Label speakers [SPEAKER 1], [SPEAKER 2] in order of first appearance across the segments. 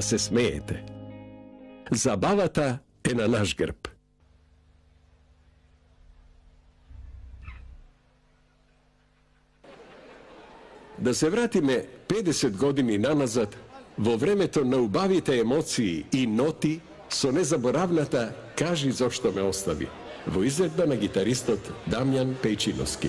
[SPEAKER 1] da se smijete. Zabavata je na naš grb. Da se vratime 50 godini nanazad, vo vreme to ne ubavite emociji i noti so nezaboravnata kaži zašto me ostavi. Vo izvedba na gitaristot Damjan Pejčinovski.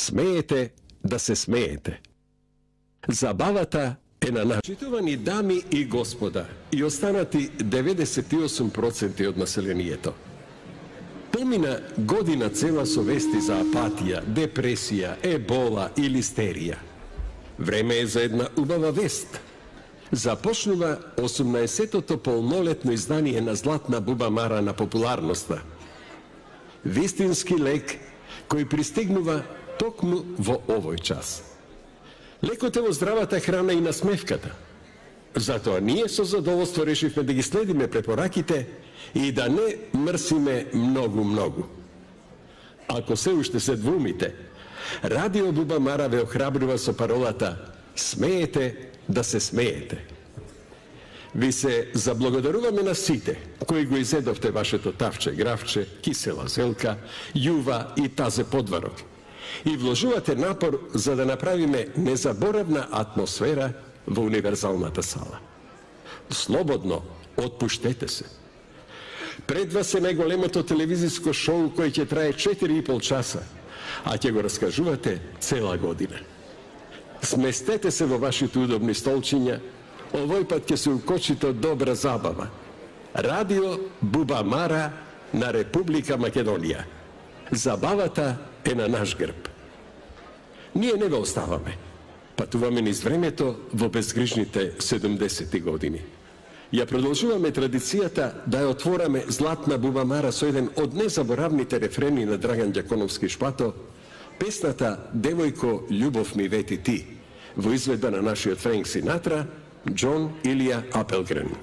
[SPEAKER 1] Смеете да се смеете. Забавата е на нас. Читувани дами и господа и останати 98% од населението. Помина година цела со вести за апатија, депресија, ебола и листерија. Време е за една убава вест. Започнува 18-тото полнолетно издание на Златна буба Мара на популарноста. Вистински лек кој пристигнува токму во овој час. Лекот е во здравата храна и насмевката. Затоа ние со задоволство решивме да ги следиме препораките и да не мрсиме многу. Ако се уште се двумите, Радио Буба Мара ве охрабрува со паролата «Смеете да се смеете». Ви се заблагодаруваме на сите кои го изедовте вашето тавче, гравче, кисела зелка, јува и тазе подварок и вложувате напор за да направиме незаборавна атмосфера во универзалната сала. Слободно отпуштете се. Пред вас е најголемото телевизиско шоу кој ќе трае 4,5 часа, а ќе го раскажувате цела година. Сместете се во вашите удобни столчиња, овој пат ќе се укочите од добра забава. Радио Буба Мара на Република Македонија. Забавата е на наш грб. Ние не ве оставаме. Патуваме низ времето во безгрижните 70-ти години. Ја продолжуваме традицијата да ја отвораме Златна буба Мара со еден од незаборавните рефрени на Драган Ѓаконовски Шпато, песната «Девојко, љубов ми вети ти», во изведба на нашиот Френк Синатра, Џон Илија Апелгрен.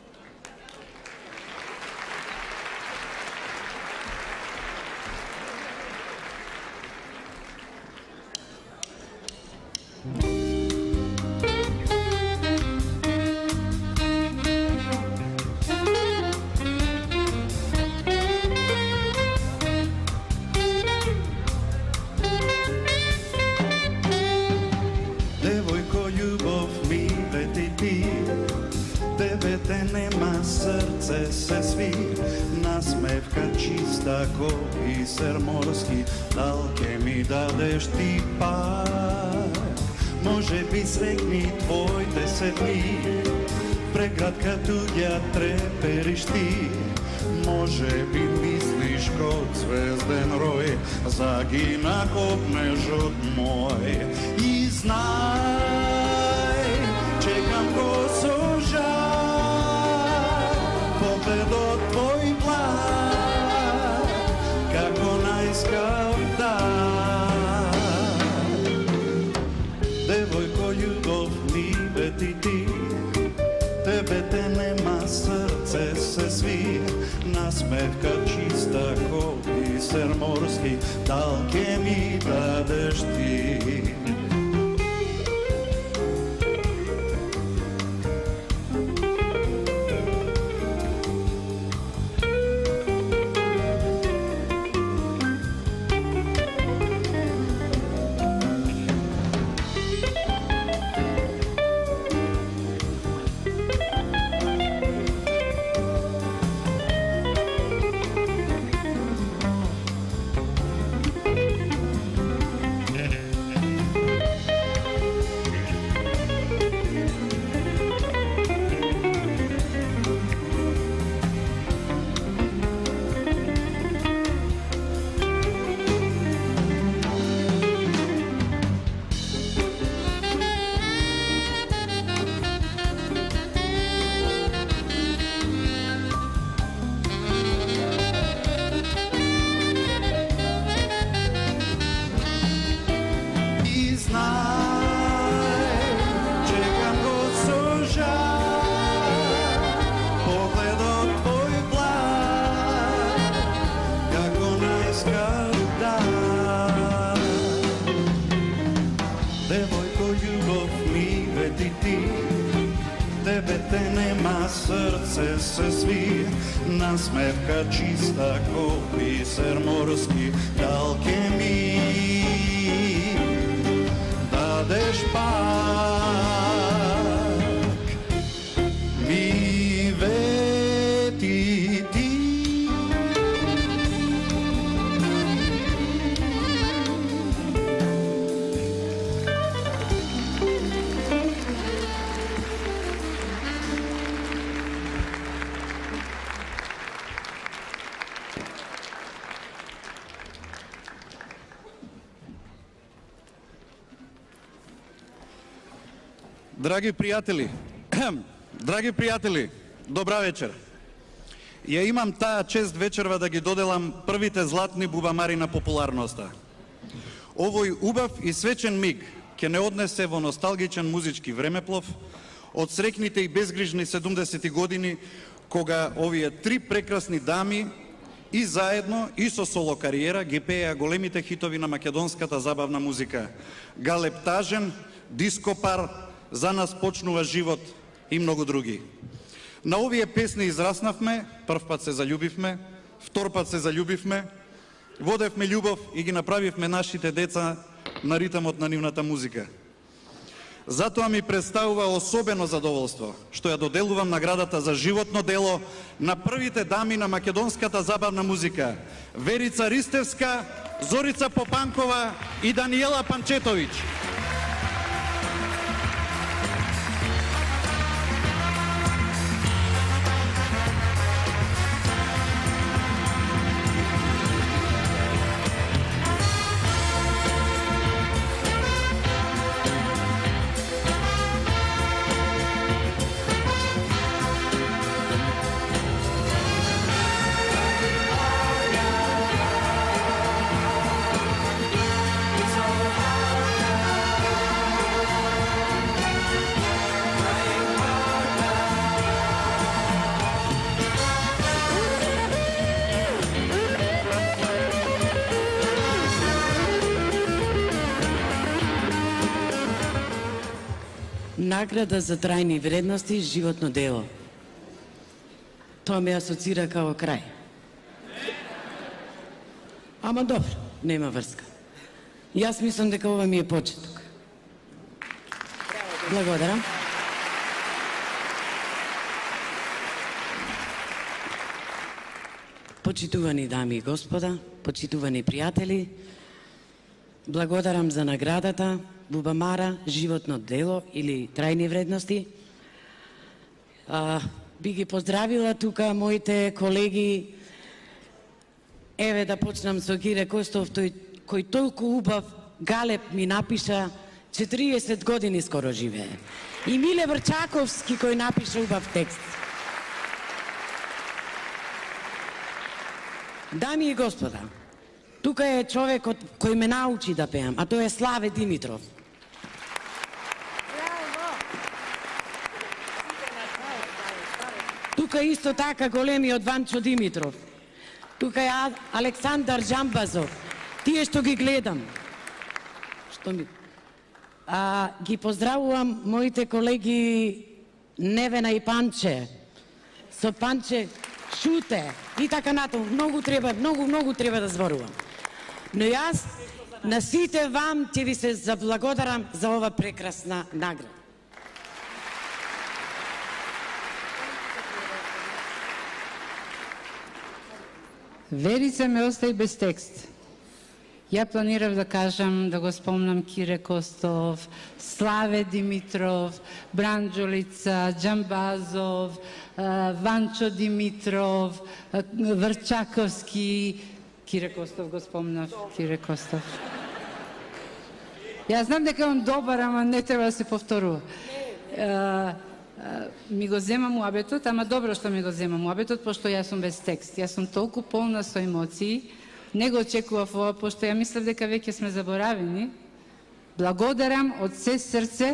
[SPEAKER 2] Насмевка чиста ко бисер морски, дал ке ми дадеш ти пак. Може би срекни твоите се дни, преградка туѓа трепериш ти. Може би мислиш код звезден рој, загина копнежот мој. И знај, чекам го со жар, победот твој план, како најскап дар. Девојко, љубов ми вети ти, тебе те нема, срце се сви. Насмевка чиста ко бисер морски, дал ке ми дадеш ти.
[SPEAKER 3] Срце се сви, насмевка чиста ко бисер морски, дал ке ми дадеш пак, ми вети ти.
[SPEAKER 2] Драги пријатели, добра вечер. Ја имам таа чест вечерва да ги доделам првите златни бубамари на популарноста. Овој убав и свечен миг ќе не однесе во носталгичен музички времеплов од срекните и безгрижни 70-ти години, кога овие три прекрасни дами и заедно и со соло кариера ги пееа големите хитови на македонската забавна музика. Галеб тажен, Диско пар, За нас почнува живот и многу други. На овие песни израснавме, прв пат се заљубивме, втор пат се заљубивме, водевме љубов и ги направивме нашите деца на ритмот на нивната музика. Затоа ми представува особено задоволство што ја доделувам наградата за животно дело на првите дами на македонската забавна музика: Верица Ристевска, Зорица Попанкова и Даниела Панчетовиќ.
[SPEAKER 4] Награда за трајни вредности, животно дело. Тоа ме асоцира као крај. Ама добро, нема врска. Јас мислам дека ова ми е почеток. Благодарам. Почитувани дами и господа, почитувани пријатели, благодарам за наградата Бубамара, животно дело или трајни вредности. Би ги поздравила тука моите колеги. Еве да почнам со Кире Костов, кој толку убав галеб ми напиша, 40 години скоро живее. И Миле Врчаковски кој напиша убав текст. Дами и господа, тука е човекот кој ме научи да пеам, а тоа е Славе Димитров. Тука исто така големиот Ванчо Димитров. Тука е Александар Джамбазов. Тие што ги гледам. Ги поздравувам моите колеги Невена и Панче. Со Панче Шуте и така натаму. Многу треба да зборувам. Но јас на сите вам ќе ви се заблагодарам за ова прекрасна награда.
[SPEAKER 5] Верица ме остави без текст. Ја планирав да кажам, да го спомнам Кире Костов, Славе Димитров, Бранџолица, Джамбазов, Ванчо Димитров, Врчаковски, Кире Костов го спомнав, Кире Костов. Ја знам дека он добар, ама не треба да се повторува. Ми го земам муабетот, ама добро што ми го земам муабетот, пошто јас сум без текст. Јас сум толку полна со емоции, не го очекував ова, пошто ја мислев дека веќе сме заборавени. Благодарам од се срце.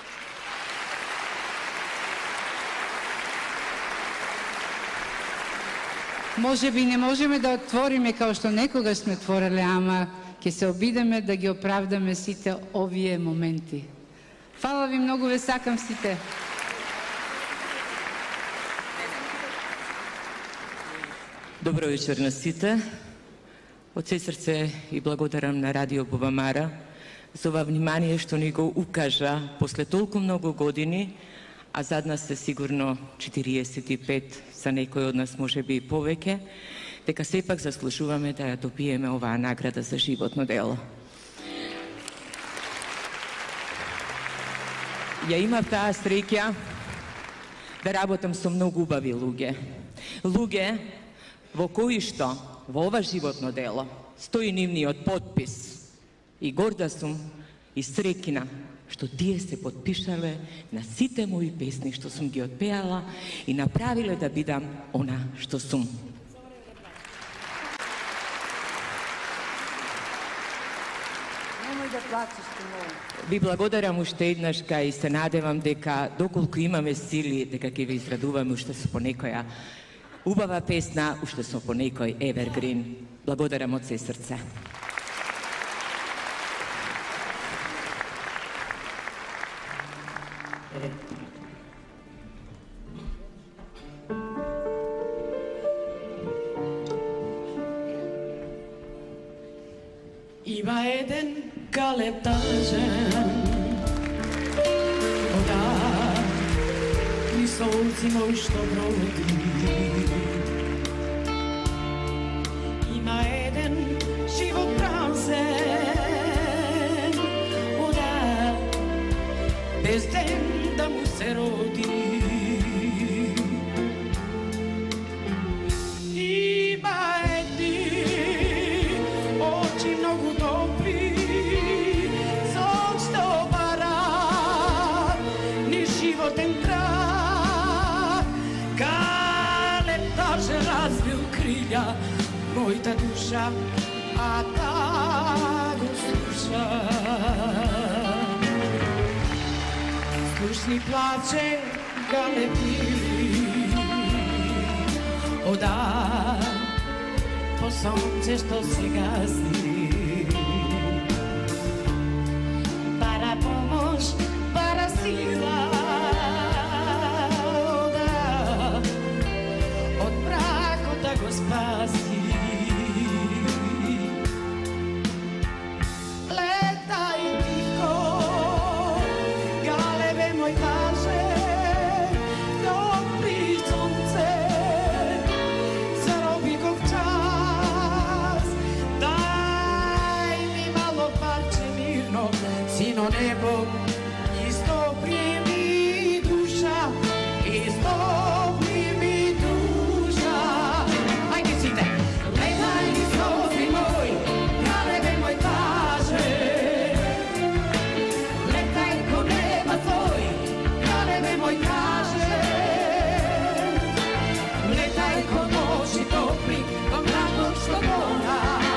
[SPEAKER 5] Може би не можеме да отвориме као што некогаш сме твореле, ама ќе се обидеме да ги оправдаме сите овие моменти. Фала ви многу, ве сакам сите.
[SPEAKER 6] Добро вечер на сите. Од се срце и благодарам на Радио Бубамара за ова внимание што ни го укажа после толку многу години, а зад нас се сигурно 45, за некој од нас може би и повеќе, дека сепак заслужуваме да ја добиеме оваа награда за животно дело. Ја имав таа среќа да работам со многу убави луѓе. Луѓе во кои што во ова животно дело стои нивниот подпис. И горда сум и среќна što tije se potpišale na site moji pesni što sam gi otpejala i napravile da bidam ona što sum. Ви благодарам уште еднашка и се надевам дека доколку имаме сили, дека ќе ви израдуваме уште со по некоја убава песна, уште со по некој евергрин. Благодарам од се срце.
[SPEAKER 4] Има еден Калеб тажен, вода ни сонци мој што броди. Има еден живот празен, вода без ден да му се роди. Мојта душа, а та го слуша. Слушни плаче Калеб пили, ода по сонце што се гаси. Бара помош, бара сила, ода од бракот да го спаси. Небо, истопри ми душа, истопри ми душа. Ајде сите! Летај ни сози мој, Калебе мој таже. Летај ко неба твој, Калебе мој таже. Летај ко ночи топли, ко мракот што гора.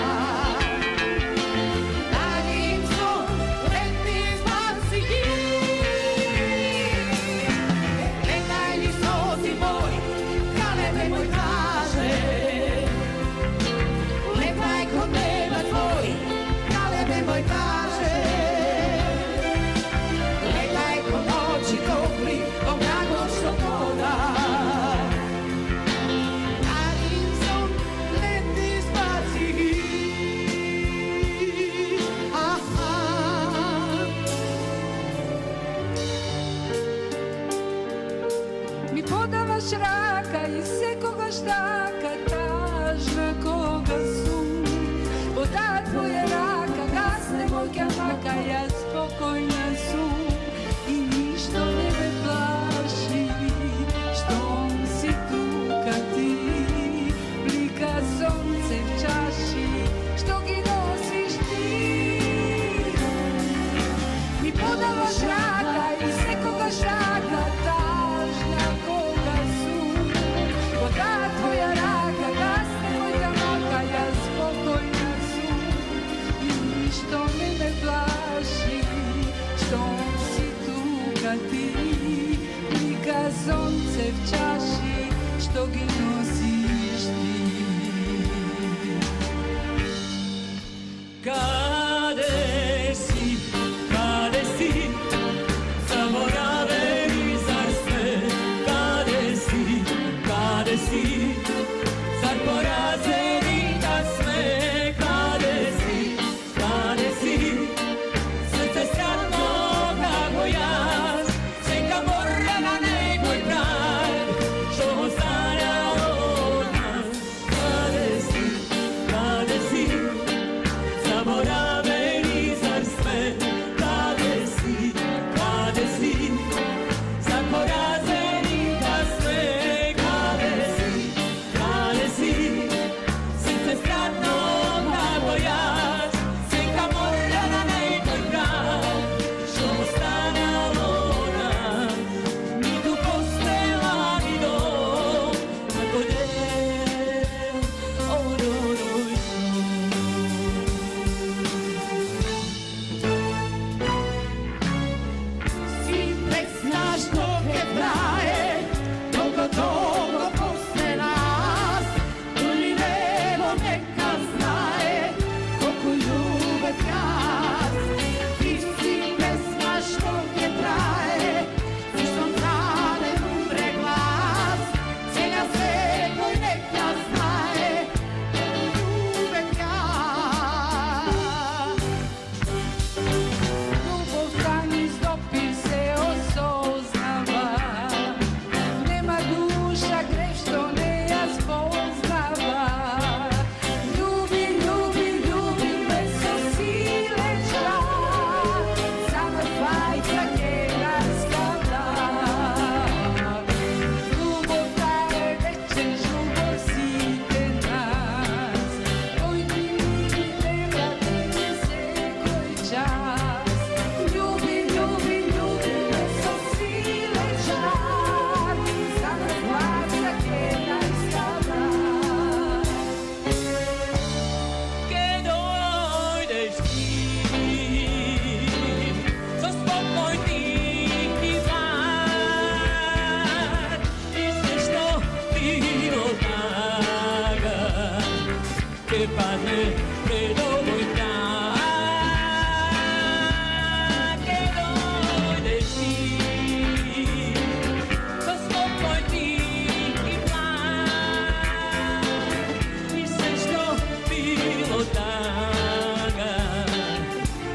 [SPEAKER 5] Рака и секогаш така тажна кога сум. Вода твоја рака гасне моја мака, јас спокојна сум и ништо не ме плаши. Штом си тука ти, блика сонце в чаши, што ги носиш ти. Ми подаваш рака и секогаш рака тажна кога сум. Вода твоја рака гасне моја мака, јас спокојна сум и ништо не ме плаши. Штом си тука ти, блика сонце в чаши, што ги носиш ти.
[SPEAKER 6] Каде си, каде си, заборавени зар све, каде си, zar porazeni da sme, kade si, srce stratno kako jaz, senka morja na nej moj prag, što ostane od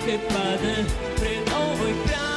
[SPEAKER 6] te pade pred ovoj kraj.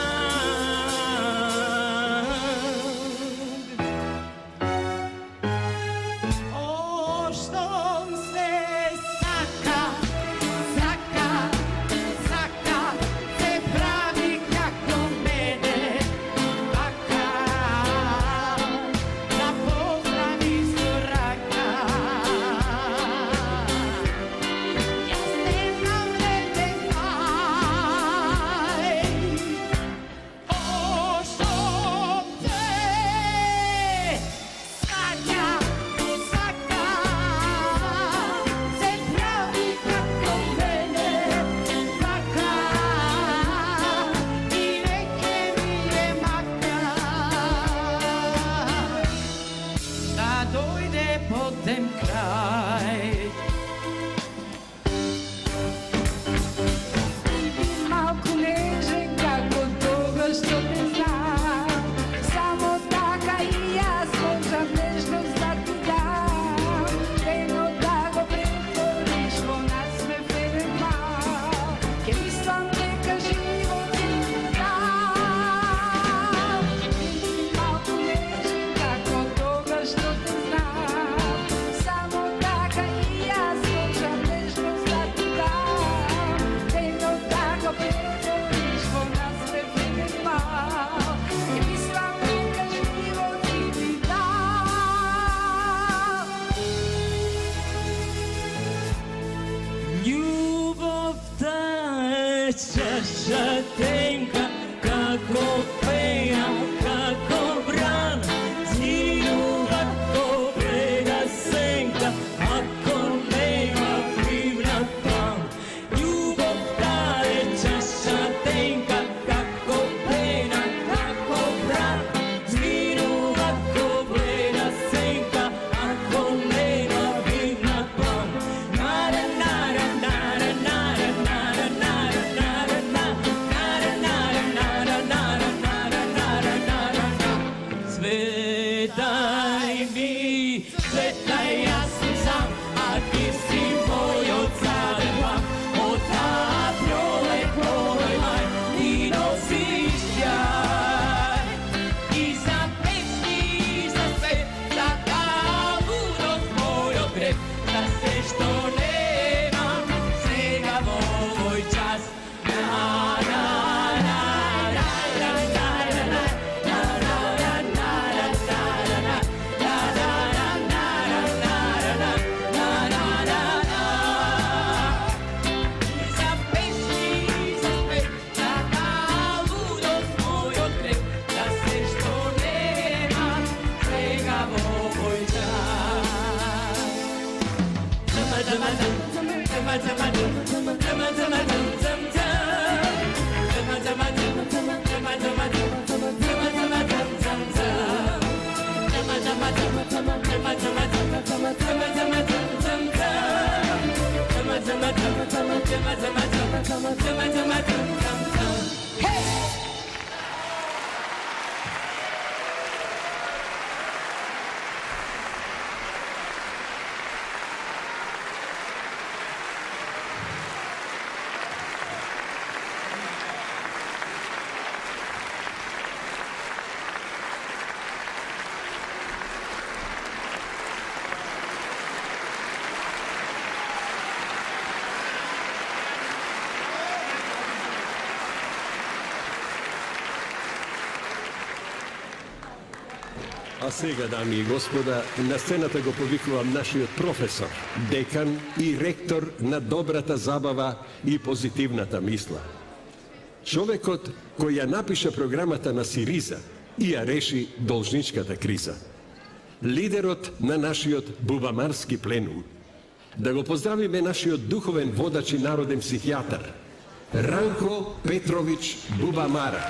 [SPEAKER 6] Čaša tenka, kako peja, kako bran, znijuva ko brega senka, ako nema pivna pan. Ljubav daje čaša tenka, kako peja, kako bran, znijuva ko brega senka, ako nema pivna pan. Nara, nara, nara, nara, nara, nara, Svetaj mi, svetaj, ja sam sam, a ti si moj od zadeva. Od ta prolej maj, ti nosiš sjaj. I za pesmi, i za sve, za ta ludost moj okret, za sve što nemam, svega v ovoj čas.
[SPEAKER 1] A сега, дами и господа, на сцената го повикувам нашиот професор, декан и ректор на добрата забава и позитивната мисла. Човекот кој ја напиша програмата на Сириза и ја реши должничката криза. Лидерот на нашиот бубамарски пленум. Да го поздравиме нашиот духовен водач и народен психијатар, Ранко Петрович Бубамара.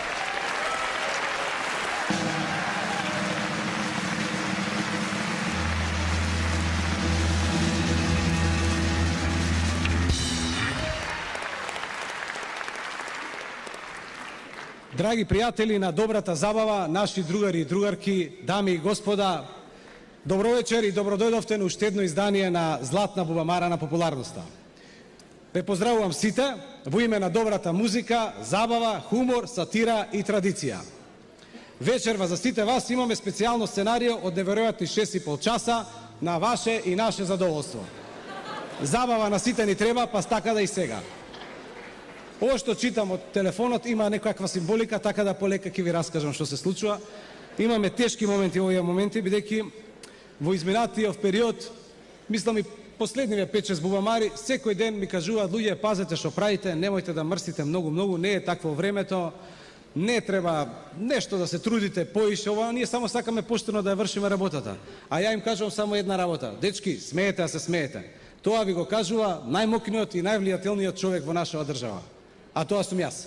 [SPEAKER 7] Драги пријатели на добрата забава, наши другари и другарки, дами и господа, добро вечер и добродојдовте на уште едно издание на Златна бубамара на популярноста. Ве поздравувам сите во име на добрата музика, забава, хумор, сатира и традиција. Вечерва за сите вас имаме специјално сценарио од неверојатни 6,5 часа на ваше и наше задоволство. Забава на сите ни треба, па така да и сега. Ова што читам од телефонот има некаква символика, така да полека ќе ви раскажам што се случува. Имаме тешки моменти овие моменти, бидејќи во изминатиот период, мислам и последниве 5-6 бубамари, секој ден ми кажуваат луѓе, пазете што правите, немојте да мрсите многу, не е такво времето, не треба нешто да се трудите поише, ова ние само сакаме поштено да ја вршиме работата. А ја им кажувам само една работа. Дечки, смеете да се смеете. Тоа ви го кажува најмокниот и највлијателниот човек во нашава држава. А тоа сум јас.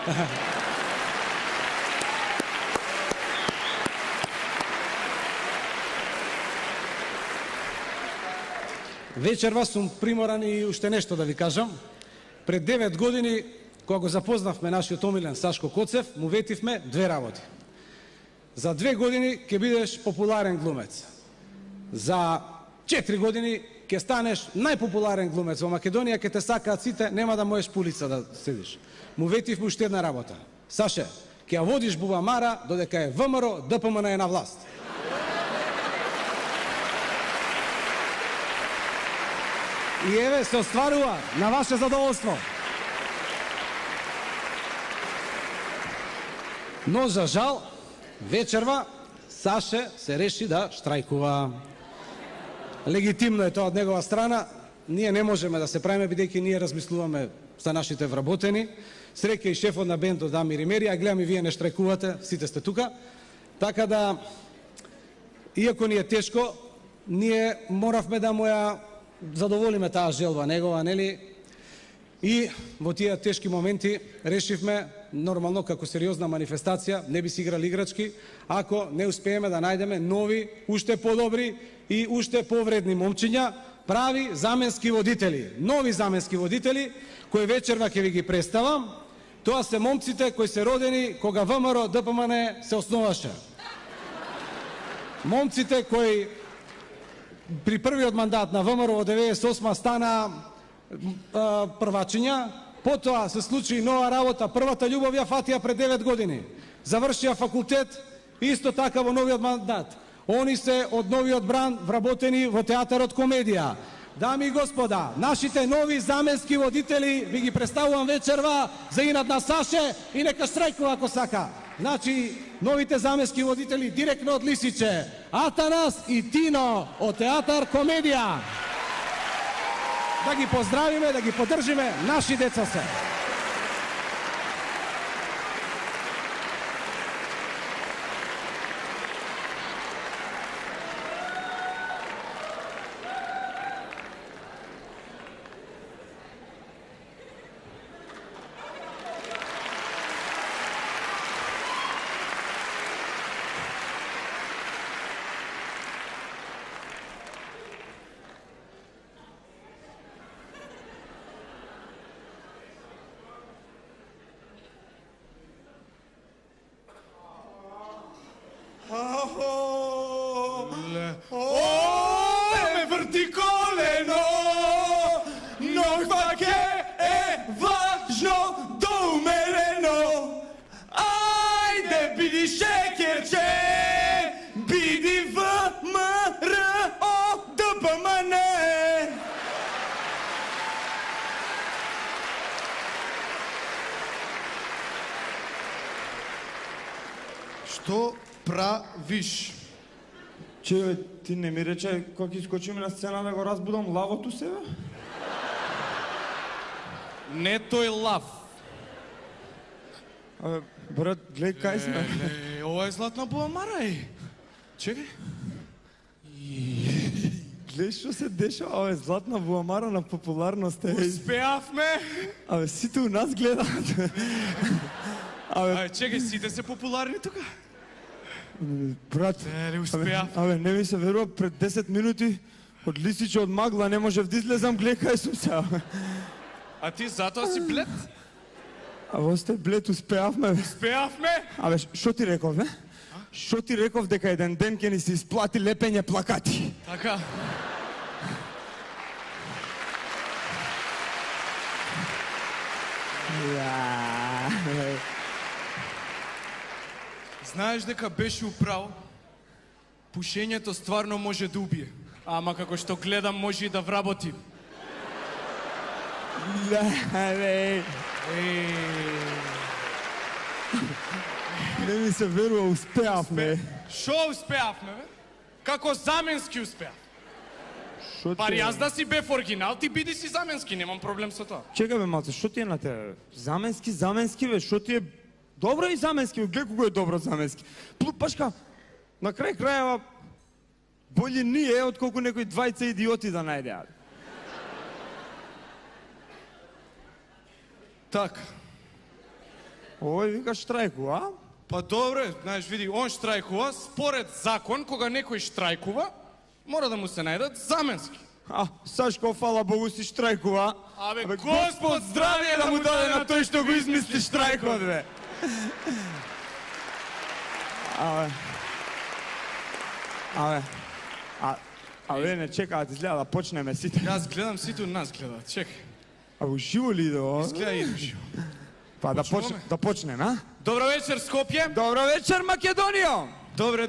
[SPEAKER 7] Вечерва сум приморан и уште нешто да ви кажам. Пред 9 години, кога го запознавме нашиот омилен Сашко Коцев, му ветивме две работи. За 2 години ќе бидеш популарен глумец. За 4 години ќе станеш најпопуларен глумец во Македонија, ќе те сакаат сите, нема да можеш по улица да седиш. Му ветивме уште една работа. Саше, ќе ја водиш Бубамара додека е ВМРО, ДПМН е на власт. И еве се остварува на ваше задоволство. Но за жал, вечерва Саше се реши да штрајкува. Легитимно е тоа од негова страна. Ние не можеме да се правиме, бидејќи ние размислуваме за нашите вработени. Среќа и шефот на бендот Дамир Имери, а гледам и вие не штрајкувате, сите сте тука. Така да, иако ни е тешко, ние моравме да му ја задоволиме таа желба негова, нели? И во тие тешки моменти решивме, нормално како сериозна манифестација, не би си играли играчки, ако не успееме да најдеме нови, уште подобри и уште повредни момчиња, прави заменски водители, нови заменски водители, кои вечерва ќе ви ги представам. Тоа се момците кои се родени кога ВМРО ДПМН се основаше. Момците кои при првиот мандат на ВМРО во 98 стана првачиња, потоа се случи нова работа, првата љубов ја фатија пред 9 години. Завршија факултет, исто така во новиот мандат. Они се од новиот бран вработени во театарот Комедија. Дами и господа, нашите нови заменски водители ви ги представувам вечерва за инат на Саше и нека штрајкува ако сака. Значи, новите заменски водители директно од Лисиче, Атанас и Тино од театар Комедија. Да ги поздравиме, да ги поддржиме, наши деца се.
[SPEAKER 3] Што правиш?
[SPEAKER 8] Че, ти не ми рече кога ќе искочиме на сцена да го разбудам лавото себе?
[SPEAKER 3] Не тој лав.
[SPEAKER 8] Абе, брат, гледај кај сме.
[SPEAKER 3] Ова е Златна Бубамара, еј. Чекај.
[SPEAKER 8] Гледај што се дешава, абе, Златна Бубамара на популарност, еј.
[SPEAKER 3] Успеавме!
[SPEAKER 8] Абе, сите у нас гледаат.
[SPEAKER 3] Абе, чекај, сите се популарни тука?
[SPEAKER 8] Брат,
[SPEAKER 3] Не успеав.
[SPEAKER 8] абе, не ми се верува, пред 10 минути од Лисиче од магла не можев да излезам, гледај кај сум сега.
[SPEAKER 3] А ти затоа си блед?
[SPEAKER 8] Абе, осте блед, успеавме.
[SPEAKER 3] Успеавме?
[SPEAKER 8] Абе, што ти реков, не? Што ти реков дека еден ден ќе ни се исплати лепење плакати?
[SPEAKER 3] Така. Знаеш дека беше управо? Пушењето стварно може да убие. Ама како што гледам, може и да вработи.
[SPEAKER 8] Не ми се верува, успеавме.
[SPEAKER 3] Шо успеавме, бе? Како заменски успеав. Пари јас да си бев оригинал, ти биди си заменски, немам проблем со тоа.
[SPEAKER 8] Чекай бе, малце, шо ти е на тебе? Заменски бе, шо ти е... Добро и заменски, гледай кога е добро заменски. Пашка, на крај крајава, боље ние, отколку некои двајца идиоти да најдеат.
[SPEAKER 3] Така.
[SPEAKER 8] Овој вика штрајкува, а?
[SPEAKER 3] Па добре, знаеш, види, он штрајкува, според закон, кога некој штрајкува, мора да му се најдат заменски.
[SPEAKER 8] А, Сашко, фала Богу, си штрајкува.
[SPEAKER 3] Абе, Господ здравие да му даде на тој што го измисли штрајкот, бе.
[SPEAKER 8] Абе, не чекаат, изгледа да почнеме сите.
[SPEAKER 3] Јас гледам, сите од нас гледаат, чекај.
[SPEAKER 8] А уживо ли иде ова?
[SPEAKER 3] Изгледа и уживо.
[SPEAKER 8] Па да почнеме, а?
[SPEAKER 3] Добро вечер, Скопје.
[SPEAKER 8] Добро вечер, Македонија.
[SPEAKER 3] Добре.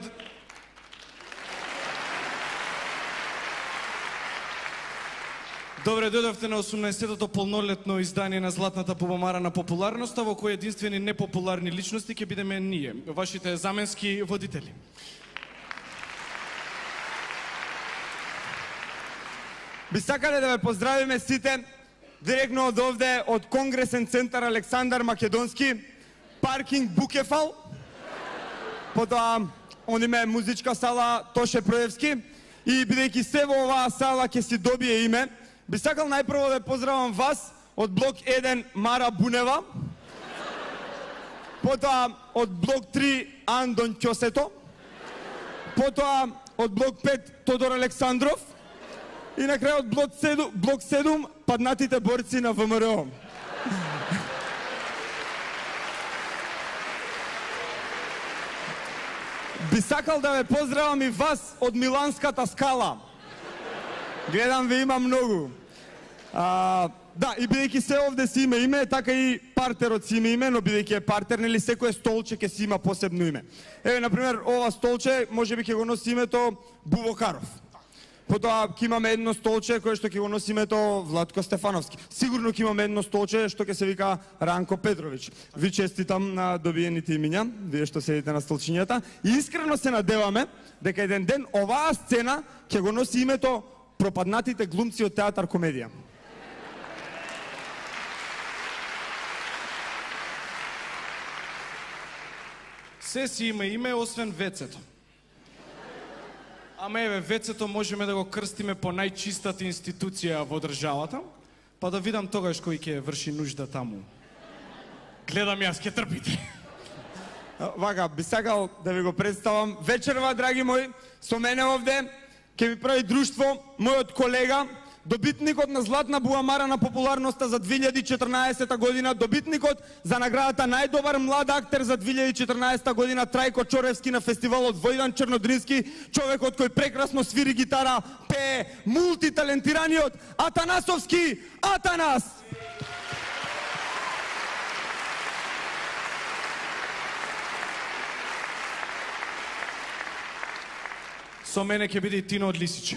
[SPEAKER 3] Добре дојдовте на 18-тото полнолетно издание на Златната бубамара на популарноста, во кој единствени непопуларни личности ќе бидеме ние, вашите заменски водители.
[SPEAKER 8] Би сакале да ве поздравиме сите, директно од овде, од Конгресен центар Александар Македонски, паркинг Букефал, потоа ониме музичка сала Тоше Проевски, и бидејќи се во оваа сала ќе си добие име, би сакал најпрво да поздравам вас од блок 1 Мара Бунева, потоа од блок 3 Андон Ќосето, потоа од блок 5 Тодор Александров и на крај од блок 7 паднатите борци на ВМРО. Би сакал да ве поздравам и вас од Миланската скала. Гледам ви има многу. Да, и бидејќи се овде си има име, така и партерот си има име, но бидејќи е партер, нели секое столче ќе си има посебно име. Еве, например, ова столче можеби ќе го носи името Бубокаров. Потоа ќе имаме едно столче кое што ќе го носи името Владко Стефановски. Сигурно ќе имаме едно столче што ќе се вика Ранко Петрович. Ви честитам на добиените имиња, вие што седите на столчињата. И искрено се надеваме дека еден ден оваа сцена ќе го носи името Пропаднатите глумци од театар комедија.
[SPEAKER 3] Се си има име, освен вецето. Ама еве, вецето можеме да го крстиме по најчистата институција во државата, па да видам тогаш кој ќе врши нужда таму. Гледам јас, ќе трпите.
[SPEAKER 8] Вака, би сакал да ви го представам. Вечерва, драги мои, со мене овде ќе ми прави друштво мојот колега, добитникот на Златна бубамара на популарноста за 2014 година, добитникот за наградата најдобар млад актер за 2014 година, Трајко Чоревски на фестивалот Војдан Чернодрински, човекот кој прекрасно свири гитара, пее, мултиталентираниот Атанасовски Атанас!
[SPEAKER 3] Со мене ќе биде и Тино од Лисиче.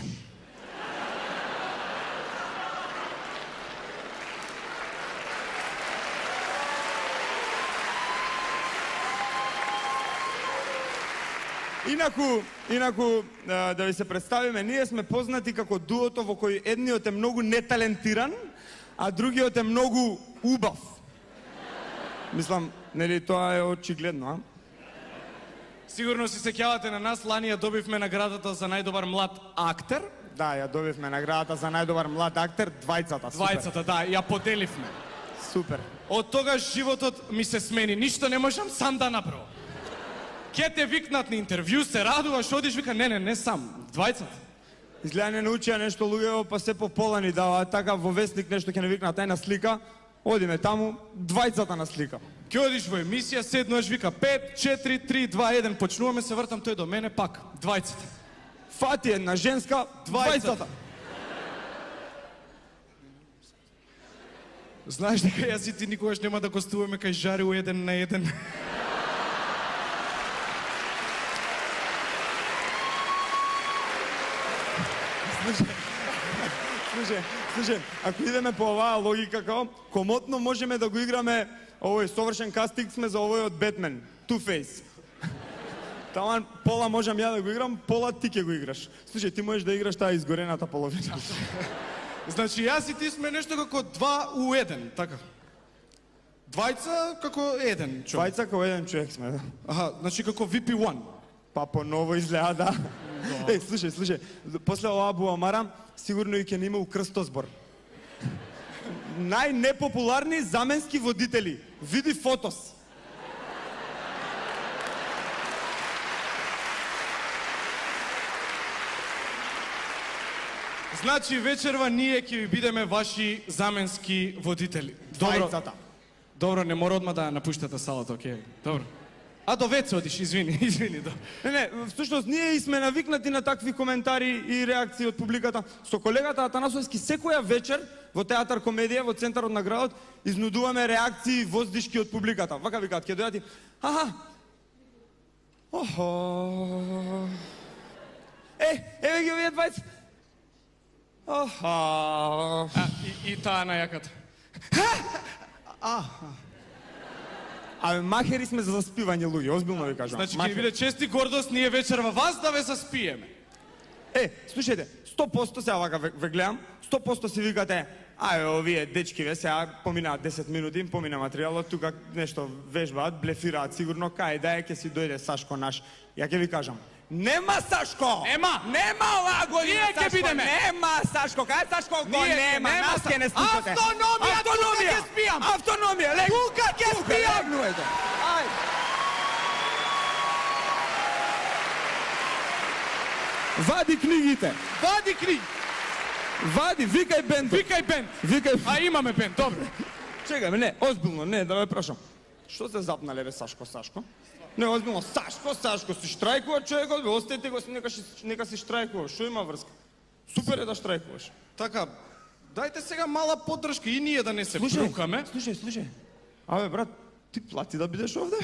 [SPEAKER 8] Инаку, да ви се представиме, ние сме познати како дуото во кој едниот е многу неталентиран, а другиот е многу убав. Мислам, нели тоа е очигледно, а?
[SPEAKER 3] Сигурно се сеќавате на нас, лани ја добивме наградата за најдобар млад актер.
[SPEAKER 8] Да, ја добивме наградата за најдобар млад актер, двајцата, супер.
[SPEAKER 3] Двајцата, да, ја поделивме.
[SPEAKER 8] Супер.
[SPEAKER 3] Од тогаш животот ми се смени, ништо не можам сам да направам. Ке те викнат на интервју, се радуваш, одиш, вика, не сам, двајцата.
[SPEAKER 8] Изгледа не научија нешто луѓево, па се по пола ни дава, така во вестник нешто ќе не викнат, ај на слика, одиме таму, двајцата на слика.
[SPEAKER 3] Ке одиш во емисија, седнуваш, вика 5, 4, 3, 2, 1, почнуваме, се вртам тој до мене, пак, двајцата.
[SPEAKER 8] Фати една женска, двајцата.
[SPEAKER 3] Знаеш дека јас и ти никогаш нема да гостуваме кај Жари у 1 на 1.
[SPEAKER 8] Слушай, ако идеме по оваа логика као, комотно можеме да го играме овој совршен кастинг сме за овој од Бетмен, Two-Face. Таман пола можам ја да го играм, пола ти ќе го играш. Слушај, ти можеш да играш таа изгорената половина.
[SPEAKER 3] Значи јас и ти сме нешто како 2 у 1, така. Двајца како еден човек.
[SPEAKER 8] Двајца како еден човек сме, да.
[SPEAKER 3] Аха, значи како VP1.
[SPEAKER 8] Па поново изгледа, да. Слушај, после оваа буамара, сигурно и ќе не има у крстозбор. Најнепопуларни заменски водители. Види фотос.
[SPEAKER 3] Значи вечерва ние ќе ви бидеме ваши заменски водители.
[SPEAKER 8] Двајцата.
[SPEAKER 3] Добро, не мора одма да напуштате салата, окей. Добро. А до веце одиш, извини, да.
[SPEAKER 8] Не, всушност ние и сме навикнати на такви коментари и реакции од публиката. Со колегата Атанасовски секоја вечер во театар комедија во центарот на градот изнудуваме реакции воздишки од публиката. Вака викаат, ќе дојдат и аха. Охо. Еве ги овие двајца. Оха.
[SPEAKER 3] И таа на јаката.
[SPEAKER 8] Абе, махери сме за заспивање луѓе, озбилно ви кажам.
[SPEAKER 3] Значи ќе биде чести гордост ние вечерва вас да ве заспиеме.
[SPEAKER 8] Слушајте, 100% сега вака ве гледам, 100% си викате, овие дечки ве сега поминаат 10 минути, им помина материјалот, тука нешто вежбаат, блефираат сигурно, кај да ќе си дојде Сашко наш. Ја ќе ви кажам, нема Сашко!
[SPEAKER 3] Нема
[SPEAKER 8] оваа година
[SPEAKER 3] Ние ќе бидеме!
[SPEAKER 8] Нема Сашко! Кај Сашко го нема? Нас ќе не слушате!
[SPEAKER 3] Автономија! Тука ќе спијам!
[SPEAKER 8] Автономија!
[SPEAKER 3] Тука ќе спијам!
[SPEAKER 8] Вади книгите!
[SPEAKER 3] Вади книги!
[SPEAKER 8] Вади, викај бенд!
[SPEAKER 3] А имаме бенд, добро.
[SPEAKER 8] Чекај, не, озбилно, не, да ве прашам. Што се запнале бе Сашко? Не, озбилно, Сашко, си штрајкува човекот, бе, оставите го, нека си штрајкува, што има врска? Супер е да штрајкуваш.
[SPEAKER 3] Така, дајте сега мала поддршка и ние да не се брукаме.
[SPEAKER 8] Слушај. Абе, брат, ти плати да бидеш овде?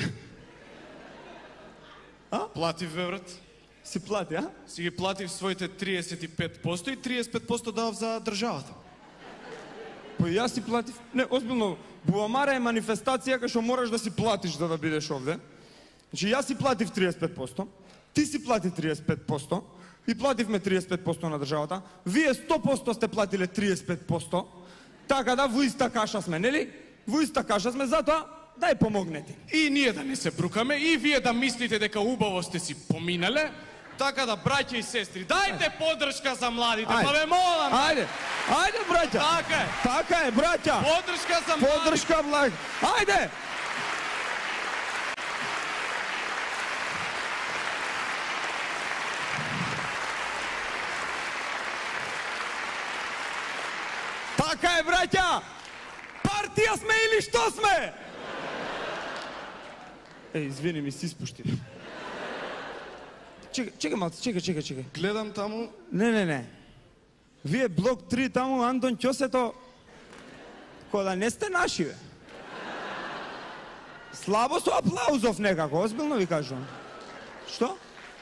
[SPEAKER 3] Платив, бе, брат.
[SPEAKER 8] Си плати, а?
[SPEAKER 3] Си ги платив своите 35% и 35% давав за државата.
[SPEAKER 8] Па јас си платив. Не, озбилно, буамара е манифестација кај што мораш да си платиш за да бидеш овде. Значи, јас си платив 35%, ти си плати 35% и плативме 35% на државата. Вие 100% сте платиле 35%, така да во иста каша сме, нели? Во иста каша сме, затоа дај помогнете.
[SPEAKER 3] И ние да не се брукаме, и вие да мислите дека убаво сте си поминале, така да, браќа и сестри, дајте поддршка за младите, па ве молам!
[SPEAKER 8] Ајде, браќа! Така е, браќа!
[SPEAKER 3] Поддршка за младите!
[SPEAKER 8] Поддршка, младите! Ајде! Така е, браќа! Партија сме или што сме? Извини, ми си испушти. Чекай малце, чекай.
[SPEAKER 3] Гледам таму.
[SPEAKER 8] Не. Вие блок 3 таму, Андон Ќосето, кој да не сте наши, бе. Слабо со аплаузов некако, озбилно ви кажувам. Што?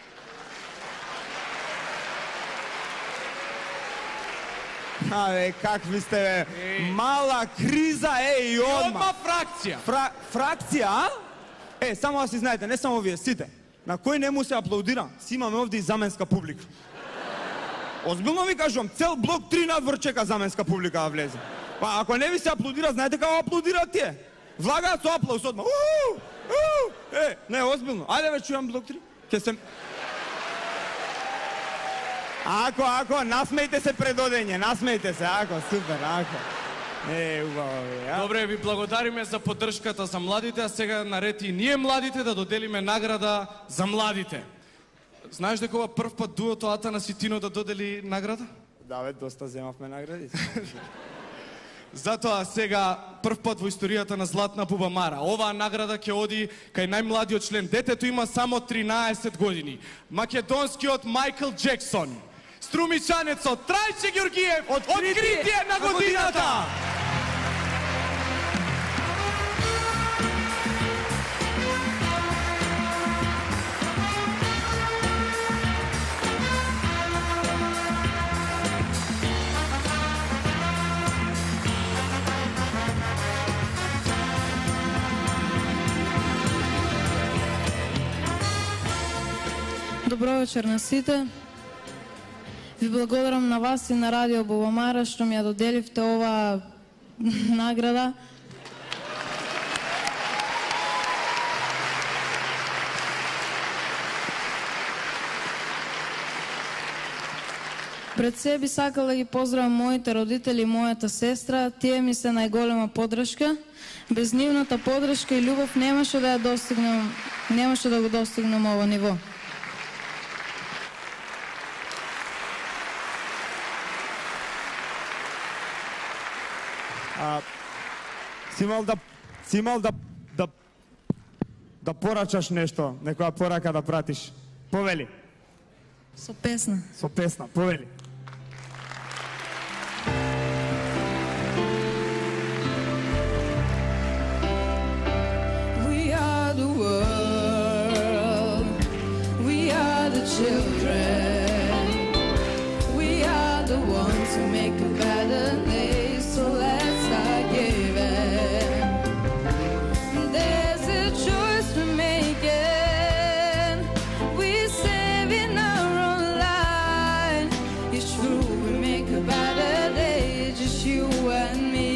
[SPEAKER 8] Какви сте, бе? Мала криза, и одма
[SPEAKER 3] фракција.
[SPEAKER 8] Фракција, а? Само да си знаете, не само вие, сите. На кој не му се аплаудира, си имаме овде и заменска публика. Озбилно ви кажувам, цел блок 3 надвор чека заменска публика да влезе. Па ако не ви се аплаудира, знаете како аплаудираат тие? Влагаат со аплауз одма. Не, озбилно. Ајде ве чујам блок 3. Ке се... Ако, насмејте се пред одење, насмејте се, супер, убаво ви,
[SPEAKER 3] Добре, ви благодариме за поддршката за младите, а сега наред и ние младите да доделиме награда за младите. Знаеш дека ова прв пат дуото Атанас и Тино да додели награда?
[SPEAKER 8] Да, бе, доста земавме награди.
[SPEAKER 3] Затоа сега прв пат во историјата на Златна бубамара. Оваа награда ќе оди кај најмладиот член. Детето има само 13 години. Македонскиот Майкл Джексон. Струмичанецот Трајче Ѓоргиев. Откритие на годината!
[SPEAKER 9] Добро вечер на сите. Ви благодарам на вас и на Радио Бубамара што ми ја доделивте оваа награда. Пред се би сакал да ги поздравам моите родители и мојата сестра. Тие ми се најголема поддршка. Без нивната поддршка и љубов немаше да го достигнем ова ниво.
[SPEAKER 8] Си имал да порачаш нешто, некоја порака да пратиш. Повели.
[SPEAKER 9] Со песна.
[SPEAKER 8] Со песна, повели.
[SPEAKER 9] We are the world. We are the children. We are the ones who make a better day. So let's start giving. There's a choice we're making. We're saving our own life. It's true, we make a better day. Just you and me.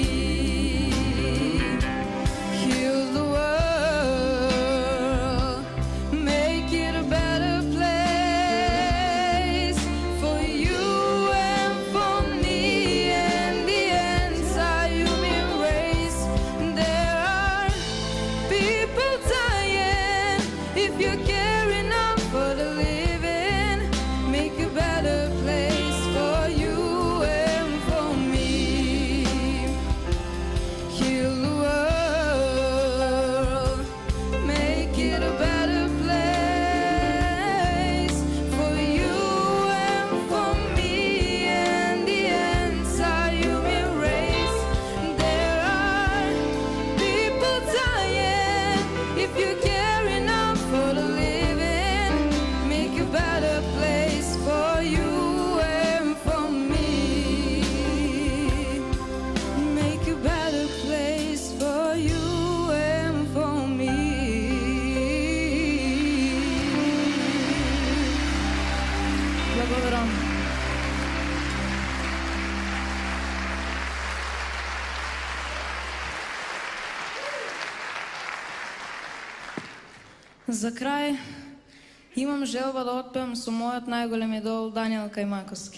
[SPEAKER 9] Heal the world. Make it a better place for you and for me. And the entire human race. There are people dying. If you're caring enough for the living, make a better place for you and for me. Heal the world, make it a better place for you and for me and the entire human race. There are people dying. If you care enough for the living, make a better place for you and for me. Make a better place for you and for me. Благодарам. За крај, имам желба да отпеам со мојот најголем идол Даниел Кајмаковски.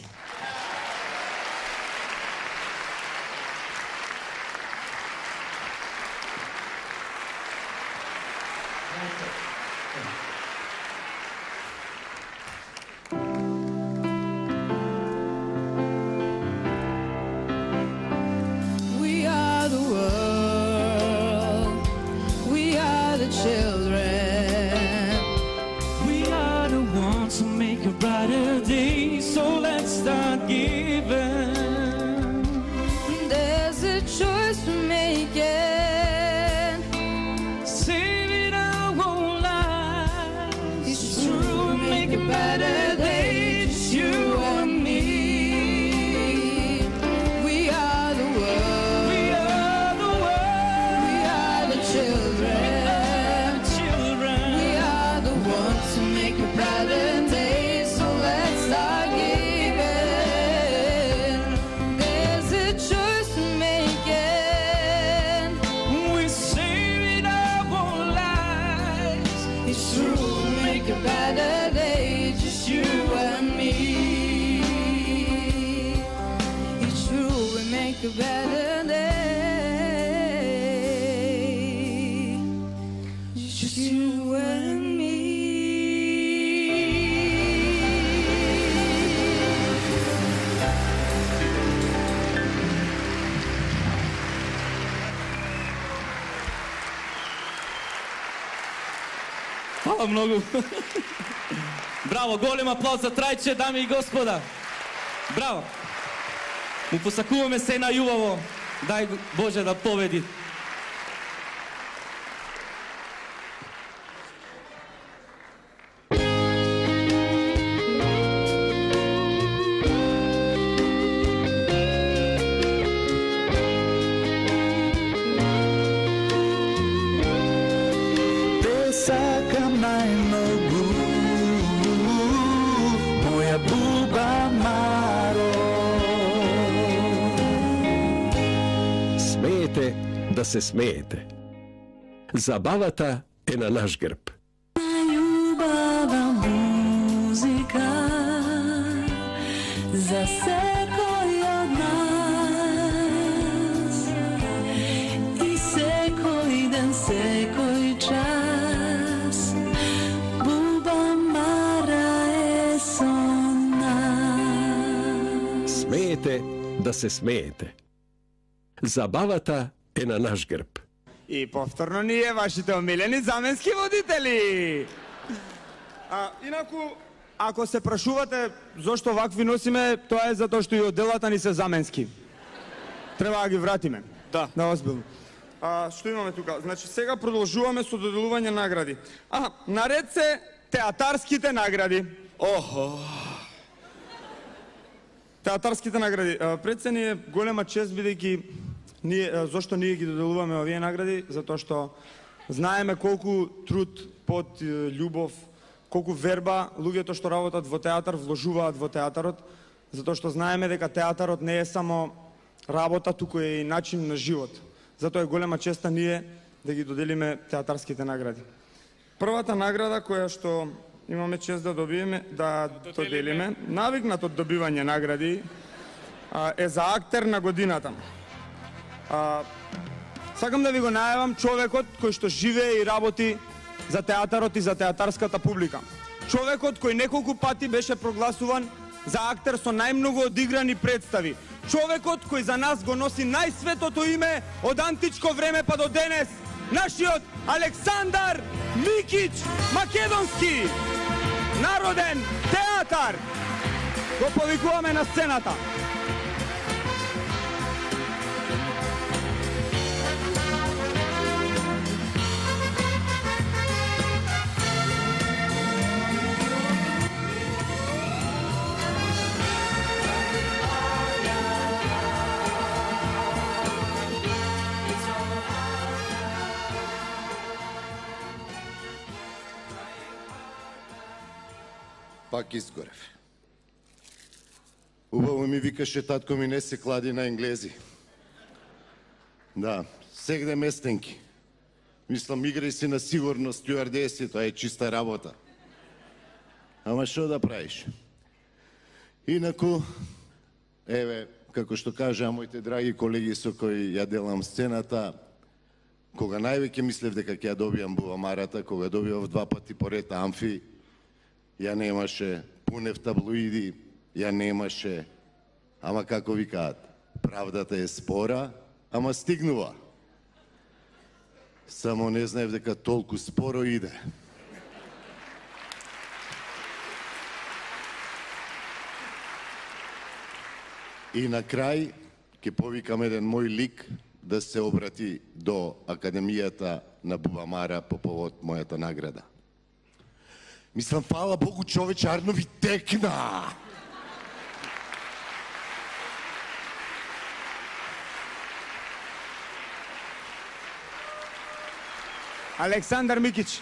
[SPEAKER 9] We are the world. We are the children.
[SPEAKER 2] We are the ones who make a brighter day, so let's start giving.
[SPEAKER 9] There's a choice we're making.
[SPEAKER 2] Saving our whole lives.
[SPEAKER 9] It's true, we make a better day. Just you and me. We are the world.
[SPEAKER 2] We are the world.
[SPEAKER 9] We are the children.
[SPEAKER 2] Children.
[SPEAKER 9] We are the ones who make a brighter day. So let's start giving. There's a choice we're making.
[SPEAKER 2] We're saving our whole lives.
[SPEAKER 9] It's true, we make a better day. Just you and me. It's true, we make a better day. Just you and me.
[SPEAKER 10] Hvala mnogo. Браво, голем аплауз за Трајче, дами и господа. Браво. Му посакуваме се најубаво. Дај Боже да победи.
[SPEAKER 2] Te sacam najmnogu
[SPEAKER 1] да се смеете. Забавата е на наш грб.
[SPEAKER 9] Најубава музика за секој од нас и секој ден, секој час Бубамара е со нас.
[SPEAKER 1] Смеете да се смеете. Забавата е на наш грб.
[SPEAKER 8] И повторно ние, вашите омилени заменски водители. Инаку, ако се прашувате зошто вакви носиме, тоа е затоа што и одделата ни се заменски. Треба да ги вратиме. Да, озбилно. Што имаме тука? Значи, сега продолжуваме со доделување награди. Наред се театарските награди. Охо! Театарските награди. Пред се ни е голема чест, бидејќи зошто ние ги доделуваме овие награди? Затоа што знаеме колку труд, пот, љубов, колку верба луѓето што работат во театар вложуваат во театарот, затоа што знаеме дека театарот не е само работа, туку е и начин на живот. Затоа е голема честа ние да ги доделиме театарските награди. Првата награда која што имаме чест да доделиме, навикнат од добивање награди, е за актер на годината. Сакам да ви го најавам човекот кој што живее и работи за театарот и за театарската публика. Човекот кој неколку пати беше прогласуван за актер со најмногу одиграни представи. Човекот кој за нас го носи најсветото име од античко време па до денес. Нашиот Александар Микич Македонски. Народен театар. Го повикуваме на сцената.
[SPEAKER 11] Пак изгорев. Убаво ми викаше татко ми, не се клади на енглези. Да, сегде местенки. Мислам, играј си на сигурно стюардеси, тоа е чиста работа. Ама што да правиш? Инаку, еве, како што кажа моите драги колеги со кои ја делам сцената, кога највеќе мислев дека ќе ја добијам Бубамарата, кога добивав 2 пати поред Амфи, ја немаше, пунев таблоиди, ја немаше, ама како викаат, правдата е спора, ама стигнува. Само не знаев дека толку споро иде. И на крај ќе повикам еден мој лик да се обрати до Академијата на Бубамара по повод мојата награда. Мислам, фала Богу, човече, Арно ви текна!
[SPEAKER 8] Александар Микич.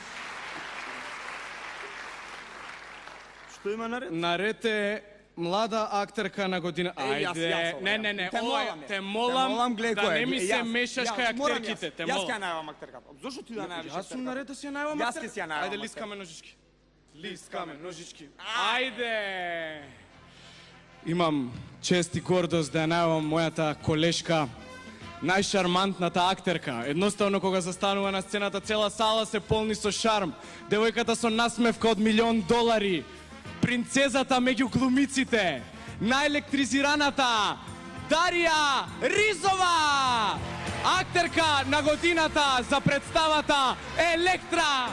[SPEAKER 8] Што има наред?
[SPEAKER 3] Наред е млада актерка на година. Ајде, не, те молам да не ми се мешаш кај актерките, те молам.
[SPEAKER 8] Јас ќе најавам актерката. Зошто ти да најавиш актерката?
[SPEAKER 3] Јас сум наред да си ја најавам актерката.
[SPEAKER 8] Јас ќе си ја најавам.
[SPEAKER 3] Ајде, лискаме ножички. Лискаме ножички. Ајде! Имам чест и гордост да ја најавам мојата колешка, најшармантната актерка. Едноставно, кога застанува на сцената, цела сала се полни со шарм. Девојката со насмевка од $1.000.000. Принцезата меѓу глумиците. Најелектризираната Дарија Ризова. Актерка на годината за представата Електра.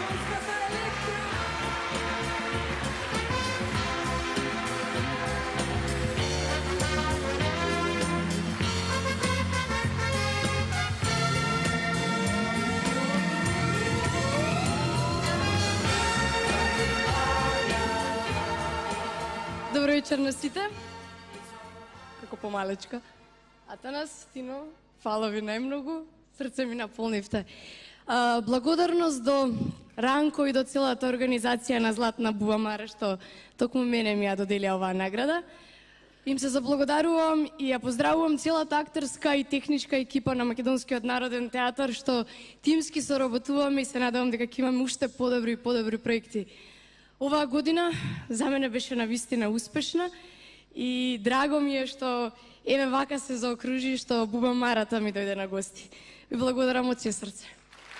[SPEAKER 12] Добро вечер на сите. Како помалечка. Атанас, Тино, фала ви најмногу. Срце ми наполнивте. Благодарност до Ранко и до целата организација на Златна Бубамара што токму мене ми ја додели оваа награда. Им се заблагодарувам и ја поздравувам целата актерска и техничка екипа на Македонскиот народен театар, што тимски соработуваме и се надевам дека ќе имаме уште подобри и подобри проекти. Оваа година за мене беше навистина успешна и драго ми е што еве вака се заокружи, што Буба Марата ми дојде на гости. Ви благодарам од се срце.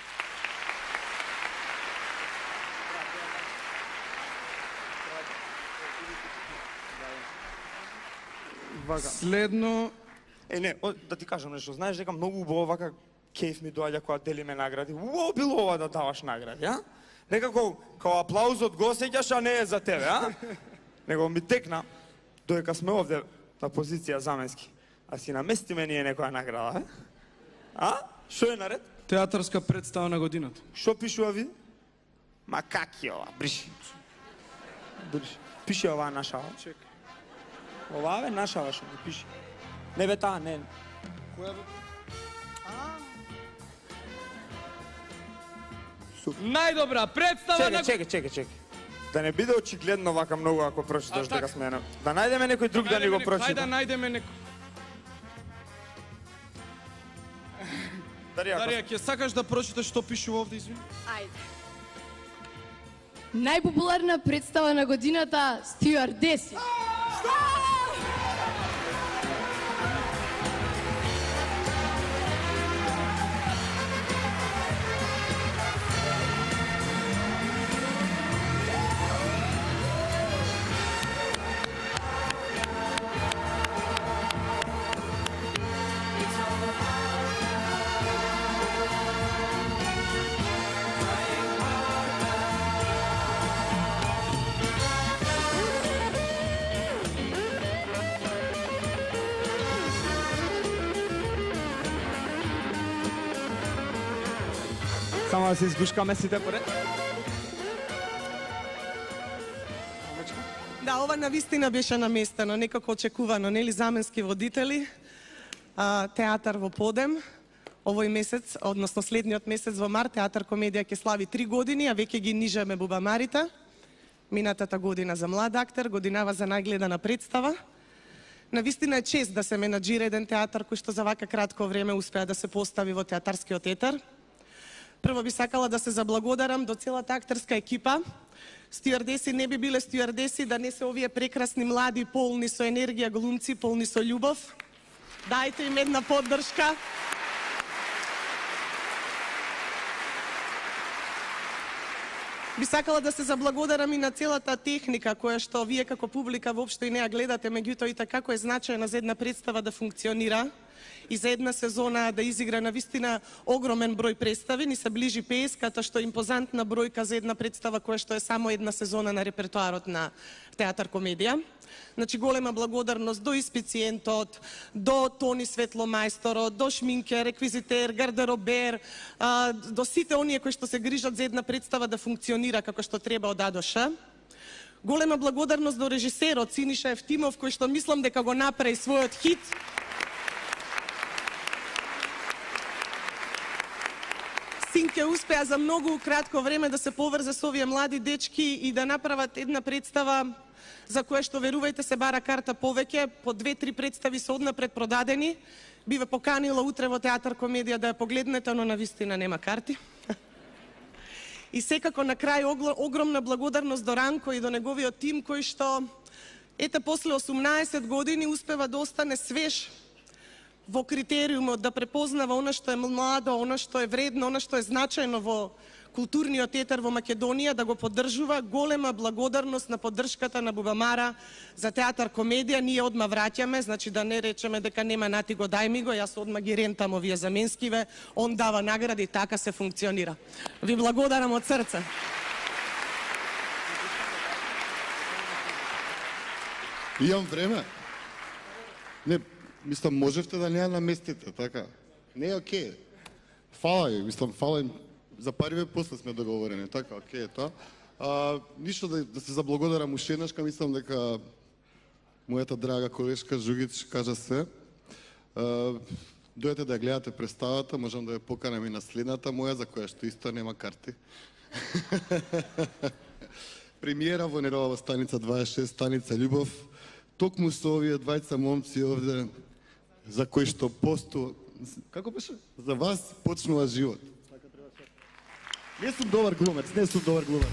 [SPEAKER 8] Следно... не, да ти кажам нешто, знаеш дека многу убаво вака кеф ми доаѓа кога делиме награди. Убаво било ова да даваш награди, а? Некако, као аплаузот го сеќаш, а не е за тебе, а? Него ми текна, додека сме овде на позиција заменски. А си наместиме ние некоја награда, а? Шо е наред?
[SPEAKER 3] Театарска представа на годината.
[SPEAKER 8] Шо пишува ви? Ма как е ова? Бриши. Бриши. Пише оваа наша.
[SPEAKER 3] Чекай.
[SPEAKER 8] Оваа бе наша што ги пише. Не бе таа, не.
[SPEAKER 3] Која бе? Најдобра представа на...
[SPEAKER 8] Чекај. Да не биде очигледно вака многу ако прочиташ дека сме на... Да најдеме некој друг да ни го прочита.
[SPEAKER 3] Хајде да најдеме некој. Дарија, ќе сакаш да прочиташ што пишува овде, извини?
[SPEAKER 12] Ајде. Најпопуларна представа на годината стюардеси.
[SPEAKER 8] Само да се изгушкаме сите поред.
[SPEAKER 13] Да, ова навистина беше наместено, некако очекувано, нели, заменски водители, театар во Подем. Овој месец, односно следниот месец во март, театар комедија ќе слави 3 години, а веќе ги нижаме Бубамарите. Минатата година за млад актер, годинава за најгледана представа. Навистина е чест да се менаџира еден театар кој што за вака кратко време успеа да се постави во театарскиот етер. Прво би сакала да се заблагодарам до целата актерска екипа. Стюардеси не би биле стюардеси да не се овие прекрасни млади, полни со енергија глумци, полни со љубов. Дајте им една поддршка. Би сакала да се заблагодарам и на целата техника која што вие како публика воопшто и не ја гледате, меѓутоа и така како е значајна за една представа да функционира и за една сезона да изигра навистина огромен број представи, ни се ближи 50-ката, што е импозантна бројка за една представа која што е само една сезона на репертоарот на театар комедија. Значи голема благодарност до испициентот, до Тони светломајсторот, до шминкер, реквизитер, гардеробер, до сите оние кои што се грижат за една представа да функционира како што треба од А до Ш. Голема благодарност до режисерот Синиша Евтимов кој што мислам дека го направи својот хит. Синке успеа за многу кратко време да се поврзе со овие млади дечки и да направат една представа за која што, верувајте се, бара карта повеќе, по 2-3 представи се однапред продадени. Би ве поканила утре во театар комедија да ја погледнете, но навистина нема карти. И секако на крај огромна благодарност до Ранко и до неговиот тим кој што, ете, после 18 години успева да остане свеж во критериумот, да препознава она што е младо, она што е вредно, она што е значајно во културниот етер во Македонија, да го поддржува. Голема благодарност на поддршката на Бубамара за театар комедија. Ние одма враќаме, значи да не речеме дека нема нати го дај ми го, јас одма ги рентам овие заменскиве, он дава награди, така се функционира. Ви благодарам од срце.
[SPEAKER 11] Имам време? Не, мислам, можевте да не ја наместите, така? Не е окей. Фала ви, мислам, фала им. За први после сме договорени, така, окей, тоа. Ништо да се заблагодарам уште еднашка, мислам дека мојата драга колешка Жугич кажа се. Дојдете да ја гледате представата, можам да ја поканам и на следната моја, за која што исто нема карти. Премиера во неделова станица 26, станица Љубов, токму со овие двајца момци овде, за кои што како беше? За вас почнува живот. Не сум добар глумец, не сум добар глумец.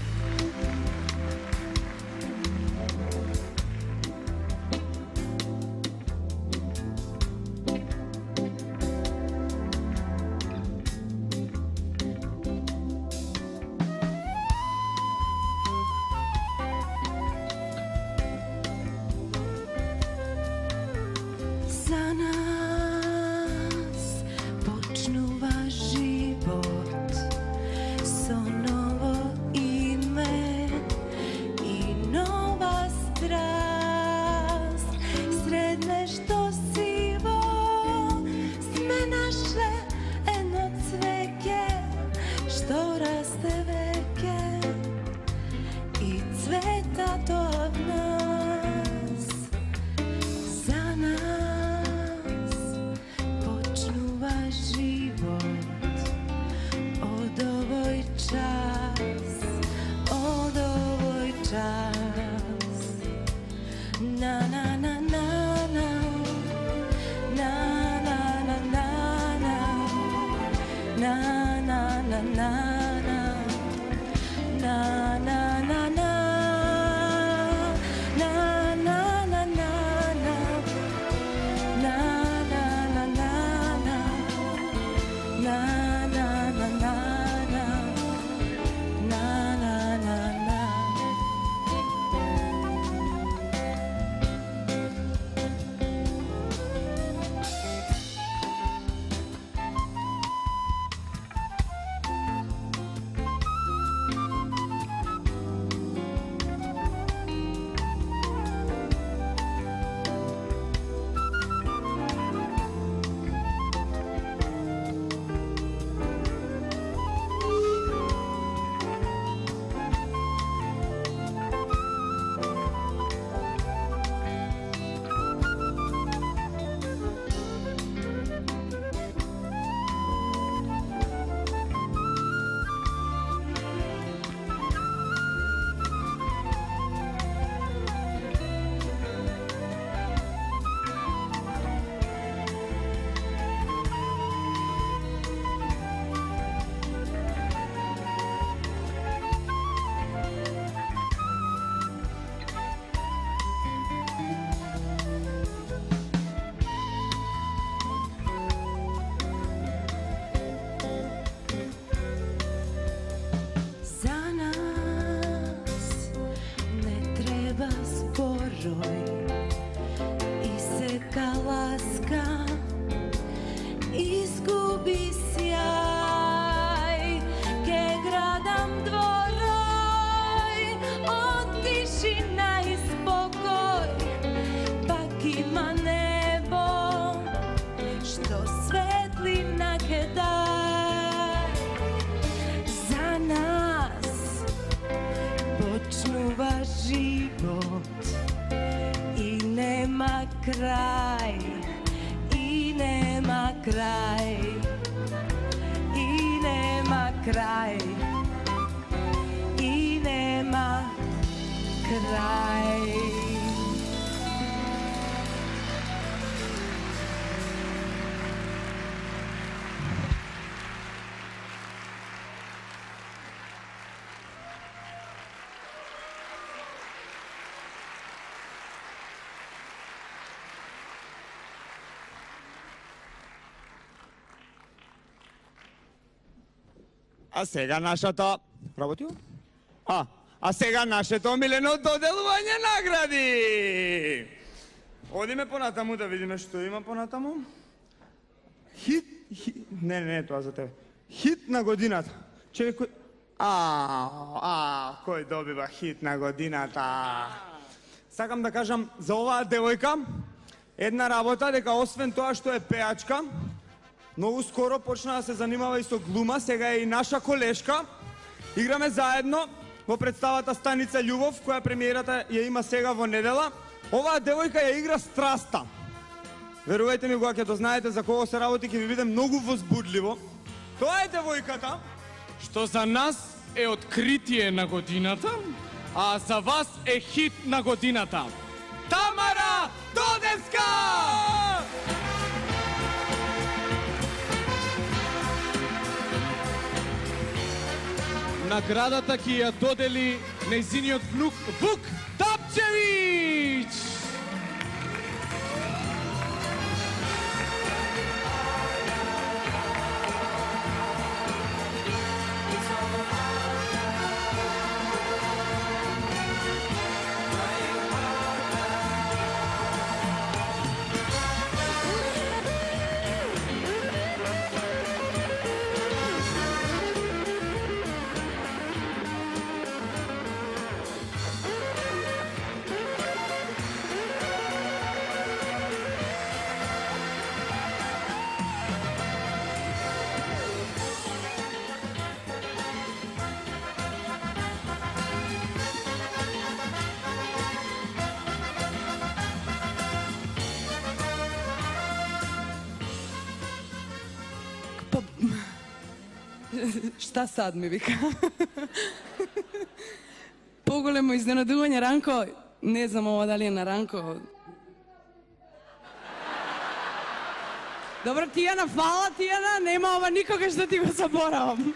[SPEAKER 14] Kraj i nema kraj i nema kraj i nema kraj.
[SPEAKER 8] А сега нашата... Работио? А сега нашето омилено доделување награди! Одиме понатаму да видиме што има понатаму. Не, тоа за тебе. Хит на годината. Чекај, кој... кој добива хит на годината? Сакам да кажам за оваа девојка една работа, дека освен тоа што е пеачка, многу скоро почна да се занимава и со глума, сега е и наша колешка. Играме заедно во представата Станица Љубов, која премиерата ја има сега во недела. Оваа девојка ја игра страста. Верувајте ми, кога ќе дознаете за кого се работи, ќе ви биде многу возбудливо. Тоа е девојката
[SPEAKER 3] што за нас е откритие на годината, а за вас е хит на годината. Тамара! наградата ќе ја додели нејзиниот внук Вук Тапчевиќ.
[SPEAKER 14] Šta sad mi vika? Poголемо изненадување, Ранко, не знам ова дали е на Ранко. Добро, Тијана, фала, Тијана, нема ова никогаш да ти го заборавам.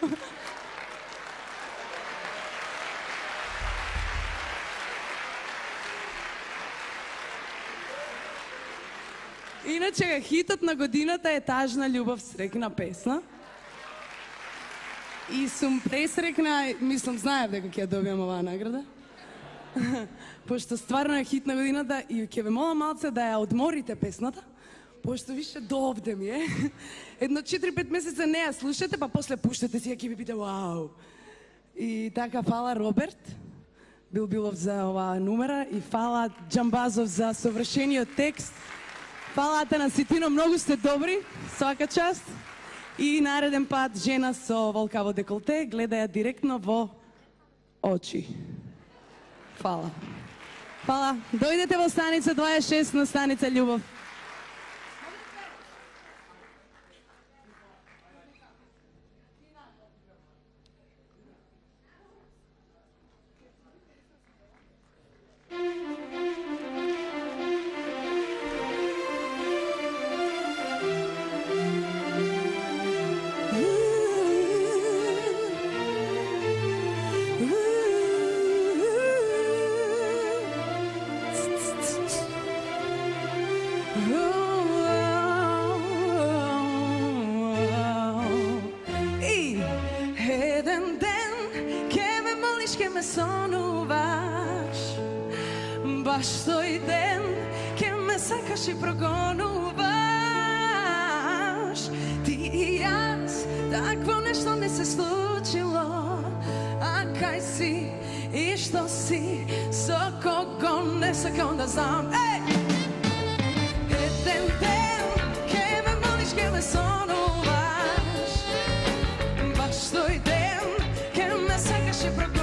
[SPEAKER 14] Иначе, хитот на годината е Тажна љубов, срекна песна. И сум пресрекна, мислам, знаев дека ќе добијам оваа награда. Пошто стварно е хит на годината и ќе ве молам малце да ја одморите песната, пошто више до овде ми е. Едно 4-5 месеца не ја слушате, па после пуштате си, ќе ви биде вау. И така, фала Роберт Билбилов за оваа номера и фала Џамбазов за совршениот текст. Фала Атана Ситино, многу сте добри, свака част. И нареден пат жена со волкаво деколте гледа ја директно во очи. Фала. Фала. Дојдете во станица 26 на станица Љубов. Баш тој ден ке ме сакаш и прогонуваш. Ти и јас, такво нешто не се случило. А кај си и што си, со кого не сакам да знам. Еден ден ке ме молиш, ке ме сонуваш. Баш тој ден ке ме сакаш и прогонуваш.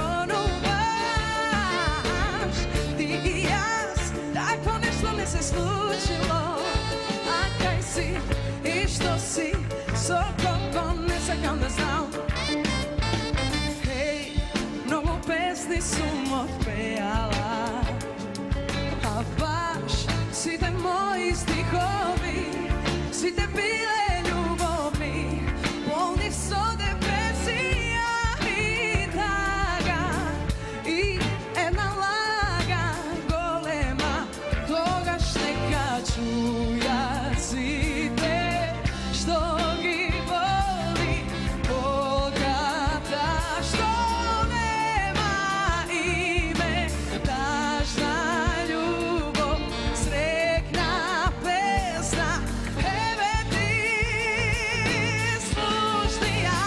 [SPEAKER 14] Se случило, а кај си и што си, со кого не сакам да знам. Хеј, многу песни сум отпеала, а баш сите мои стихови, сите биле љубовни, полни со депресија и тага, и една лага голема. Чуја сите што ги боли Богата, што нема име, тажна љубов, срекна песна, еве ти слушни ја.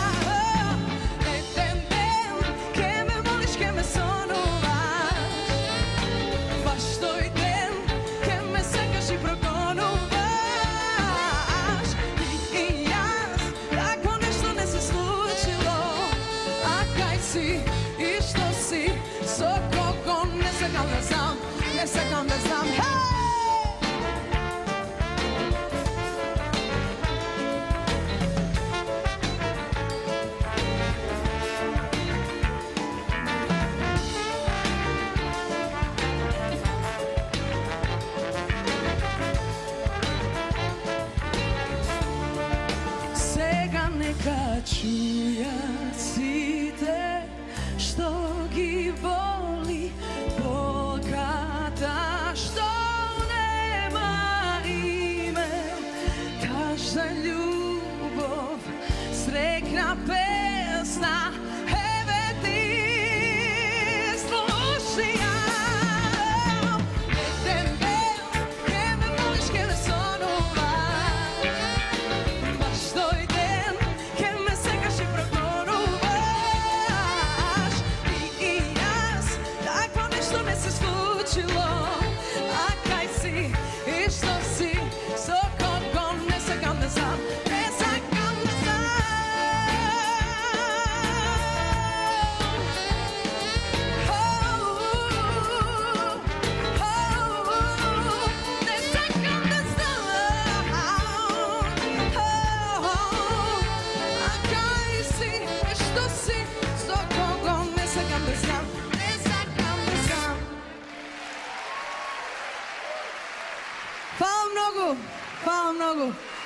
[SPEAKER 14] Еден ден ке ме молиш, ке ме сонуваш, баш тој ден ке ме сакаш и прогонуваш. Ти и јас, тако нешто не се случило. А кај си и што си, со кого не сакам да знам, не сакам да знам. Сега нека чуја сите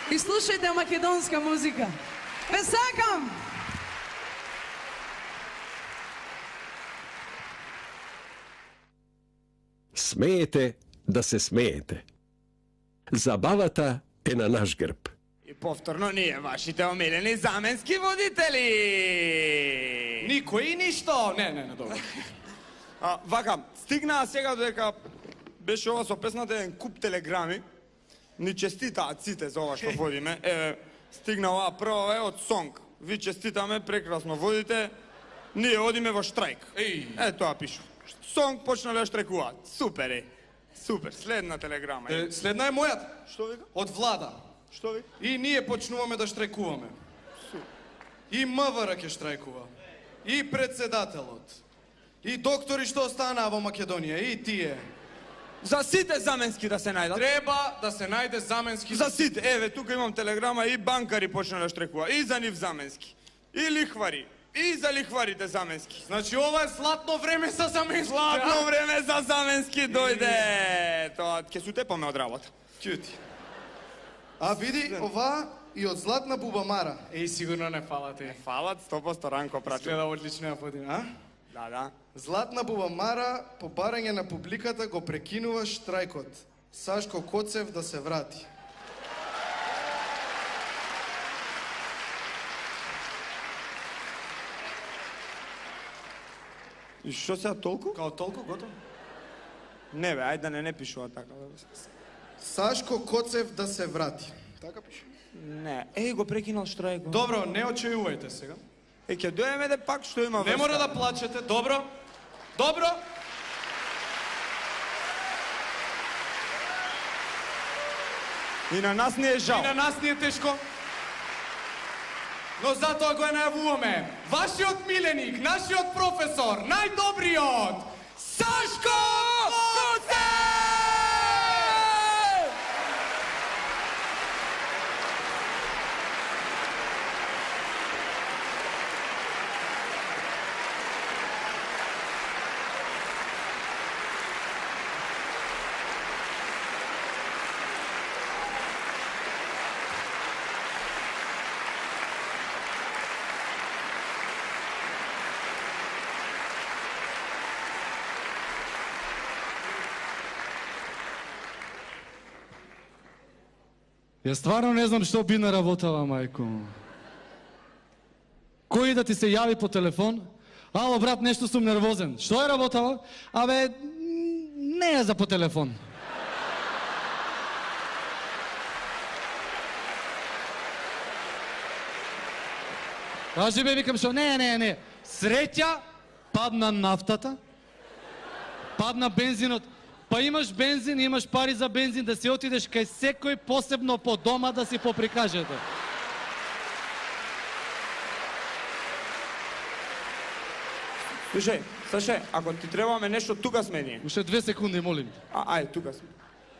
[SPEAKER 14] И слушајте македонска музика. Ве сакам!
[SPEAKER 1] Смеете да се смеете. Забавата е на наш грб.
[SPEAKER 8] И повторно ние, вашите омилени заменски водители!
[SPEAKER 3] Никој и ништо! Не, добро.
[SPEAKER 8] Вака, стигнаа сега додека беше ова со песната еден куп телеграми. Ни честитаат сите за ова што водиме. Стигна оваа прва од Сонг. Ви честитаме, прекрасно водите. Ние одиме во штрајк. Тоа пишу. Сонг почнале да штрекуваат. Супер е. Супер. Следна телеграма.
[SPEAKER 3] Следна е мојата.
[SPEAKER 8] Што вика?
[SPEAKER 3] Од влада.
[SPEAKER 8] Што вика?
[SPEAKER 3] И ние почнуваме да штрекуваме. И МВР ќе штрајкува. И председателот. И доктори што останаа во Македонија. И тие.
[SPEAKER 8] За сите заменски да се најдат.
[SPEAKER 3] Треба да се најде заменски.
[SPEAKER 8] За сите. Еве, тука имам телеграма и банкари почнале да штрекува. И за нив заменски. И лихвари. И за лихварите заменски.
[SPEAKER 3] Значи ова е златно време за заменски.
[SPEAKER 8] Златно време за заменски дојде. Тоа ќе се утепаме од работа.
[SPEAKER 3] Ќути.
[SPEAKER 15] А види ова и од златна бубамара.
[SPEAKER 3] Сигурно не фалат.
[SPEAKER 8] Не фалат, 100% Ранко прати.
[SPEAKER 3] Гледа одлично ја подим, а?
[SPEAKER 8] Да.
[SPEAKER 15] Златна бубамара по барање на публиката го прекинува штрајкот. Сашко Коцев да се врати.
[SPEAKER 8] И што сега толку?
[SPEAKER 3] Као толку, готово?
[SPEAKER 8] Не бе, ајде да не пишува така.
[SPEAKER 15] Сашко Коцев да се врати. Така пише.
[SPEAKER 8] Не, го прекинал штрајкот.
[SPEAKER 3] Добро, не очујувајте сега.
[SPEAKER 8] Ќе дојдеме да пак што има
[SPEAKER 3] Не мора да плачете, добро? Добро?
[SPEAKER 8] И на нас не е жал.
[SPEAKER 3] И на нас не е тешко. Но затоа го најавуваме. Вашиот миленик, нашиот професор, најдобриот, Сашко Коцев!
[SPEAKER 16] Ја стварно не знам што би наработала, мајко. Кој да ти се јави по телефон? Ало, брат, нешто сум нервозен. Што е работала? Абе, не е за по телефон. Кажи бе, викам што, не. Среќа, падна нафтата, падна бензинот. Па имаш бензин, имаш пари за бензин, да си отидеш кај секој посебно по дома да си поприкажете.
[SPEAKER 8] Слушај, ако ти требаме нешто, тука сме ние.
[SPEAKER 16] Уште 2 секунди, молим.
[SPEAKER 8] Ајде, тука сме.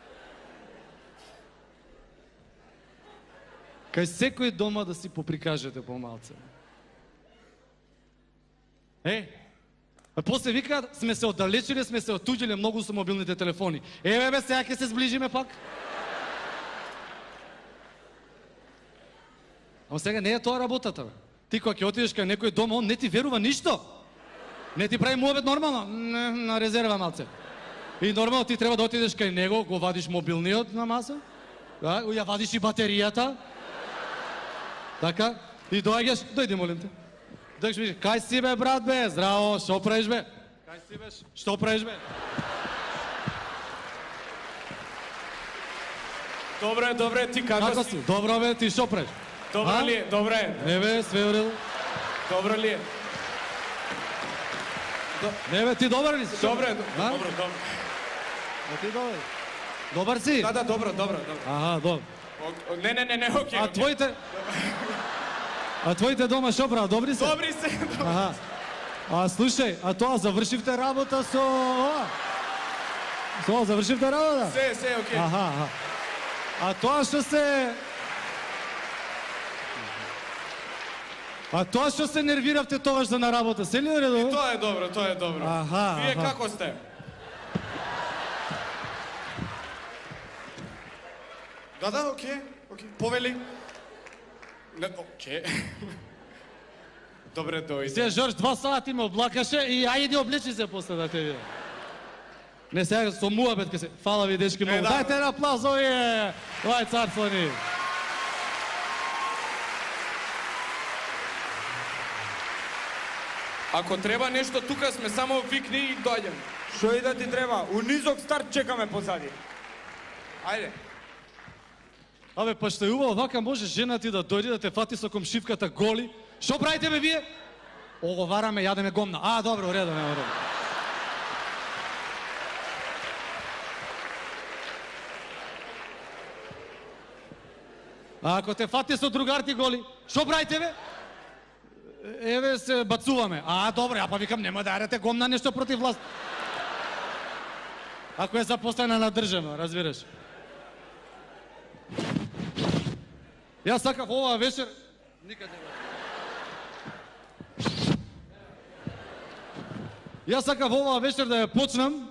[SPEAKER 16] Кај секој дома да си поприкажете помалце. А после вика, сме се оддалечили, сме се отуѓили многу со мобилните телефони. Еве бе, сега ќе се сближиме пак. Ама сега не е тоа работата, бе. Ти кога ќе отидеш кај некој дом, он не ти верува ништо. Не ти прави муабет нормално, на резерва малце. И нормално ти треба да отидеш кај него, го вадиш мобилниот на маса, да, ја вадиш и батеријата. Така, и дојди молим те. Док ми, кај си бе, брат бе? Здраво, што правиш бе? Кај си бе? Што правиш бе?
[SPEAKER 3] Добре, ти како си?
[SPEAKER 16] Добро бе, ти што правиш?
[SPEAKER 3] Добро ли е? Добре.
[SPEAKER 16] Не бе, све уредо.
[SPEAKER 3] Добро ли е?
[SPEAKER 16] Не бе, ти добар ли си?
[SPEAKER 3] Добро.
[SPEAKER 16] Ти добар? Добар си?
[SPEAKER 3] Да, добро.
[SPEAKER 16] Аха, добро.
[SPEAKER 3] Не, окей.
[SPEAKER 16] А твоите дома што прават? Добри се?
[SPEAKER 3] Добри се.
[SPEAKER 16] Аха. А слушај, а тоа завршивте работа со ова? Со завршивте работа?
[SPEAKER 3] Се, окей.
[SPEAKER 16] Аха. А тоа што се... А тоа што се нервиравте тогаш за на работа, се ли е редово?
[SPEAKER 3] Тоа е добро.
[SPEAKER 16] Аха.
[SPEAKER 3] Вие како сте?
[SPEAKER 15] Да, окей.
[SPEAKER 3] Окей, повели. Окей. Добре, дојде.
[SPEAKER 16] Сега Жорж 2 сати ме облакаше и ајде облечи се после да те видам. Не сега со муабет ке се. Фала ви дечки многу. Дајте една аплауз овие. Ова е царство ни.
[SPEAKER 3] Ако треба нешто тука сме само викни и дојдем.
[SPEAKER 8] Што и да ти треба? У низок старт чекаме позади. Ајде.
[SPEAKER 16] Абе, па што е убаво, вака може жена ти да дојде да те фати со комшивката голи. Што правите бе вие? Оговараме, јадеме гомна. А, добро, у реду, нема добро. А ако те фати со другарти голи, што правите бе? Еве се бацуваме. А, добро, ја па викам, нема да јадете гомна нешто против власт. Ако е запослена на држава, разбираш. Јас сакав оваа вечер... Никад не го. Јас сакав оваа вечер да ја почнам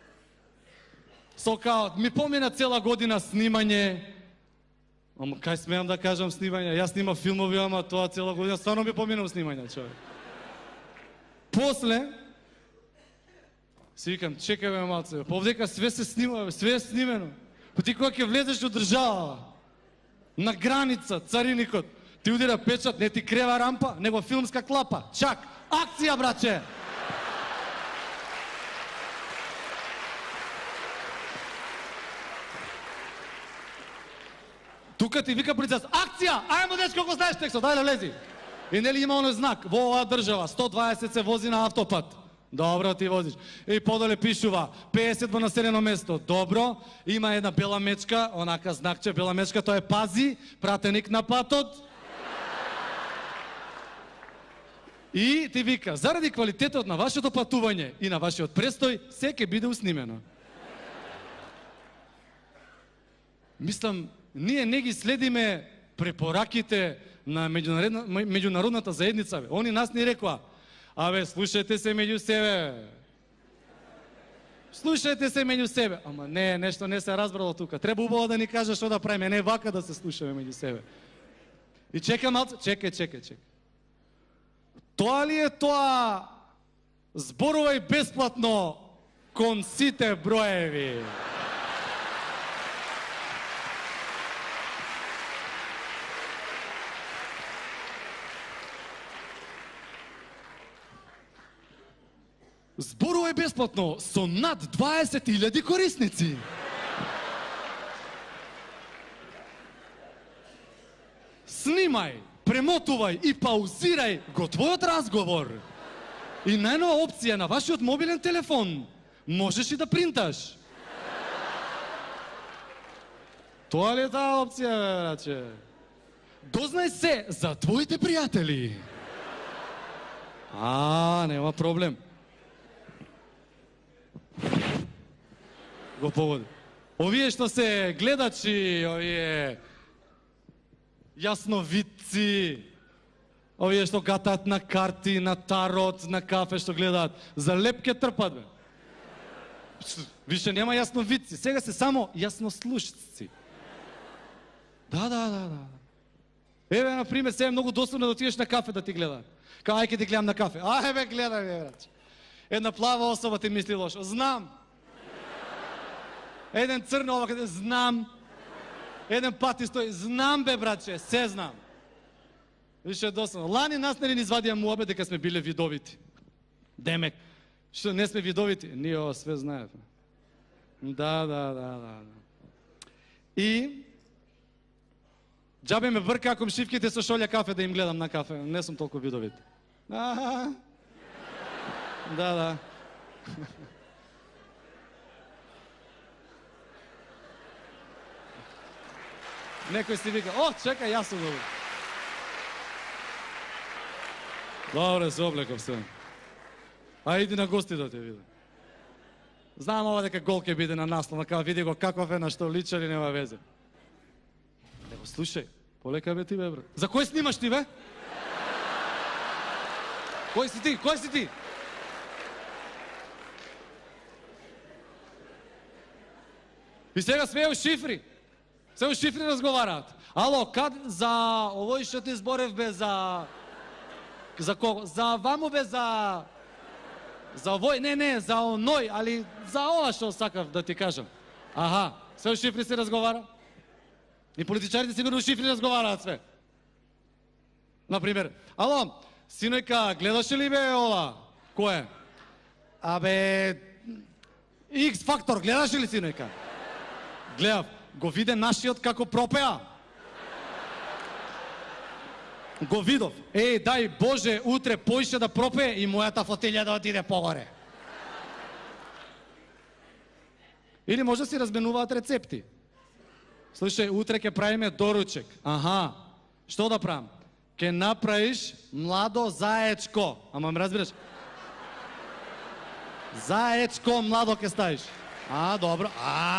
[SPEAKER 16] со као, ми помина цела година снимање. Ама кај смеам да кажам снимање? Јас снимам филмови, ама тоа цела година стварно ми поминам снимање, човек. После си викам, чекај бе малце, повдека све се снима, све е снимено. Па ти кога ќе влезеш од држава, на граница, цариникот, ти удира печат, не ти крева рампа, него филмска клапа. Чак, акција, браче! Тука ти вика полицајец, акција! Ајмо дечко, ако знаеш текстот, дајле влези! И нели има оној знак, во оваа држава, 120 се вози на автопат. Добро, ти возиш. И подоле пишува, 50 во населено место. Добро, има една бела мечка, онака знакче, бела мечка, тоа е пази, пратеник на патот. И ти вика, заради квалитетот на вашето патување и на вашиот престој, се ќе биде уснимено. Мислам, ние не ги следиме препораките на меѓународната заедница. Они нас ни рекоа, абе, слушајте се меѓу себе. Слушајте се меѓу себе. Ама не, нешто не се разбрало тука. Треба убаво да ни каже што да правиме, не вака да се слушаме меѓу себе. И чека малце, чекај. Тоа ли е тоа зборувај бесплатно кон сите броеви? Зборувај бесплатно со над 20.000 корисници. Снимај, премотувај и паузирај го твојот разговор. И најнова опција на вашиот мобилен телефон можеш и да принташ. Тоа ли е таа опција, браче? Дознај се за твоите пријатели. Нема проблем. Го поводи. Овие што се гледачи, овие јасновидци, овие што гатаат на карти, на тарот, на кафе, што гледаат, за леп ке трпат, бе. Више нема јасновидци, сега се само јаснослушци. Да. Еве, например, сега е многу досадно да отидеш на кафе да ти гледаат. Као, ај ке ти гледам на кафе. Ај, бе, гледај, бе, брат. Една плава особа ти мисли лошо. Знам. Еден црн овака, знам. Еден пати стои, знам бе, братче, се знам. Више досадно. Лани нас не ни извадија муабе дека сме биле видовити. Демек, што не сме видовити? Ние ова све знаеме. Да. И џабе ме врка комшивките со шолја кафе да им гледам на кафе. Не сум толку видовит. Да. Некој си вика, чекај, јас сум добро. Добре, се облеков се. А иди на гости да те видам. Знам ова дека гол ќе биде на наслов, као види го каков е, на што личи или нема везе. Него слушај, полека бе ти бе, брат. За кој снимаш ти бе? Кој си ти? И сега све у шифри. Се у шифри разговараат. Ало, за овој што ти зборев бе за кого? За ваму бе за овој, не, за оној, али за ова што сакав да ти кажам. Аха, се у шифри се разговара? И политичарите сигурно у шифри разговараат све. Например, ало, синојка, гледаше ли бе ова? Кој е? Абе, X Factor, гледаше ли синојка? Гледав, го виде нашиот како пропеа. Го видов. Еј, дај Боже, утре поише да пропее и мојата фотелја да отиде погоре. Или може да си разменуваат рецепти. Слушај, утре ќе правиме доручек. Аха, што да правам? Ке направиш младо заечко. Ама ме разбираш? Заечко младо ке ставиш. Добро.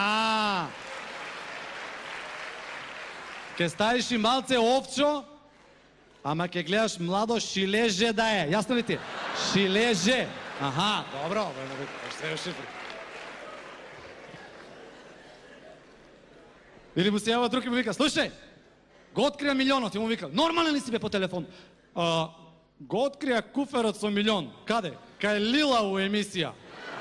[SPEAKER 16] Ке ставиш и малце овчо, ама ке гледаш младо шилеже да е. Јасно ли ти? Шилеже. Аха, добро. Или му се јава друг и му вика, слушај, го открија милионот и му вика, нормален ли си бе по телефон? Го открија куферот со милион. Каде? Кај Лила у емисија.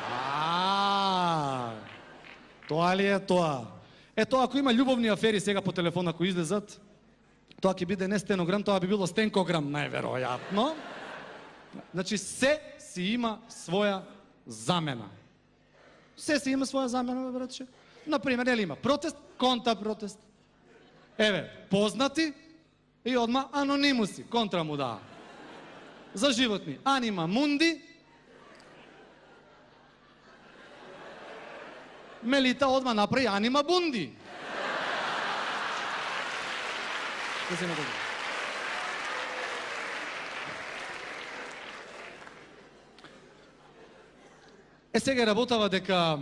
[SPEAKER 16] Тоа ли е тоа? Ето, ако има љубовни афери сега по телефон, ако излезат, тоа ќе биде не стенограм, тоа би било стенкограм, најверојатно. Значи, се си има своја замена. Се си има своја замена, братче. Например, нели има протест, контрапротест. Еве, познати и одма анонимуси, контра му даа. За животни, анима мунди, Мелита одма направи анима бунди. Сега работава дека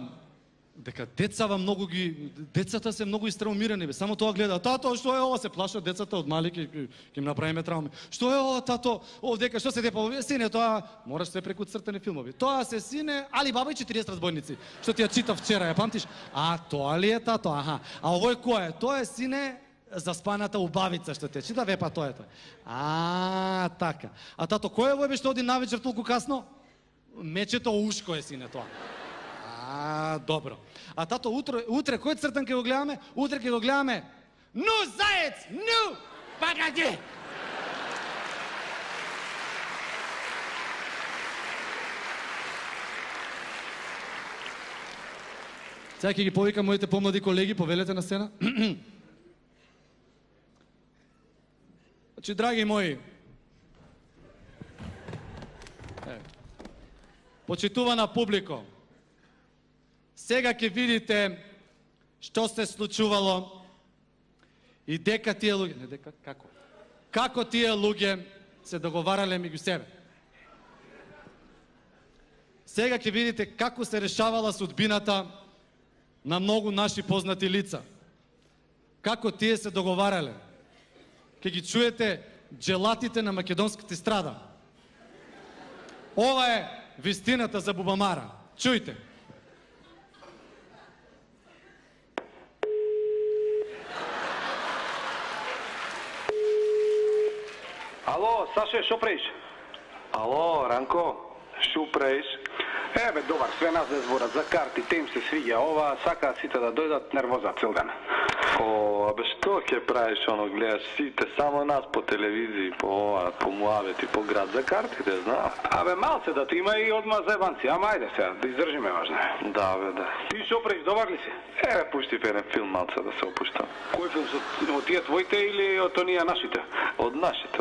[SPEAKER 16] децата се многу истраумирани, бе. Само тоа гледа. Тато, што е ова? Се плашат децата од мали, ќе им направиме трауми. Што е ова, тато? Овдека, што се депа? Сине, тоа мораш се преку цртани филмови. Тоа се сине, Али Баба и 40 разбойници. Што ти ја читав вчера, ја памтиш? Тоа ли е тато? Аха. А овој кој е? Тоа е сине заспаната убавица што те чита, вепа тоа е тоа. Така. А тато, кој е овој бе што оди навечер толку касно? Мечето ушко е сине тоа. Добро. А тато, утре кој цртан ќе го гледаме? Утре ќе го гледаме Ну, заец! Ну! Пагади! Сега ќе ги повикам моите помлади колеги, повелете на сцена. Значи, драги мои, почитувана публико, сега ќе видите што се случувало и дека тие луѓе, не дека, како тие луѓе се договарале меѓу себе. Сега ќе видите како се решавала судбината на многу наши познати лица. Како тие се договарале. Ќе ги чуете джелатите на македонската страда. Ова е вистината за Бубамара. Чујте.
[SPEAKER 17] Ало, Саше, шо правиш? Ало, Ранко, шо правиш? Еве, добар, све нас да зборат за карти, те им се свиѓа ова, сакаат сите да дојдат, нервоза цел ден.
[SPEAKER 18] Абе што ќе правиш, гледаш сите, само нас по телевизии, по муавети, по град, за картите, знаат.
[SPEAKER 17] Абе, малце да ти има и одма заебанци, ама ајде сега, да издржиме важно.
[SPEAKER 18] Да, бе, да.
[SPEAKER 17] Ти шо правиш, добар ли си?
[SPEAKER 18] Пушти еден филм малце да се опуштам.
[SPEAKER 17] Кој филм, од тие твоите или од оние нашите?
[SPEAKER 18] Од нашите.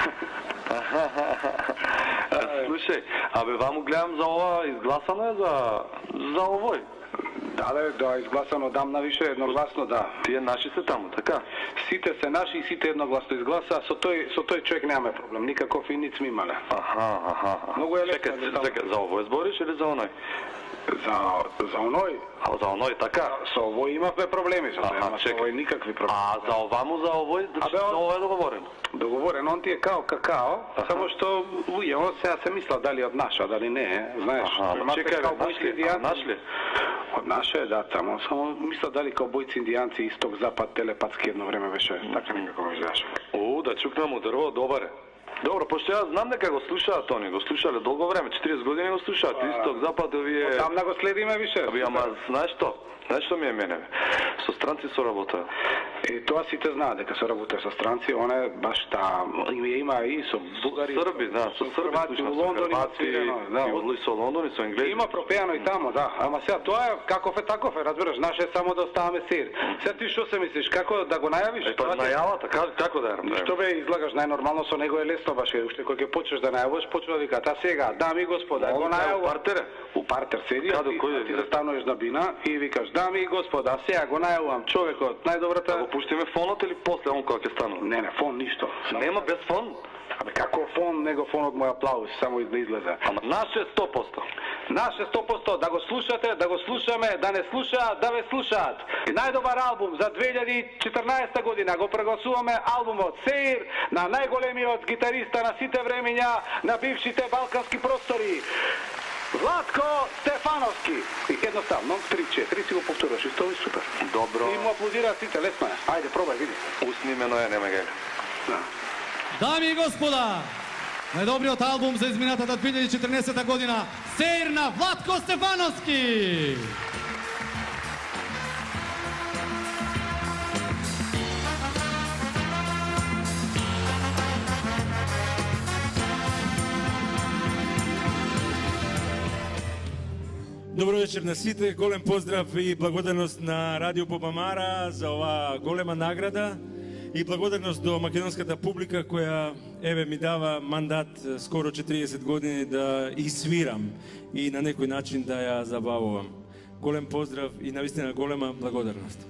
[SPEAKER 18] Слушај, абе, ваму гледам за ова, изгласано е за овој.
[SPEAKER 17] Да, изгласано дамна више, едногласно, да.
[SPEAKER 18] Тие наши се таму, така?
[SPEAKER 17] Сите се наши и сите едногласно изгласа, со тој човек немаме проблем, никаков и ниц ми имале. Многу е лесно.
[SPEAKER 18] Чекай, за овој збориш или за оној?
[SPEAKER 17] За оној.
[SPEAKER 18] За оној, така?
[SPEAKER 17] Со овој имавме проблеми, со овој никакви проблеми.
[SPEAKER 18] За оваму, за овој, за овој договорено?
[SPEAKER 17] Договорен, он ти е као какао, само што луѓе, он сега се мисла дали од наша, дали не, знаеш.
[SPEAKER 18] Чекај, наш ли?
[SPEAKER 17] Од наша е, да, само мисла дали каубојци индијанци, исток, запад, телепатски едно време беше, така некако ме изгледаше.
[SPEAKER 18] Да чукнам у дрво, добар е. Добро, пошто јас знам дека го слушаат они, го слушале долго време, 40 години го слушаат, исток, запад, овие...
[SPEAKER 17] Там да го следиме више.
[SPEAKER 18] Ама, знаеш што? Знаеш што ми е мене? Со странци со работа.
[SPEAKER 17] Тоа сите знаат дека се работа со странци, он е баш има и со бугари,
[SPEAKER 18] Срби, да, со срби слушна, со хрвати, и со Лондон и со енглези.
[SPEAKER 17] Има пропеано и тамо, да. Ама сега тоа е каков е таков е, разбираш, наше е само да оставаме сир. Сега ти што се мислиш, како да го најавиш?
[SPEAKER 18] Па најавата, како да ја?
[SPEAKER 17] Што бе излагаш најнормално со него е лесно баш, уште кога ќе почнеш да најаваш, почва да вика, та сега, дами и господа, го најавувам.
[SPEAKER 18] Партере?
[SPEAKER 17] У партер седи, ти застануваш на бина и викаш, дами и господа, сега го најавувам човекот, најдобрата.
[SPEAKER 18] Го пуштиме фонот или после он кога ќе станува?
[SPEAKER 17] Не, фон ништо.
[SPEAKER 18] Нема без фон?
[SPEAKER 17] Абе како фон, него фонот мој аплауз, само да излезе.
[SPEAKER 18] Ама наше 100%.
[SPEAKER 17] Наше 100%, да го слушате, да го слушаме, да не слушаат, да ве слушаат. Најдобар албум за 2014 година го прегласуваме албумот Сеир на најголемиот гитариста на сите времења на бившите балкански простори. Владко Стефановски. Едноставно, 3-4 си го повторуваш и тоа е супер.
[SPEAKER 18] Добро.
[SPEAKER 17] И му аплодираат сите, лесно е. Ајде, пробај, види.
[SPEAKER 18] Уснимено е, нема гега.
[SPEAKER 16] Дами и господа, најдобриот албум за изминатата 2014 година, Сеир на Владко Стефановски.
[SPEAKER 19] Добро вечер на сите, голем поздрав и благодарност на Радио Бубамара за оваа голема награда и благодарност до македонската публика која еве ми дава мандат скоро 40 години да свирам и на некој начин да ја забавувам. Голем поздрав и навистина голема благодарност.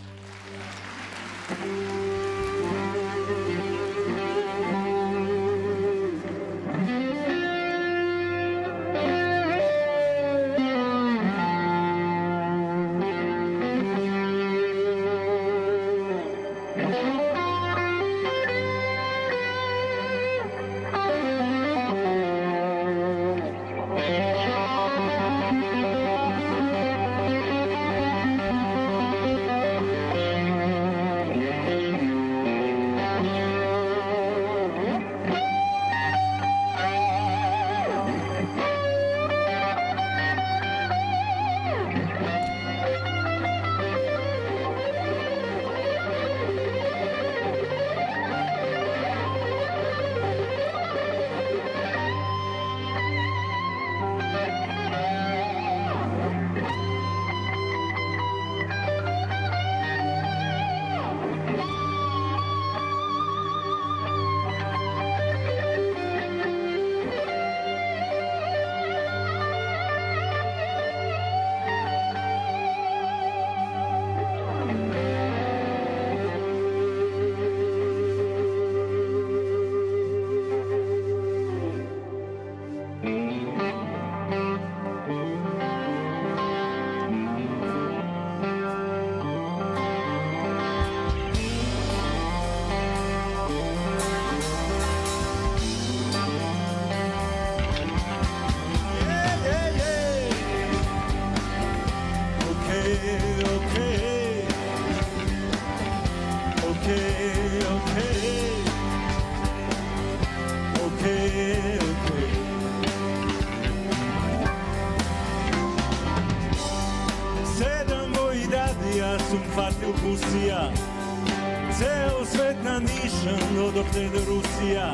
[SPEAKER 20] Ceo svet na nišan odokle do Rusija,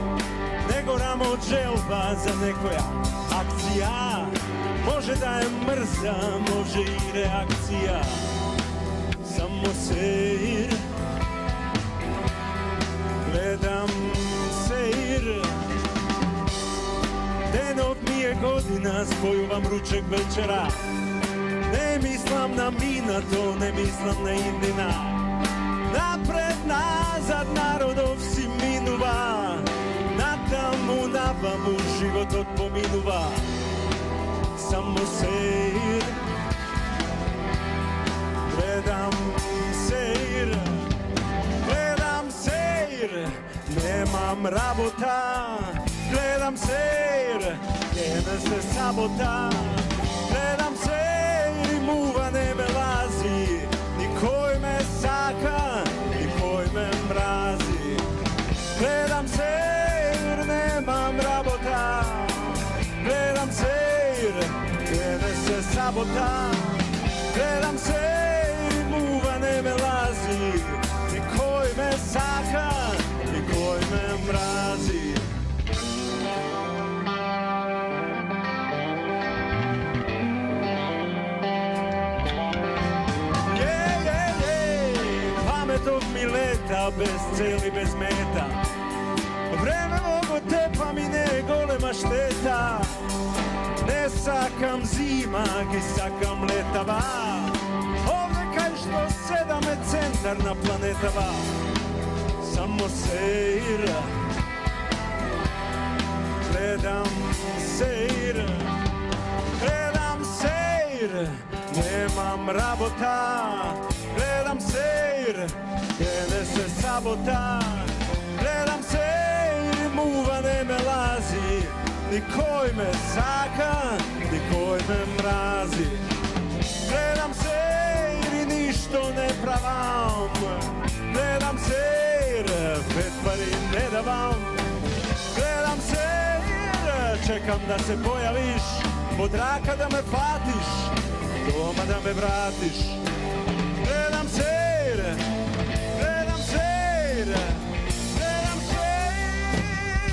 [SPEAKER 20] nego ramo dželba za nekoja akcija. Može da je mrza, može i reakcija. Samo Seir, gledam Seir. Denot mi je godina, spojuvam ruček večera. Ne mislim na minato, ne mislim na Indina. Napred, nazad, narodov si minuva. Natamu, navamu, život odpominuva. Samo Seir, gledam Seir, gledam Seir. nemam rabota. Gledam sejr, gdje se sabota. Gledam sejr i muva ne me lazi. Nikoj me saka, nikoj me mrazi. Gledam sejr, nemam rabota. Gledam sejr, gdje se sabota. Gledam sejr i muva ne me lazi. Nikoj me saka, nikoj me mrazi. Pametog mi leta, bez celi, bez meta. Vreme mogo tepa mi ne golema šteta. Ne sakam zima, ki sakam letava. Ovdje kaj što 7 je centar na planetava. Samo sejr, gledam sejr, gledam sejr, nemam rabota. Gledam sejr, gdje se sabota. Gledam sejr, muva ne me lazi. Nikoj me saka, nikoj me mrazi. Gledam sejr i ništo ne pravam. Gledam sejr, petvari ne davam. Gledam sejr, čekam da se pojaviš. Od raka da me patiš, doma da me vratiš. Gledam sejr, gledam sejr, gledam sejr.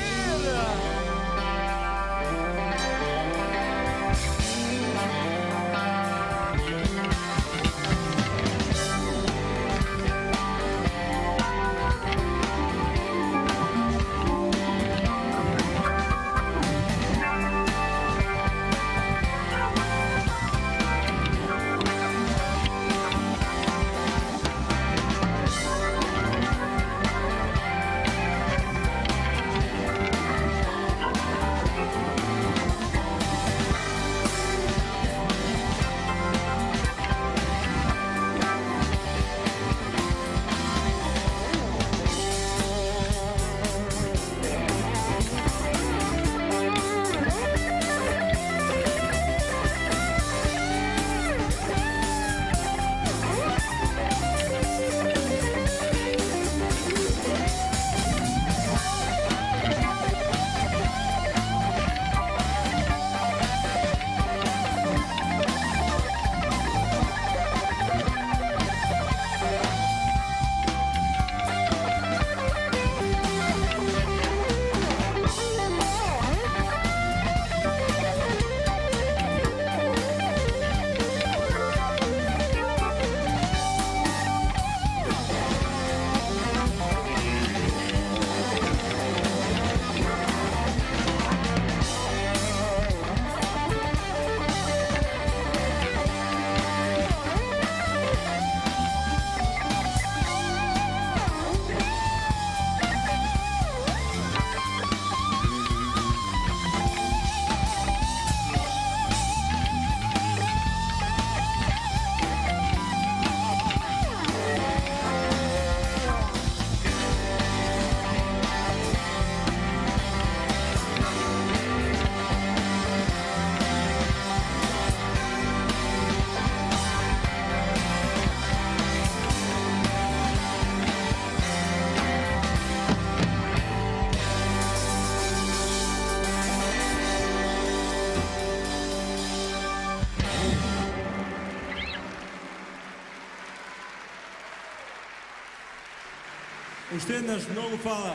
[SPEAKER 19] Уште еднаш многу фала.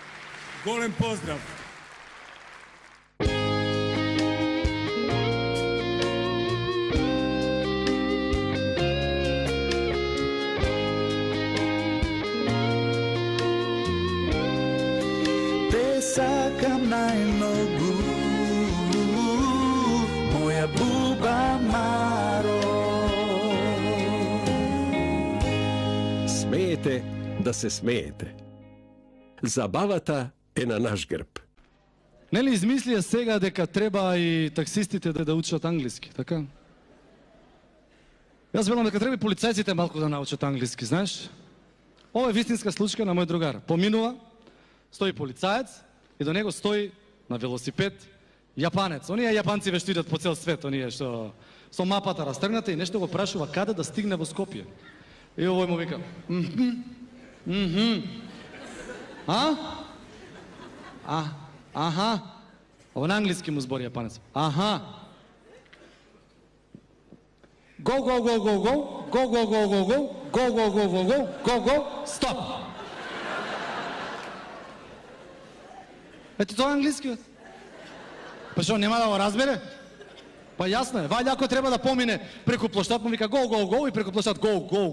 [SPEAKER 19] Голем поздрав.
[SPEAKER 2] Те сакам најмногу, моја буба Маро.
[SPEAKER 1] Смеете да се смеете. Забавата е на наш грб.
[SPEAKER 16] Нели измислија сега дека треба и таксистите да учат англиски, така? Јас велам дека треба и полицајците малку да научат англиски, знаеш? Ова е вистинска случка на мој другар. Поминува, Стои полицаец и до него стои на велосипед јапанец. Оние јапанци што идат по цел свет, оние што со мапата растргната и нешто го прашува каде да стигне во Скопје. И овој му вика: аха. Ово на англиски му збори јапанец. Аха. Go, стоп. Ето тоа е англиски. Па што, нема да го разбере? Па јасно е, вајде ако треба да помине преку плоштад, му вика go и преку плоштад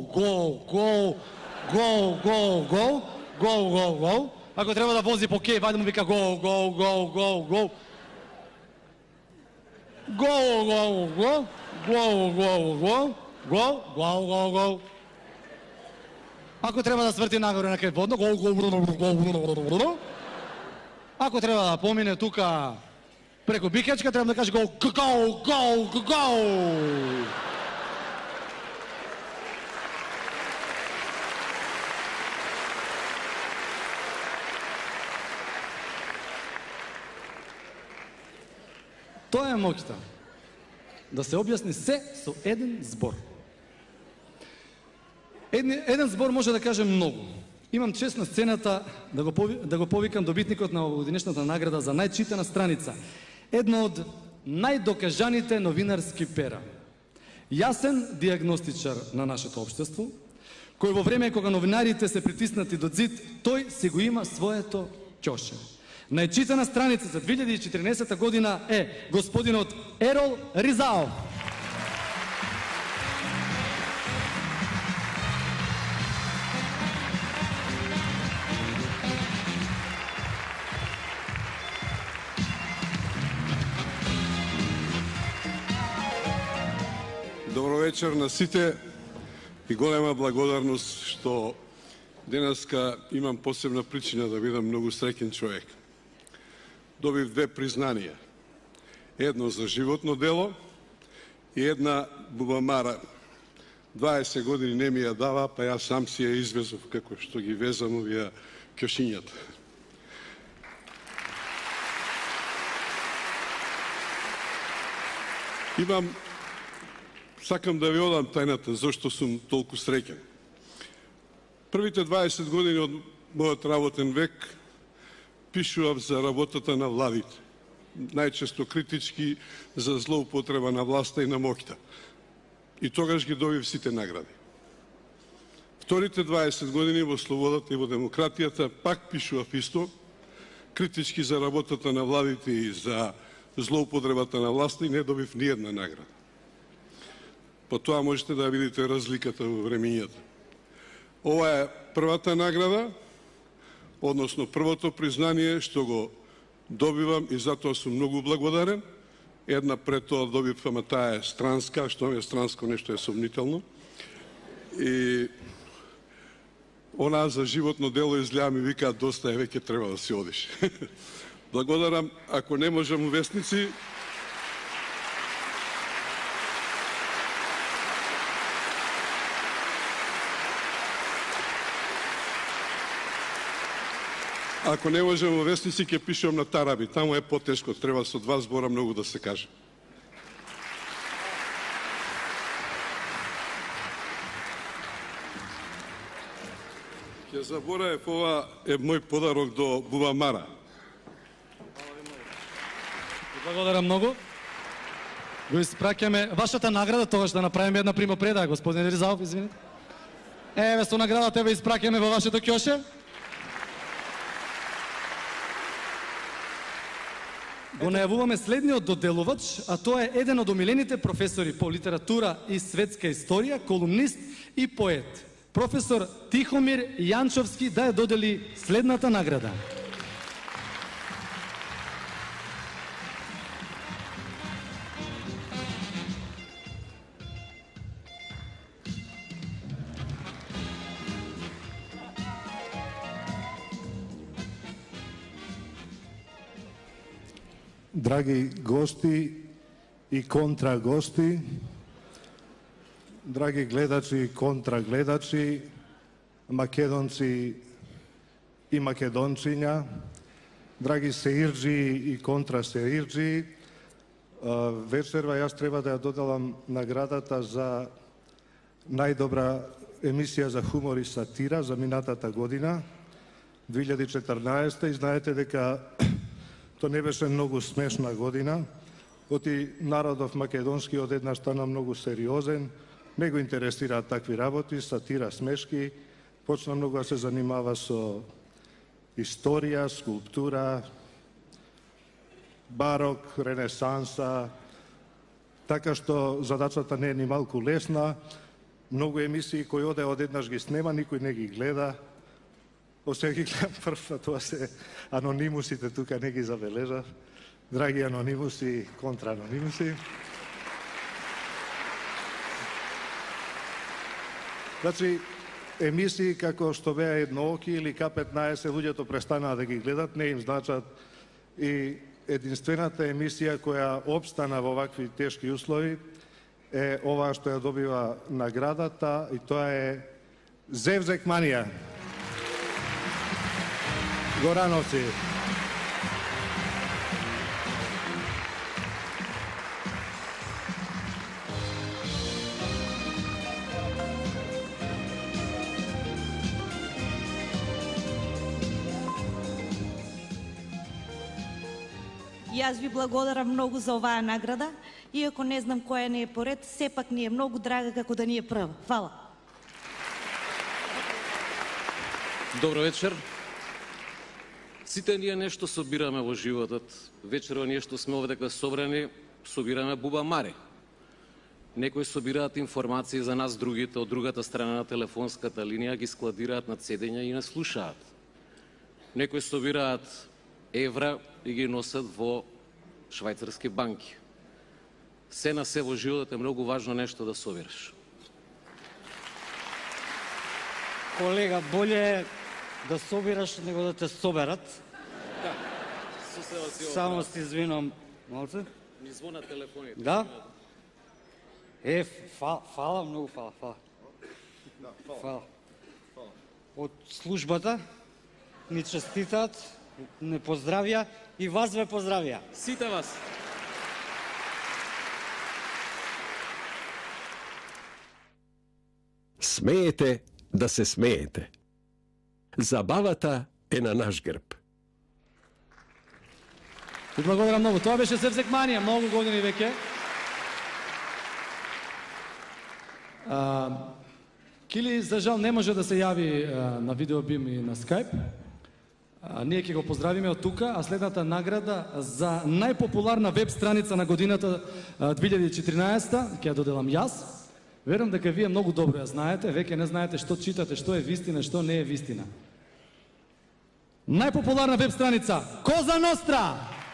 [SPEAKER 16] go. Ако треба да вози по кеј, вајде му вика go. Go. Ако треба да сврти нагоре на кај водно, go. Ако треба да помине тука преку бикачка, треба да каже go. Тоа е моќта. Да се објасни се со еден збор. Еден збор може да каже многу. Имам чест на сцената да го повикам добитникот на овогодишната награда за најчитана страница. Едно од најдокажаните новинарски пера. Јасен диагностичар на нашето општество, кој во време кога новинарите се притиснати до зид, тој си го има своето ќоше. Најчитана страница за 2014 година е господинот Ерол Ризаов.
[SPEAKER 21] Добро вечер на сите и голема благодарност што денеска имам посебна причина да бидам многу среќен човек. Добив две признанија. Едно за животно дело и една бубамара. 20 години не ми ја дава, па јас сам си ја извезов како што ги везам овие кјошињата. Сакам да ви одам тајната зашто сум толку среќен. Првите 20 години од мојот работен век пишував за работата на владите. Најчесто критички за злоупотреба на власта и на моќта. И тогаш ги добив сите награди. Вторите 20 години во слободата и во демократијата пак пишував исто, критички за работата на владите и за злоупотребата на власта и не добив ни една награда. По тоа можете да видите разликата во времењата. Ова е првата награда, односно првото признание што го добивам и затоа сум многу благодарен. Една пред тоа добив, ама таа е странска, што е странско нешто е сомнително. И она за животно дело изгледа ми вика доста е, веќе треба да си одиш. Благодарам, ако не можам вестници, ако не можем во вестници, ќе пишувам на тараби. Таму е потешко, треба со два збора многу да се каже. Ќе заборавев, ова е мој подарок до Бубамара.
[SPEAKER 16] Благодарам многу. Го испраќаме вашата награда, тогаш да направиме една примопреда, господин Ризаов, извините. Еве со наградата ве испраќаме во вашето ќоше. Го најавуваме следниот доделувач, а тоа е еден од омилените професори по литература и светска историја, колумнист и поет. Професор Тихомир Јанчовски да ја додели следната награда.
[SPEAKER 22] Драги гости и контрагости, драги гледачи и контрагледачи, македонци и македончиња, драги сеирджи и контрасеирджи, вечерва јас треба да ја доделам наградата за најдобра емисија за хумор и сатира за минатата година, 2014, и знаете дека то не беше многу смешна година, оти народов македонски одеднаш стана многу сериозен, не го интересираат такви работи, сатира, смешки, почна многу да се занимава со историја, скулптура, барок, ренесанса, така што задачата не е ни малку лесна, многу емисии кои оде одеднаш ги снема, никој не ги гледа, освен ги гледам прв, тоа се анонимусите тука не ги забележав, драги анонимуси, контраанонимуси. Значи, емисии како што беа Еднооки или К15, луѓето престанаа да ги гледат, не им значат, и единствената емисија која обстана во вакви тешки услови е оваа што ја добива наградата, и тоа е Зевзек Манија. Горановци.
[SPEAKER 4] Јас ви благодарам многу за оваа награда, иако не знам која не е поред, сепак ни е многу драга како да ни е прва. Фала.
[SPEAKER 5] Добро вечер. Сите ние нешто собираме во животот. Вечерва ние што сме овде собрани, собираме бубамари. Некои собираат информации за нас другите од другата страна на телефонската линија, ги складираат на седења и не слушаат. Некои собираат евра и ги носат во швајцарски банки. Се на се во животот е многу важно нешто да собираш.
[SPEAKER 23] Колега, боле да собираш него да те соберат. Само се извинам малце.
[SPEAKER 5] Ни звона телефоните.
[SPEAKER 23] Да? Фала, многу фала. Фала. Од службата ни честитат, не поздравија и вас ве поздравија.
[SPEAKER 5] Сите вас.
[SPEAKER 1] Смеете да се смеете. Забавата е на наш грб.
[SPEAKER 16] И благодарам многу. Тоа беше Зевзек Манија, многу години веќе. Кили, за жал, не може да се јави на видеобим и на Скайп. Ние ќе го поздравиме од тука, а следната награда за најпопуларна веб страница на годината 2014 ќе ја доделам јас. Верувам дека вие многу добро ја знаете, веќе не знаете што читате, што е вистина, што не е вистина. Најпопуларна веб страница Коза Ностра.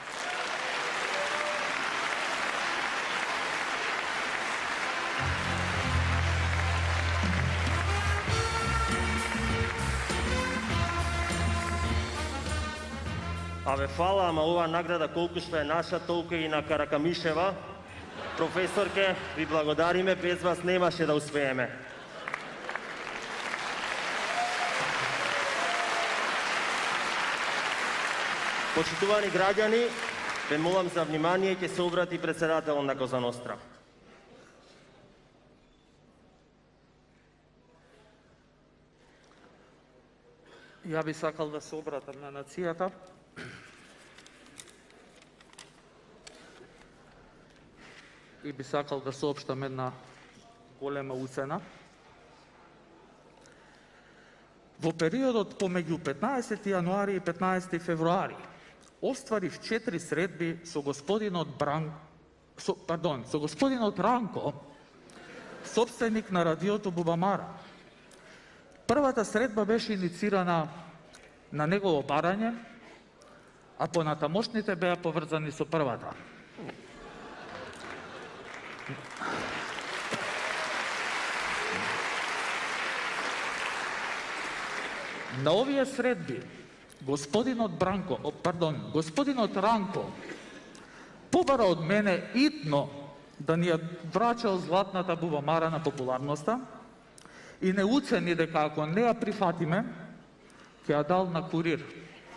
[SPEAKER 24] Абе, фала, ама оваа награда колку што е наша, толку и на Каракамишева. Професорке, ви благодариме, без вас немаше да успееме. Почитувани граѓани, ве молам за внимание, ќе се обрати председателот на Коза Ностра.
[SPEAKER 25] Ја би сакал да се обратам на нацијата. И би сакал да соопштам една голема уцена. Во периодот помеѓу 15 јануари и 15 февруари остварив 4 средби со господинот Ранко, собственик на радиото Бубамара. Првата средба беше иницирана на негово барање, а понатамошните беа поврзани со првата. На овие средби господинот Ранко побара од мене итно да ни ја врачал златната Бубамара на популарноста и не уцени дека ако не ја прифатиме, ќе ја дал на курир.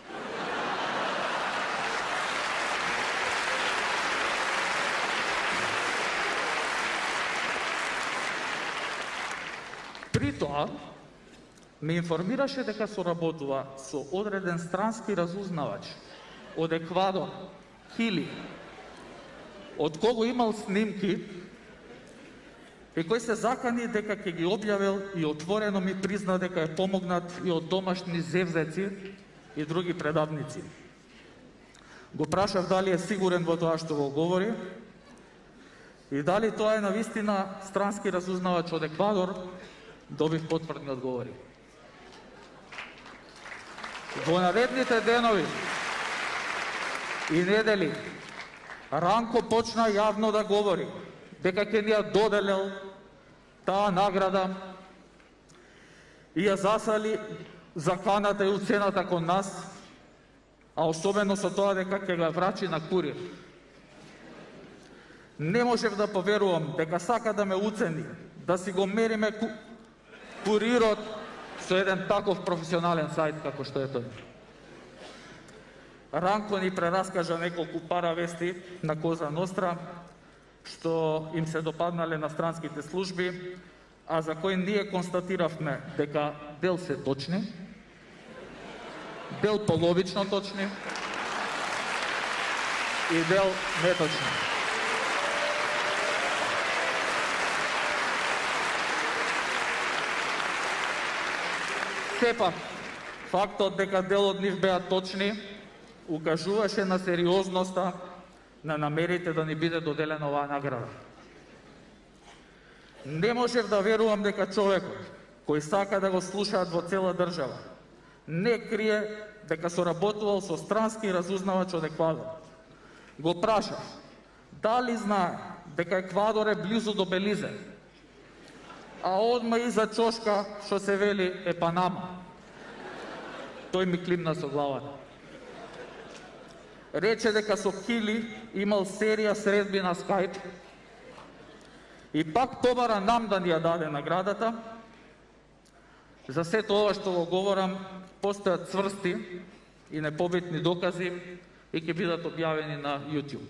[SPEAKER 25] При тоа, ме информираше дека соработува со одреден странски разузнавач од Еквадор, Хили, од кого имал снимки и кој се закани дека ќе ги објавил и отворено ми призна дека е помогнат и од домашни зевзеци и други предавници. Го прашав дали е сигурен во тоа што го говори и дали тоа е навистина странски разузнавач од Еквадор. Добив потврдни одговори. Во наредните денови и недели Ранко почна јавно да говори дека ќе ни ја доделел таа награда и ја засали заканата и уцената кон нас, а особено со тоа дека ќе ga врачи на курир. Не можев да поверувам дека сака да ме уцени, да си го мериме курирот со еден таков професионален сајт како што е тој. Ранко ни прераскажа неколку паравести на Коза Ностра, што им се допаднале на странските служби, а за кои ние констатиравме дека дел се точни, дел половично точни и дел неточни. Сепак, фактот дека дел од нив беа точни, укажуваше на сериозноста на намерите да ни биде доделена оваа награда. Не можев да верувам дека човекот, кој сака да го слушаат во цела држава, не крие дека соработувал со странски разузнавач од Еквадор. Го прашав, дали знае дека Еквадор е близу до Белизе, а одма иза чошка, што се вели, е Панама. Тој ми климна со главата. Рече дека со Хили имал серија средби на Скайп и пак побара нам да ни ја даде наградата. За сето ова што го говорам, постојат цврсти и непобитни докази и ќе бидат објавени на YouTube.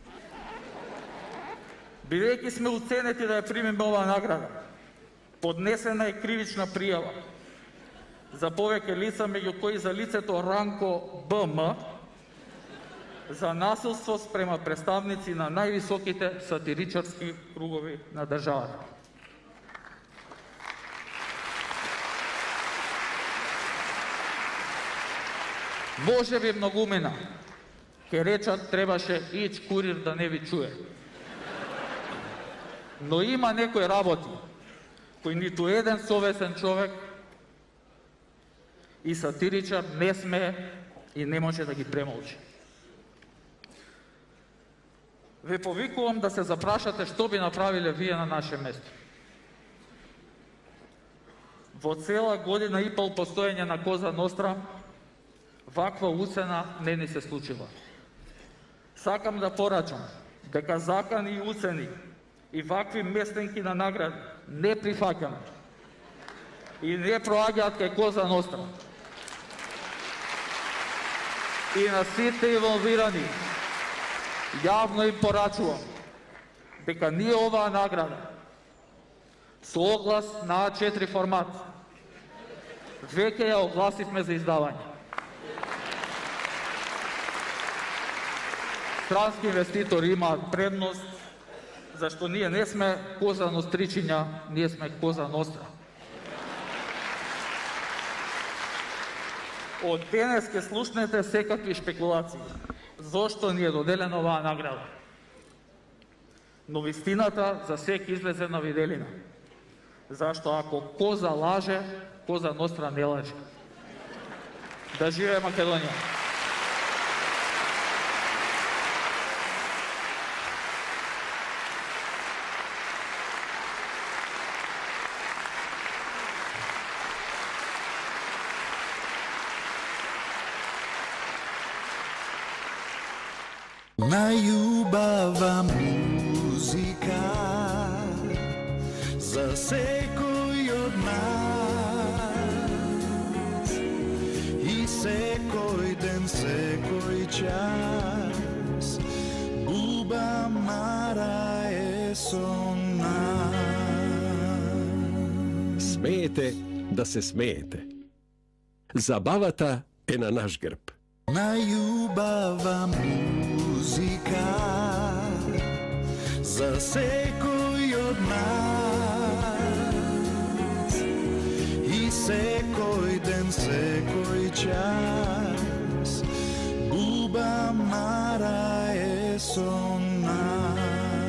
[SPEAKER 25] Бидејќи сме уценети да ја примеме оваа награда, поднесена е кривична пријава за повеќе лица, меѓу кои за лицето Ранко БМ, за насилство спрема представници на највисоките сатиричарски кругови на државата. Може би многумина ќе речат требаше ич курир да не ви чуе. Но има некои работи кој ниту еден совесен човек и сатиричар не смее и не може да ги премолчи. Ве повикувам да се запрашате што би направиле вие на наше место. Во цела година и пол постоење на Коза Ностра, ваква уцена не ни се случила. Сакам да порачам дека закани и уцени и вакви местенки на награди не прифаќаме и не проаѓаат кај Коза Ностра. И на сите инволвирани јавно им порачувам дека ние оваа награда со оглас на А4 формат веќе ја огласивме за издавање. Странски инвеститори имаат предност, зашто ние не сме Коза Ностричиња, ние сме Коза Ностра. Од денес ке слушнете секакви шпекулации. Зошто ни е доделена оваа награда? Но вистината за секи излезе на виделина. Зашто ако Коза лаже, Коза Ностра не лаже. Да живее Македонија!
[SPEAKER 2] Најубава музика за секој од нас ден, секој час, Буба Мара е со нас.
[SPEAKER 1] Смеете да се смеете. Забавата е на наш грб.
[SPEAKER 2] Најубава музика за секој од нас и секој ден, секој час, Буба Мара е со нас.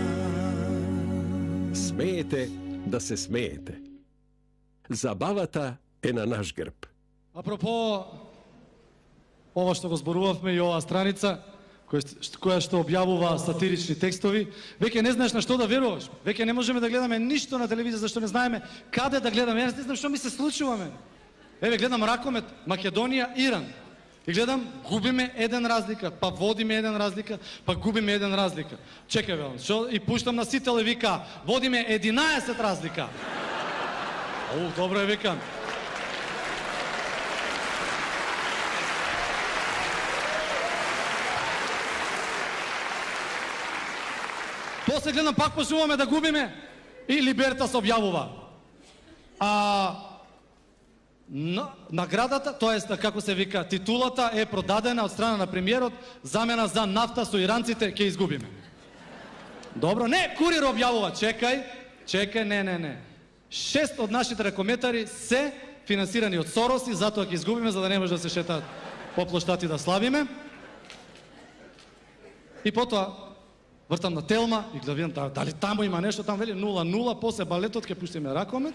[SPEAKER 1] Смеете да се смеете. Забавата е на наш грб.
[SPEAKER 16] Апропо ова што го зборувавме и оваа страница, која што објавува сатирични текстови, веќе не знаеш на што да веруваш. Веќе не можеме да гледаме ништо на телевизија, зашто не знаеме каде да гледаме. Јас не знам што ми се случуваме. Еве, гледам ракомет Македонија, Иран. И гледам, губиме еден разлика, па водиме еден разлика, па губиме еден разлика. Чекај бе, што и пуштам на сител и вика, водиме 11 разлика. Добро е, викам. После гледам, пак почнуваме да губиме и Либертас објавува. Наградата, тоест, како се вика, титулата е продадена од страна на премиерот, замена за нафта со иранците ќе изгубиме. Добро, не, Курир објавува, чекај, не. 6 од нашите ракометари се финансирани од Сороси, затоа ќе изгубиме, за да не може да се шетаат по плоштати да славиме. И потоа вртам на Телма и гледам дали таму има нешто, там вели 0-0, после балетот ќе пуштиме ракомет.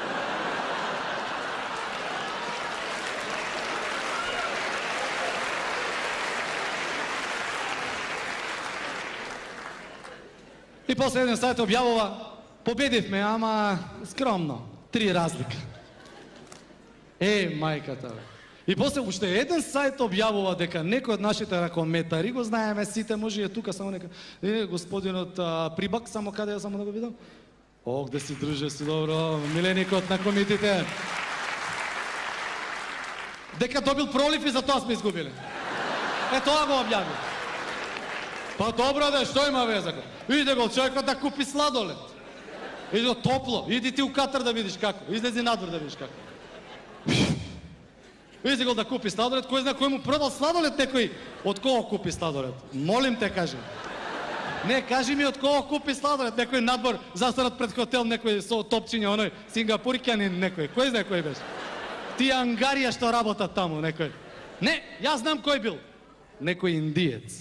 [SPEAKER 16] И после еден сајт објавува, победивме, ама скромно, 3 разлика. Мајката, бе. И после уште еден сајт објавува дека некој од нашите ракометари, го знаеме сите, може и е тука, само нека, господинот Прибак, само каде ја само да го видам? Где си, друже, си добро, миленикот на комитите. Дека добил пролив и за тоа сме изгубили. Тоа го објави. Па добро да, што има веза? Иде го човекот да купи сладолед. Иде топло, иди ти у Катар да видиш како, излези надвор да видиш како. Иде го да купи сладолед, кој знае кој му продал сладолед некој, од кого купи сладолед? Молим те, кажи. Не, кажи ми од кого купи сладолед, некој надвор, застанат пред хотел, некој со топчиња, оној сингапурикјанин некој, кој знае кој беше? Тие ангарија што работат таму, некој. Не, јас знам кој бил. Некој индиец.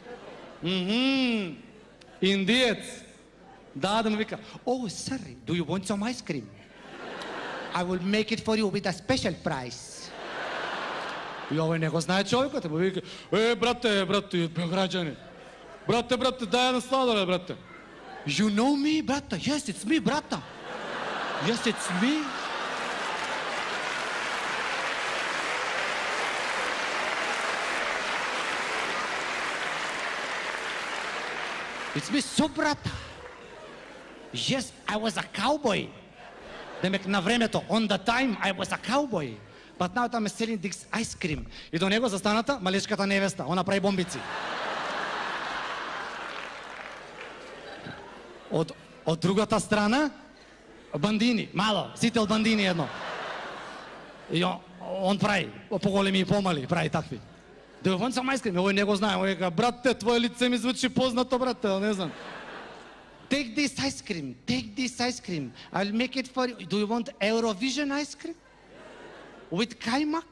[SPEAKER 16] Индиец. Да му вика, oh, sorry, do you want some ice cream? I will make it for you with a special price. И овој не го знае човекот, му вика, брате, граѓани, брате, дај еден сладолед, брате. You know me, брата? Yes, it's me, брата. Yes, it's me. It's me, so брата. Yes, I was a cowboy. Демек на времето, on the time, I was a cowboy. But now I'm selling this ice cream. И до него застаната малечката невеста, она прави бомбици. Од другата страна, бандини, мало, сител бандини едно. И он прави, поголеми и помали, прави такви. Да го want some ice cream? Овој не го знае, овој ка, брате, твое лице ми звучи познато, брате, не знам. Take this ice cream, I'll make it for you. Do you want Eurovision ice cream? With kaimak?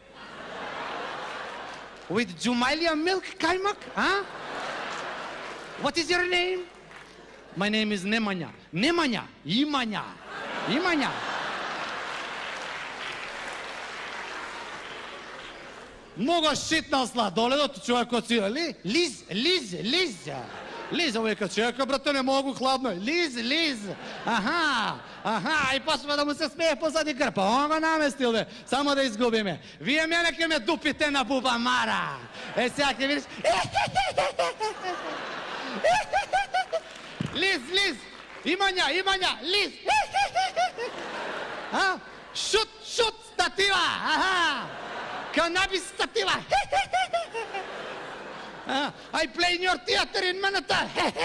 [SPEAKER 16] With Jumalia milk kaimak? Huh? What is your name? My name is Nemanja. Imanja. Много шитнал сладоледот, човекот си, Лиз, овека човека, брате, не могу хладно. Лиз. Аха, и почва да му се смее позади грпа. Он го наместил, бе, само да изгубиме. Вие мене ке ме дупите на Буба Мара. Сега ке видиш. Лиз, Имања, Лиз. Шут, статива. Аха, канабис статива. I play in your theater in Manhattan.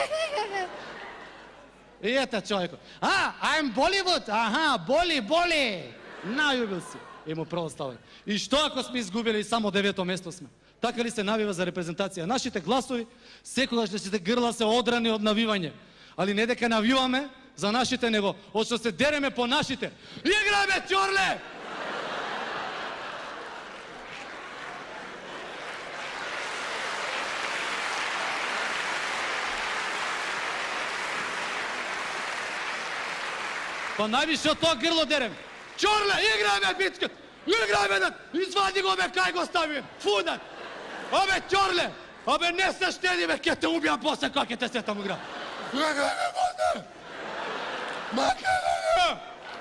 [SPEAKER 16] И это човеко. I'm Bollywood. Боли. Now you will see. И му право става. И што ако сме изгубили само 9-то место сме? Така ли се навива за репрезентација? Нашите гласови секогаш нашите грла се одрани од навивање. Али не дека навиваме за нашите, него од што се дереме по нашите. Играме, Чорле! Па највише од тоа грло дерем. Чорле, играјме битка! Играјме, извади го, бе, кај го ставиме. Фудат! Абе, Чорле! Абе, не се штеди, бе, ке те убијам после кога ке те сетам игра. Играјме, после! Македонија!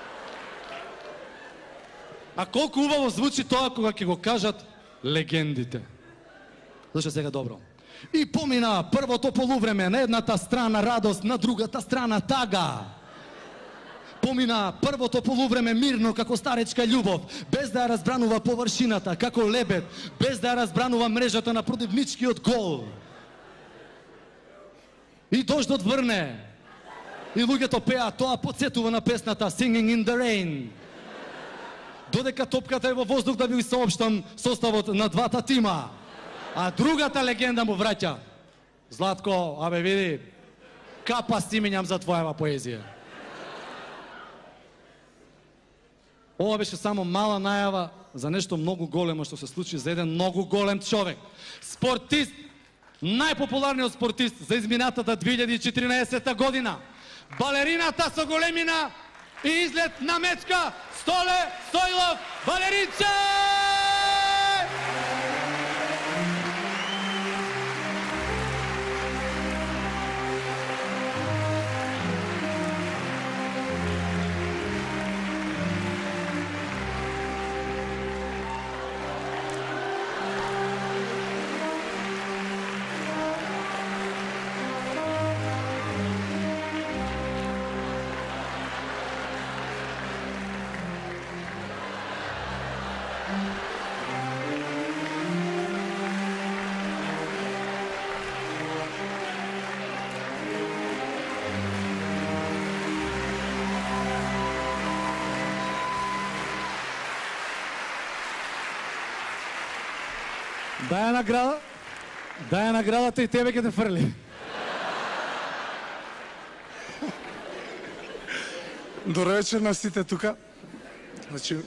[SPEAKER 16] А колку убаво звучи тоа кога ќе го кажат легендите. Слушай сега добро. И помина првото полувреме, на едната страна радост, на другата страна тага. Помина првото полувреме мирно како старечка љубов, без да ја разбранува површината, како лебед, без да ја разбранува мрежата на продивничкиот гол. И дождот врне. И луѓето пеат, тоа потсетува на песната Singing in the Rain. Додека топката е во воздух да ви соопштам составот на двата тима. А другата легенда му враќа. Златко, абе види, капа стименјам за твојава поезија. Ова беше само мала најава за нешто многу големо што се случи за еден многу голем човек. Спортист, најпопуларниот спортист за изминатата 2014 година. Балерината со големина и излет на мечка Столе Стојлов, балеринче! Дај наградата и тебе ќе те фрли.
[SPEAKER 6] Добро вечер на сите тука. Значи...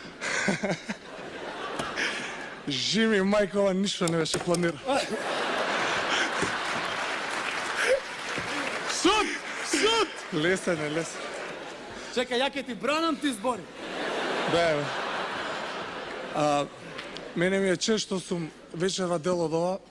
[SPEAKER 6] Жими, мајкова, ништо не беше планирано.
[SPEAKER 16] Шут!
[SPEAKER 6] Лесен е, лесен.
[SPEAKER 16] Чекај, ја ќе ти бранам, ти збори.
[SPEAKER 6] Бе. Мене ми е чест што сум вечерва дел од ова.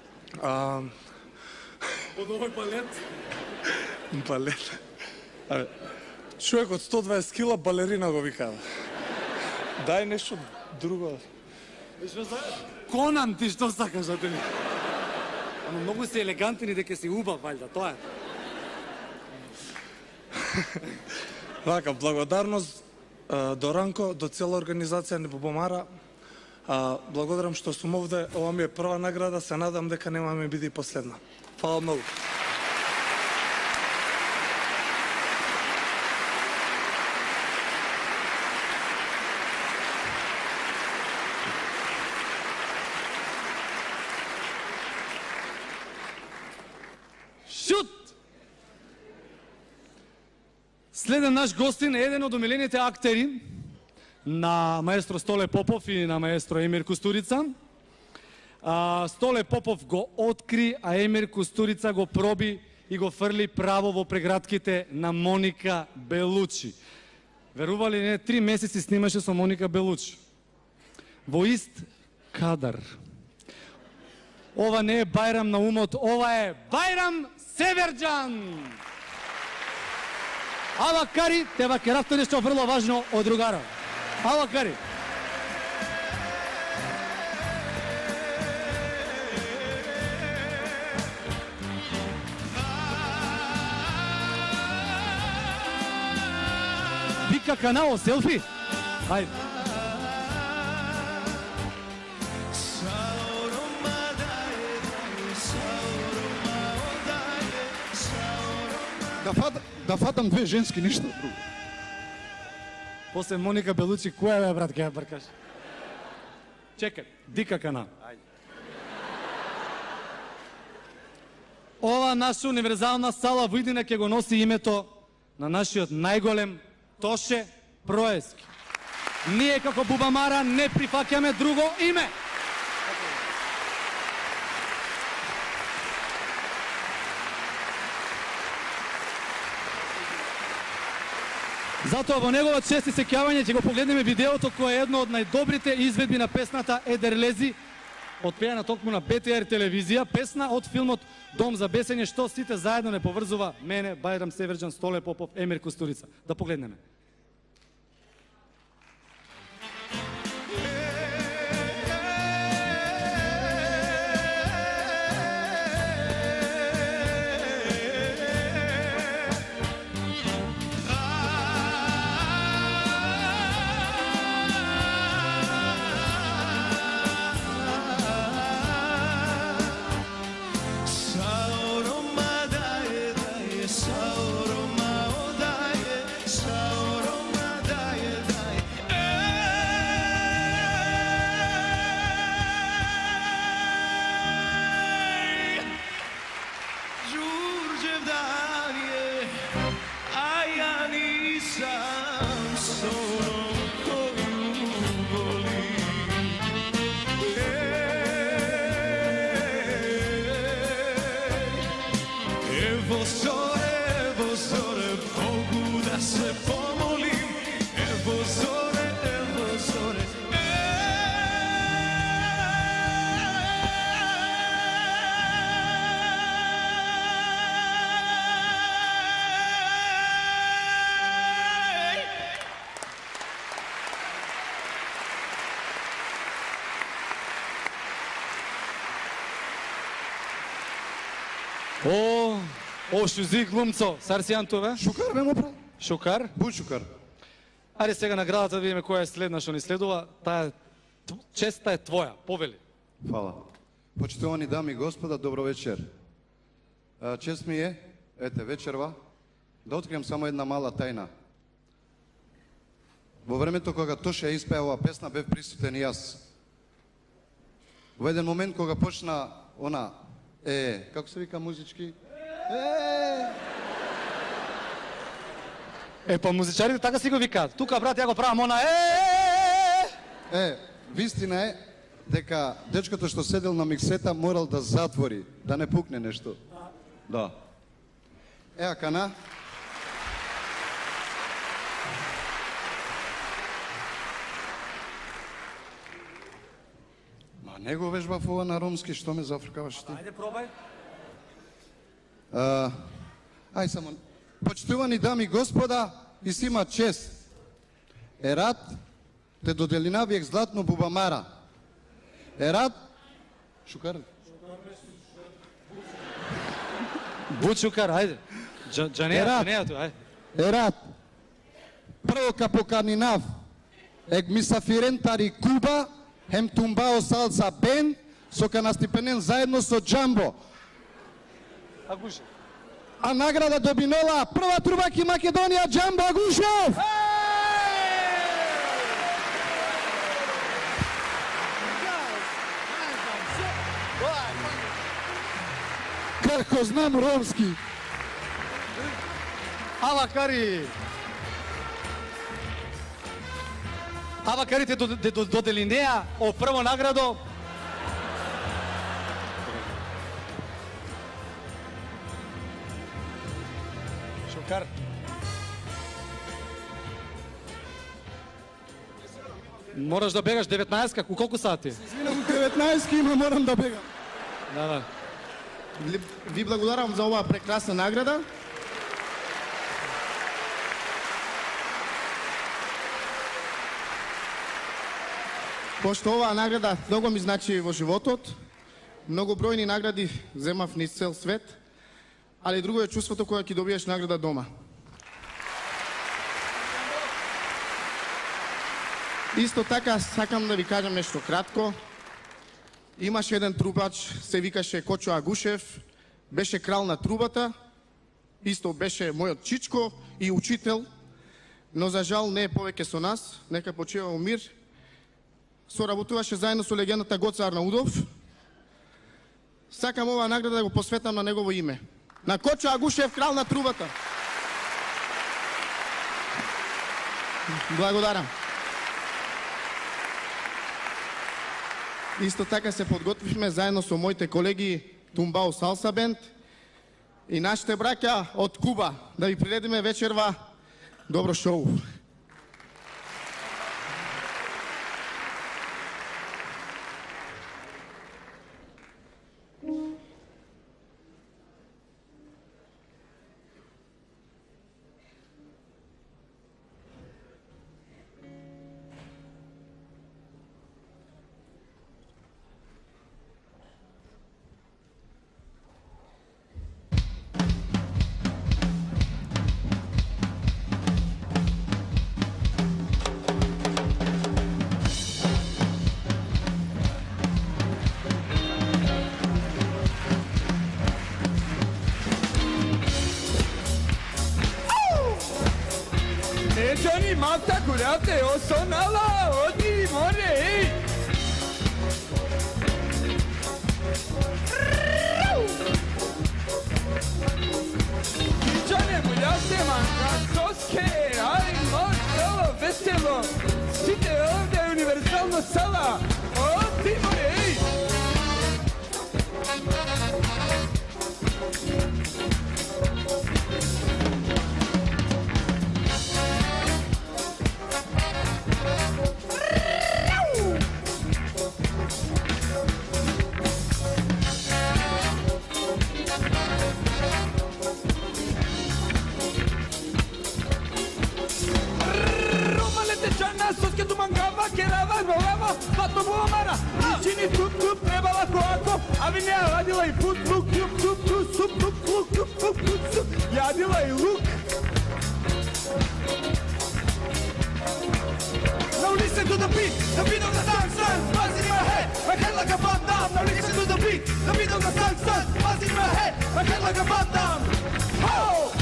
[SPEAKER 16] Од овој балет?
[SPEAKER 6] Балет. Човек од 120 кила балерина го викава. Дај нешто друго.
[SPEAKER 16] Конан, ти што сакаш да те? Ама многу си елегантен и дека си убав, вајда, тоа е.
[SPEAKER 6] Вака, благодарност до Ранко, до цела организација не Бубамара. Благодарам што сум овде, ова ми е прва награда, се надам дека нема ми биде и последна. Фала многу.
[SPEAKER 16] Шут! Следен наш гостин е еден од омилените актери на маестро Столе Попов и на маестро Емир Кустурица. Столе Попов го откри, а Емир Кустурица го проби и го фрли право во прегратките на Моника Белучи. Верували не, 3 месеци снимаше со Моника Белучи. Во ист кадар. Ова не е Бајрам на умот, ова е Бајрам Северџан! Ава Кари, тева ке рафто нешто врло важно од другара. Ава Кари. Вика канал, селфи. Ајде.
[SPEAKER 7] Да фатам две женски, ништо друго.
[SPEAKER 16] После Моника Белучи, која бе, брат, ќе ја бркаш? Чекай, Дика Кана. Ова наша универзална сала во иднина ќе го носи името на нашиот најголем Тоше Проески. Ние како Бубамара не прифаќаме друго име. Затоа во негова чест и сеќавање ќе го погледнеме видеото кое е едно од најдобрите изведби на песната Едерлези, отпеана токму на БТР телевизија, песна од филмот Дом за бесење, што сите заедно не поврзува мене, Бајрам Северџан, Столе Попов, Емир Кустурица. Да погледнеме. О, шузи глумцо, Сарсијантове?
[SPEAKER 7] Шукар бе му прави.
[SPEAKER 16] Шукар?
[SPEAKER 7] Буј Шукар.
[SPEAKER 16] Ајде сега наградата да видиме која е следна што ни следува. Таа честа е твоја, повели.
[SPEAKER 7] Фала. Почитувани дами и господа, добро вечер. Чест ми е, ете, вечерва, да открием само една мала тајна. Во времето кога Тоше ја испеа оваа песна, бев присутен и јас. Во еден момент кога почна она, како се вика музички?
[SPEAKER 16] Па музичарите така си го викаат. Тука, брат, ја го правам она,
[SPEAKER 7] вистина е дека дечкото што седел на миксета морал да затвори, да не пукне нешто. Да. Еа, Кана. Ма не го вежбав ова на ромски, што ме зафркаваш ти?
[SPEAKER 16] Ајде, пробај.
[SPEAKER 7] Ај само, почитувани дами и господа, и си има чест. Ерат те додели навиек златно Бубамара. Ерат... Шукар?
[SPEAKER 16] Бучукар, ајде. Джанејато, ајде.
[SPEAKER 7] Ерат, прво капоканинав, ек мисафирентари Куба, хем тумбао салса бен, со канастипенен заедно со Джамбо. А награда добинола прва трубаки Македонија Джамбо Агушев! Како знам ромски.
[SPEAKER 16] Ава кари те додели неа о прво наградо. Шукар. Мораш да бегаш 19-ка, у колку сати?
[SPEAKER 7] Извинам, 19-ки има, морам да бегам.
[SPEAKER 16] Да.
[SPEAKER 9] Ви благодарам за оваа прекрасна награда. Пошто оваа награда многу ми значи во животот, многу бројни награди земав низ цел свет, али друго е чувството кога ќе добиеш награда дома. Исто така сакам да ви кажам нешто кратко. Имаше еден трубач, се викаше Кочо Агушев, беше крал на трубата исто беше мојот чичко и учител, но за жал не е повеќе со нас, нека почива во мир. Соработуваше заедно со легендата Гоце Арнаудов. Сакам оваа награда да го посветам на негово име. На Кочо Агушев, крал на трубата. Благодарам. Исто така се подготвивме заедно со моите колеги Тумбао Салса Бенд и нашите браќа од Куба да ви приредиме вечерва добро шоу.
[SPEAKER 8] Johnny Mata curate o sonala odi more. Johnny mulate manga soske ai moselo veselo. Site ovde univerzalno sala odi more. Sos que tu mangava, querava, rolava, fato boa mara. Chini tup tup, trebala coaco, a vinha radila e put look, tup tup tup, sup tup look, tup tup tup, sup. Yadila e look. Now listen to the beat of the song, buzzing in my head, my head like a bomb down. Now listen to the beat of the song, buzzing in my head, my head like a bomb down. Ho!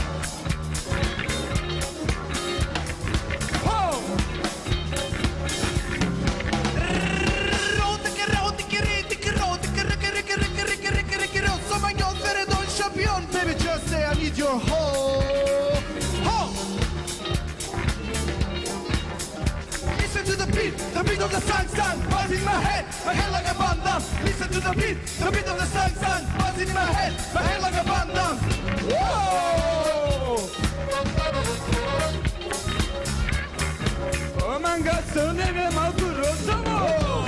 [SPEAKER 8] Baby, just say I need your ho. Listen to the beat of the song, buzz in my head like a bomb down. Listen to the beat of the song, buzz in my head like a bomb down. Whoa! Oh my God, so never malku rozomo.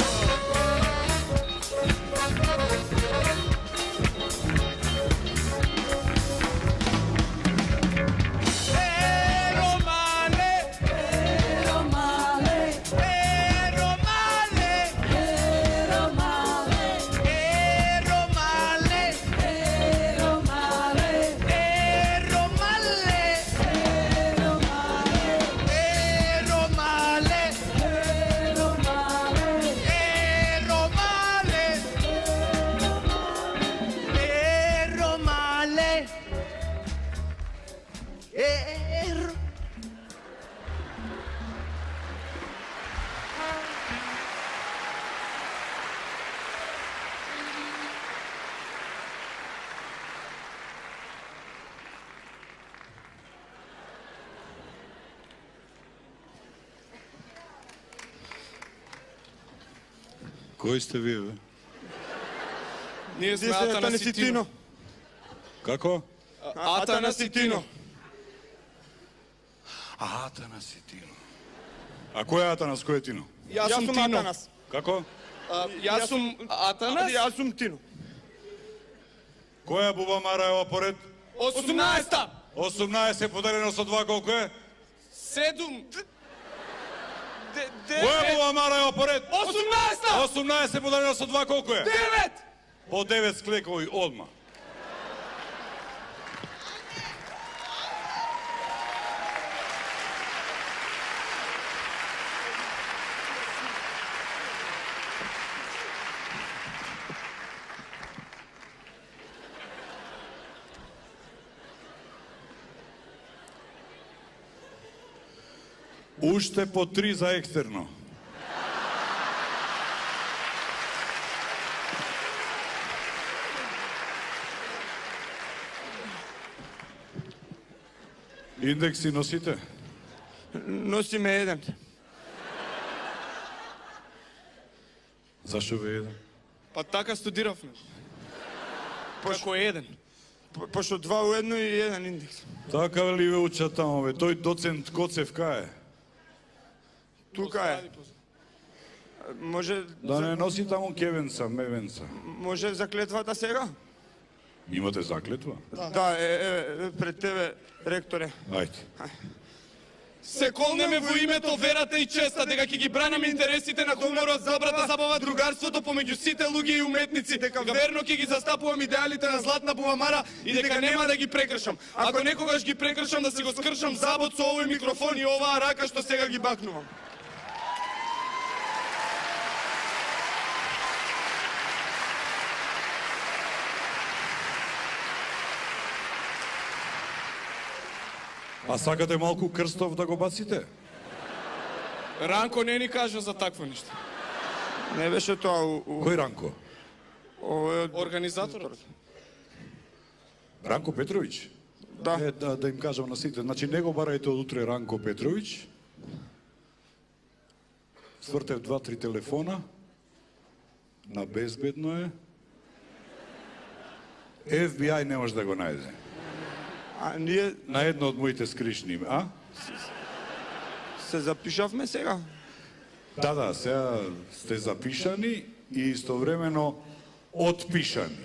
[SPEAKER 10] Кој сте вие, бе?
[SPEAKER 8] Ние сме Атанас и Тино.
[SPEAKER 10] Како?
[SPEAKER 8] Атанас и Тино.
[SPEAKER 10] Атанас и Тино. А кој е Атанас, кој е Тино?
[SPEAKER 8] Јас сум Атанас.
[SPEAKER 10] Како?
[SPEAKER 8] Јас сум Атанас. Јас сум Тино.
[SPEAKER 10] Која буба мара е ова поред?
[SPEAKER 8] 18-та.
[SPEAKER 10] 18 поделено со 2 колку е?
[SPEAKER 8] 7.
[SPEAKER 10] Која буба мара е ова поред?
[SPEAKER 8] 18-та.
[SPEAKER 10] 18 поделено со 2 колку е?
[SPEAKER 8] 9.
[SPEAKER 10] По 9 склекови одма. Уште по 3 за екстерно. Индекси носите?
[SPEAKER 8] Носиме еден.
[SPEAKER 10] Зашо ве еден?
[SPEAKER 8] Па така студиравме. Како еден. Пошто 2 у едно и еден индекс.
[SPEAKER 10] Така ли ве учат тамо, бе? Тој доцент Коцев кај е?
[SPEAKER 8] Тука е. Може...
[SPEAKER 10] Да не носи тамо кевенца, мевенца.
[SPEAKER 8] Може заклетвата сега?
[SPEAKER 10] Имате заклетва?
[SPEAKER 8] Да, пред тебе, ректоре.
[SPEAKER 10] Ајде.
[SPEAKER 8] Се колнеме во името верата и честа дека ќе ги бранаме интересите на хуморот, добрата забава, другарството помеѓу сите луѓе и уметници, дека верно ќе ги застапувам идеалите на Златна Бубамара и дека нема да ги прекршам. Ако некогаш ги прекршам, да си го скршам забот со овој микрофон и оваа рака што сега ги бакнувам.
[SPEAKER 10] А сакате малку крстов да го баците?
[SPEAKER 8] Ранко не ни кажа за такво нешто. Не беше тоа
[SPEAKER 10] Кој Ранко?
[SPEAKER 8] Организаторот.
[SPEAKER 10] Ранко Петровиќ?
[SPEAKER 8] Да.
[SPEAKER 10] Да им кажам на сите. Значи не го барајте од утре Ранко Петровиќ. Свртев 2-3 телефона. На безбедно е. FBI не може да го најде.
[SPEAKER 8] А ние...
[SPEAKER 10] На едно од моите скришни име, а?
[SPEAKER 8] Се запишавме сега?
[SPEAKER 10] Да, сега сте запишани и истовремено отпишани.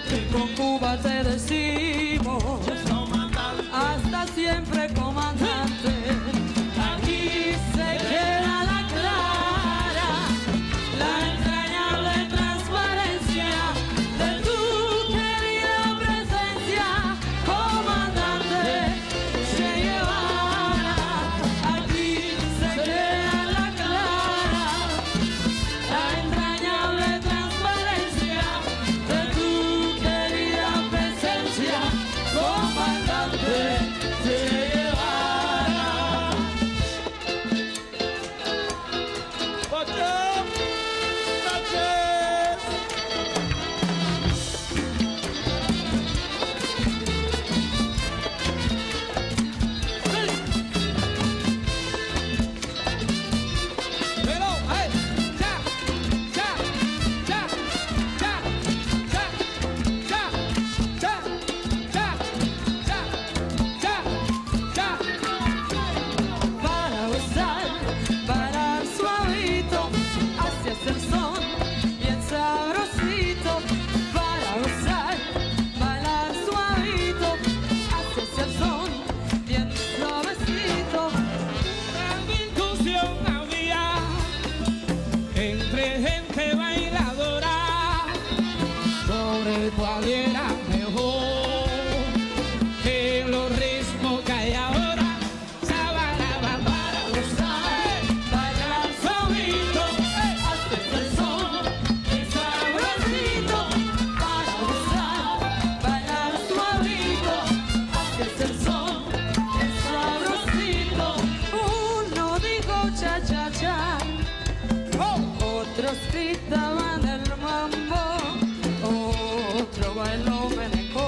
[SPEAKER 11] y con Cuba te decimos, hasta siempre, comandante. Aquí se queda la clara, la entrañable transparencia de tu querida presencia, comandante Che Guevara. Aquí se queda la clara, la entrañable transparencia de tu querida presencia, comandante Che Guevara. Para gozar, bailar suavito, hacia el son, bien sabrosito. Para gozar, bailar suavito, hacia el son, bien suavecito.
[SPEAKER 12] Tanta discusión había entre gente bailadora sobre cuál era mejor que los ritmos que hay ahora. Sabanaba para
[SPEAKER 11] Gozar, bailar suavito, hacia el son, bien sabrosito. Para gozar, bailar suavito, hacia el son, bien sabrosito. Uno dijo cha cha cha, otros gritaban el mambo, otro bailó meneco,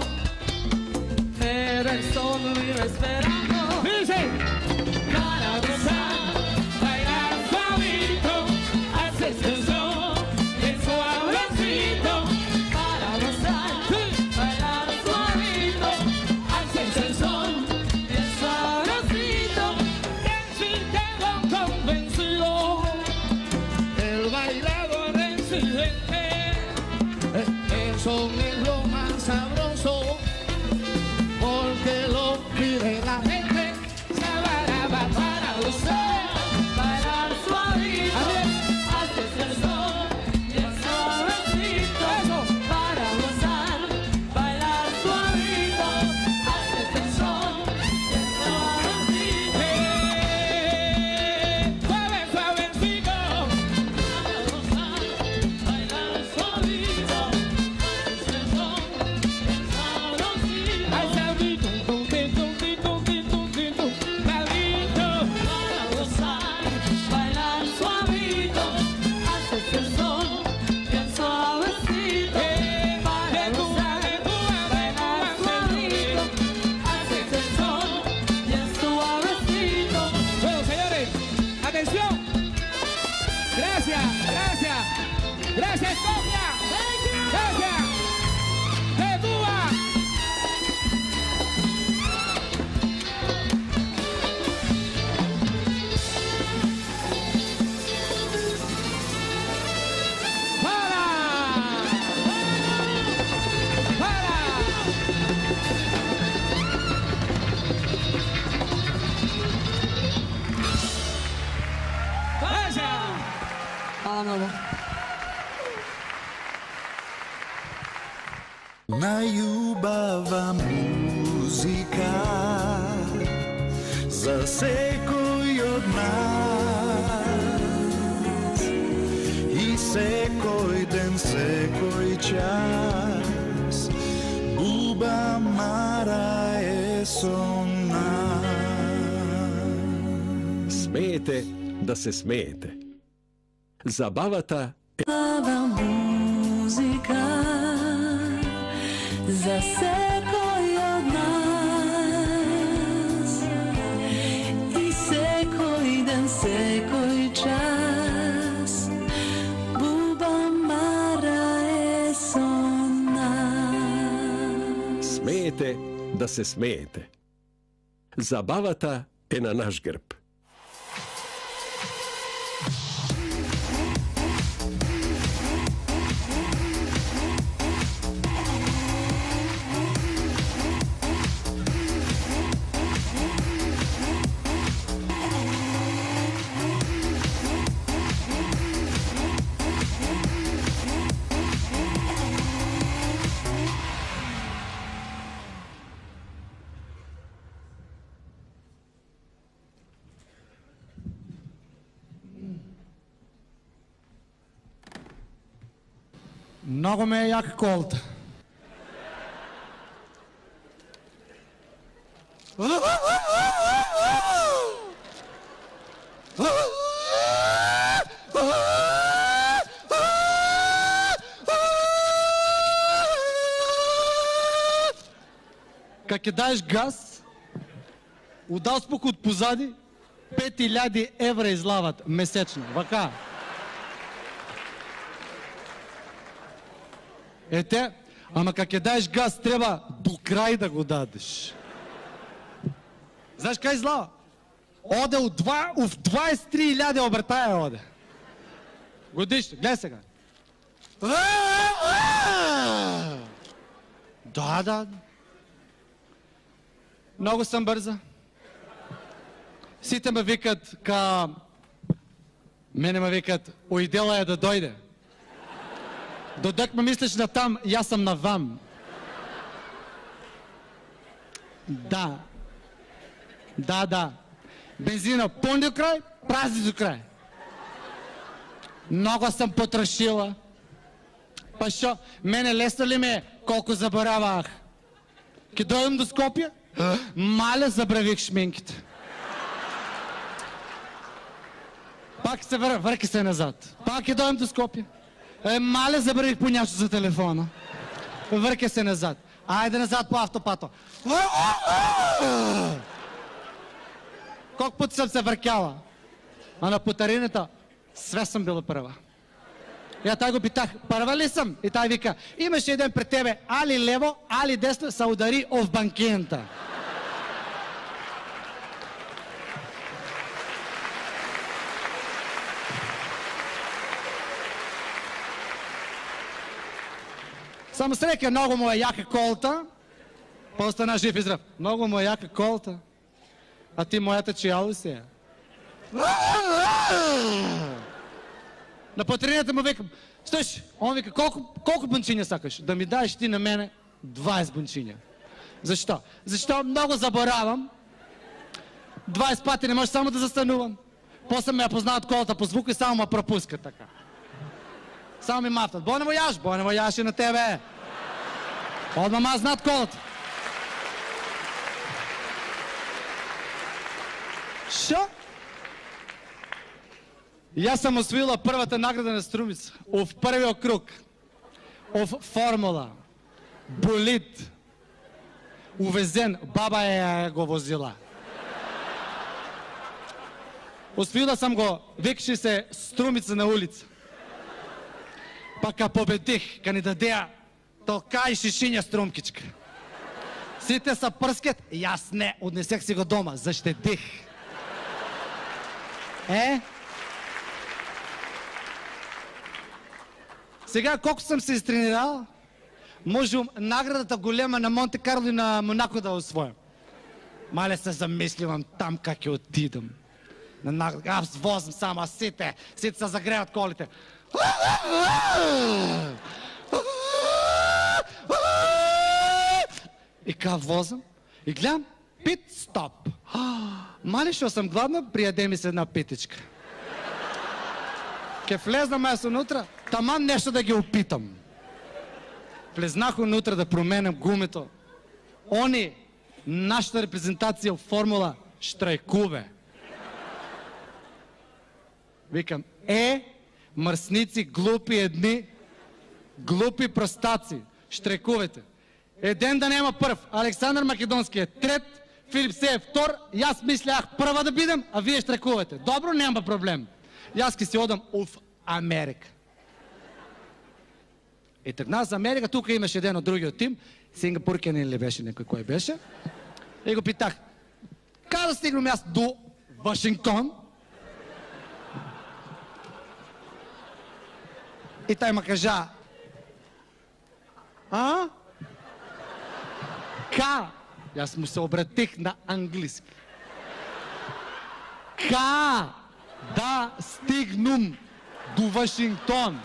[SPEAKER 11] pero el sol vive esperando.
[SPEAKER 12] Dice,
[SPEAKER 11] Para gozar,
[SPEAKER 12] bailar suavito, hace el son, bien suavecito.
[SPEAKER 11] para gozar, bailar suavito, hacia el son, bien sabrosito.
[SPEAKER 12] Si quedó convencido, el bailador residente, el son es lo más sabroso, porque lo pide la gente. Sabanaba para gozar,
[SPEAKER 11] Bailar suavito, hacia el son, bien suavecito. Para gozar, bailar suavito, hacia el son, bien suavecito.
[SPEAKER 12] suave, suavecito.
[SPEAKER 11] Para gozar, bailar suavito, hacia el son, bien sabrosito.
[SPEAKER 12] Ay, sabito, tum, tum, tum, tum, tum, tum, tum, tum, sabito.
[SPEAKER 11] Para gozar, bailar suavito, hacia el son, bien suavecito. Para gozar, bailar suavito, hacia el son, bien suavecito.
[SPEAKER 12] Bueno, señores, atención. Gracias, gracias. Gracias, Copia. Gracias. De Cuba. Gracias.
[SPEAKER 2] Najljubava muzika za sekoj od nas i sekoj den, sekoj čas Buba Mara je so nas.
[SPEAKER 1] Smijete da se smijete. Zabavata
[SPEAKER 11] Ava muzika za sekoj od nas i sekoj den, sekoj čas Buba Mara je so nas.
[SPEAKER 1] smijete da se smijete. Zabavata je na naš grb.
[SPEAKER 23] Много ме е яка колата. Как даеш газ, удал спук от позади, 5000 евро излават месечно. Вака. Ете, ама как даеш газ, трябва до край да го дадеш. Знаеш кай излава? Оде в 23 000 обертая оде. Годишно, гледай сега. Да. Много съм бърза. Сите ме викат мене ме викат, уидела е да дойде. Додък ме мислиш на там, и аз съм на вам. Да. Бензина пълн до край, празни до край. Много съм потрошила. Пашо, мене лесно ли ме колко забравях? Ке дойдем до Скопия? Маля, забравих шминките. Пак се върки се назад. Пак ке дойдем до Скопия. Маля, забравих по нещо за телефона. Върки се назад. Айде назад по автопато. Колко пъти съм се въркяла? А на путарината све съм била първа. Я тай го питах, първа ли съм? И тай вика, имаше един пред тебе, али лево, али десно, са удари в банкента. Само с река, много му е яка колата. По-остана жив и здрав. Много му е яка колата. А ти моята чия ли си е? На патринята му викам, слушай, он вика, колко бунчиня сакаш? Да ми даеш ти на мене 20 бунчиня. Защо? Защо много заборавам. 20 пъти не може само да застанувам. После ме я познават колата по звук и само ме пропускат така. Само ми мафтат. Бой не вояш и на тебе. От мама знаят колата. Шо? И аз съм освоила първата награда на Струмица. В първия круг. В формула. Болит. Увезен. Баба е го возила. Освоила съм го. Викаше се Струмица на улица. Пака победих. Ка ни дадея толка и шишиня струмкичка. Сите са пръскат. И аз не. Отнесех си го дома. Защитих. Сега, колко съм се изтренирал, може наградата голема на Монте Карло и на Монако да освоя. Мале се замисливам там как я отидам. Аз возам само, а сите се загреват колите. И как возам? И гледам, пит стоп. Мале, що съм гладна, приеде ми се една питичка. Ке влезнам аз внутра, таман нещо да ги опитам. Влезнах внутра да променям гумито. Они, нашата репрезентация в формула, штрайкуве. Викам, мърсници, глупи едни, глупи простаци, штрайкувете. Един да нема първ, Александър Македонски е трет, Филип Се е втор, и аз мислях първа да бидам, а вие штрайкувате. Добро, няма проблем. И аз ке си одам в Америка. И тръгна за Америка, тук имаше един от другия тим, Сингапуркенин ли беше някой, кой беше. И го питах, как да стигнем аз до Вашингтон? И той ме кажа, Ка? И аз му се обратих на английски. Ка да стигнем до Вашингтон?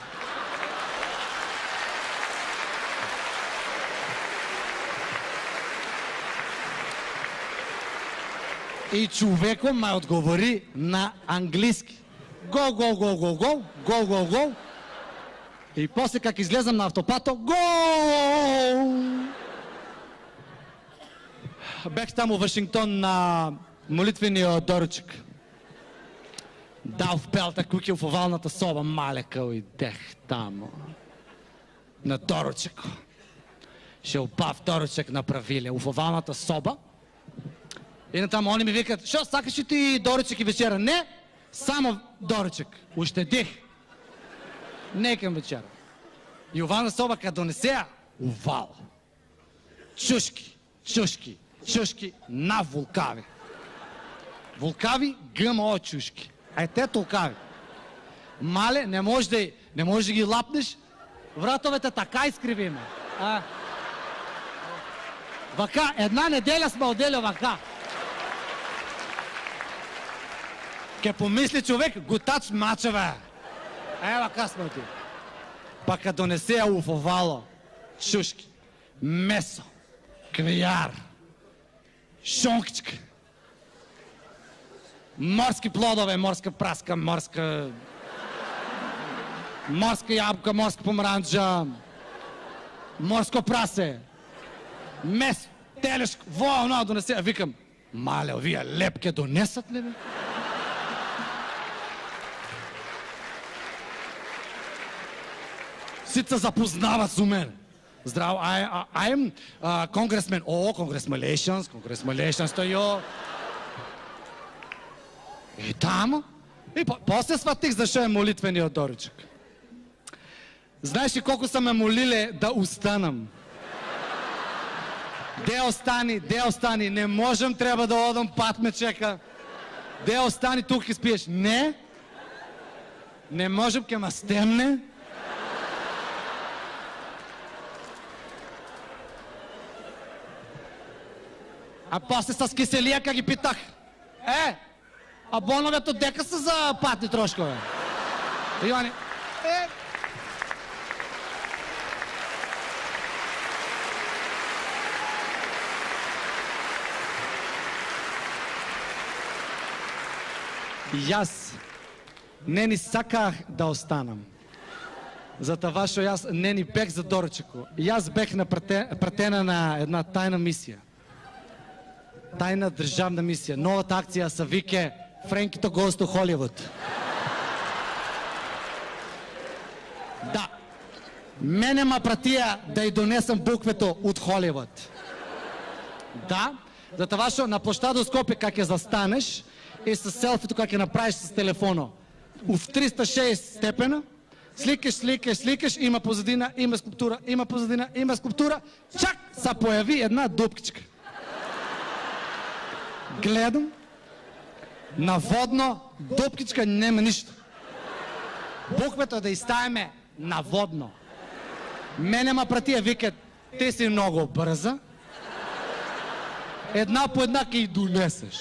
[SPEAKER 23] И човеко ме отговори на английски. Go, go, go, go, go, go, go, go. И после как излезам на автопато, гол! Бех там у Вашингтон на молитвения доручек. Дал в пелта куки в овалната соба, малекал и дех там. На доручек. Ще опав доручек направили в овалната соба. И натам они ми викат, шо, сакаш ли ти доручек и вечера? Не, само доручек. Ущедих. Не към вечера. И овална соба, като донесе овал. Чушки, чушки, чушки на вулкави. Вулкави, ГМО чушки. Ай те толкави. Мале, не може да ги лапнеш. Вратовете така изкривиме. Вака, една неделя сме отделя вака. Ке помисли човек, готач мачеве. Вака сме отделя. Пак като донесе уфовало, чушки, месо, квияр, шонкичка, морски плодове, морска праска, морска ябка, морска помаранча, морско прасе, месо, телешко, вълна донесе. А викам, мале, вие лепке донесат ли бе? Всички се запознават с мен. Здраво, I'm congressman. Congratulations to you. И там, и после сватих защо е молитвения доручек. Знаеш ли колко са ме молили да останам? Де остани, не можем, трябва да одам, пат ме чека. Де остани, тук и спиеш. Не можем, ке ма стемне. А после с киселияка ги питах. А боновето дека са за патни трошкове. И они, И аз не ни саках да останам. За това, що аз не ни бех за доручеко. И аз бех пратена на една тайна мисия. Тайна държавна мисия. Новата акция се вика Френкито Goes to Hollywood. Да. Мене ма пратия да й донесам буквето от Холивуд. Да. За това, що на площада Скопие как я застанеш и с селфито как я направиш с телефона. В 360 степена. Сликаш, има позадина, има скулптура, чак се появи една дупкичка. Гледам, наводно, дупкичка няма нищо. Буквето е да изставяме наводно. Мене ма пратия викат, ти си много бърза, една по една ке и донесеш.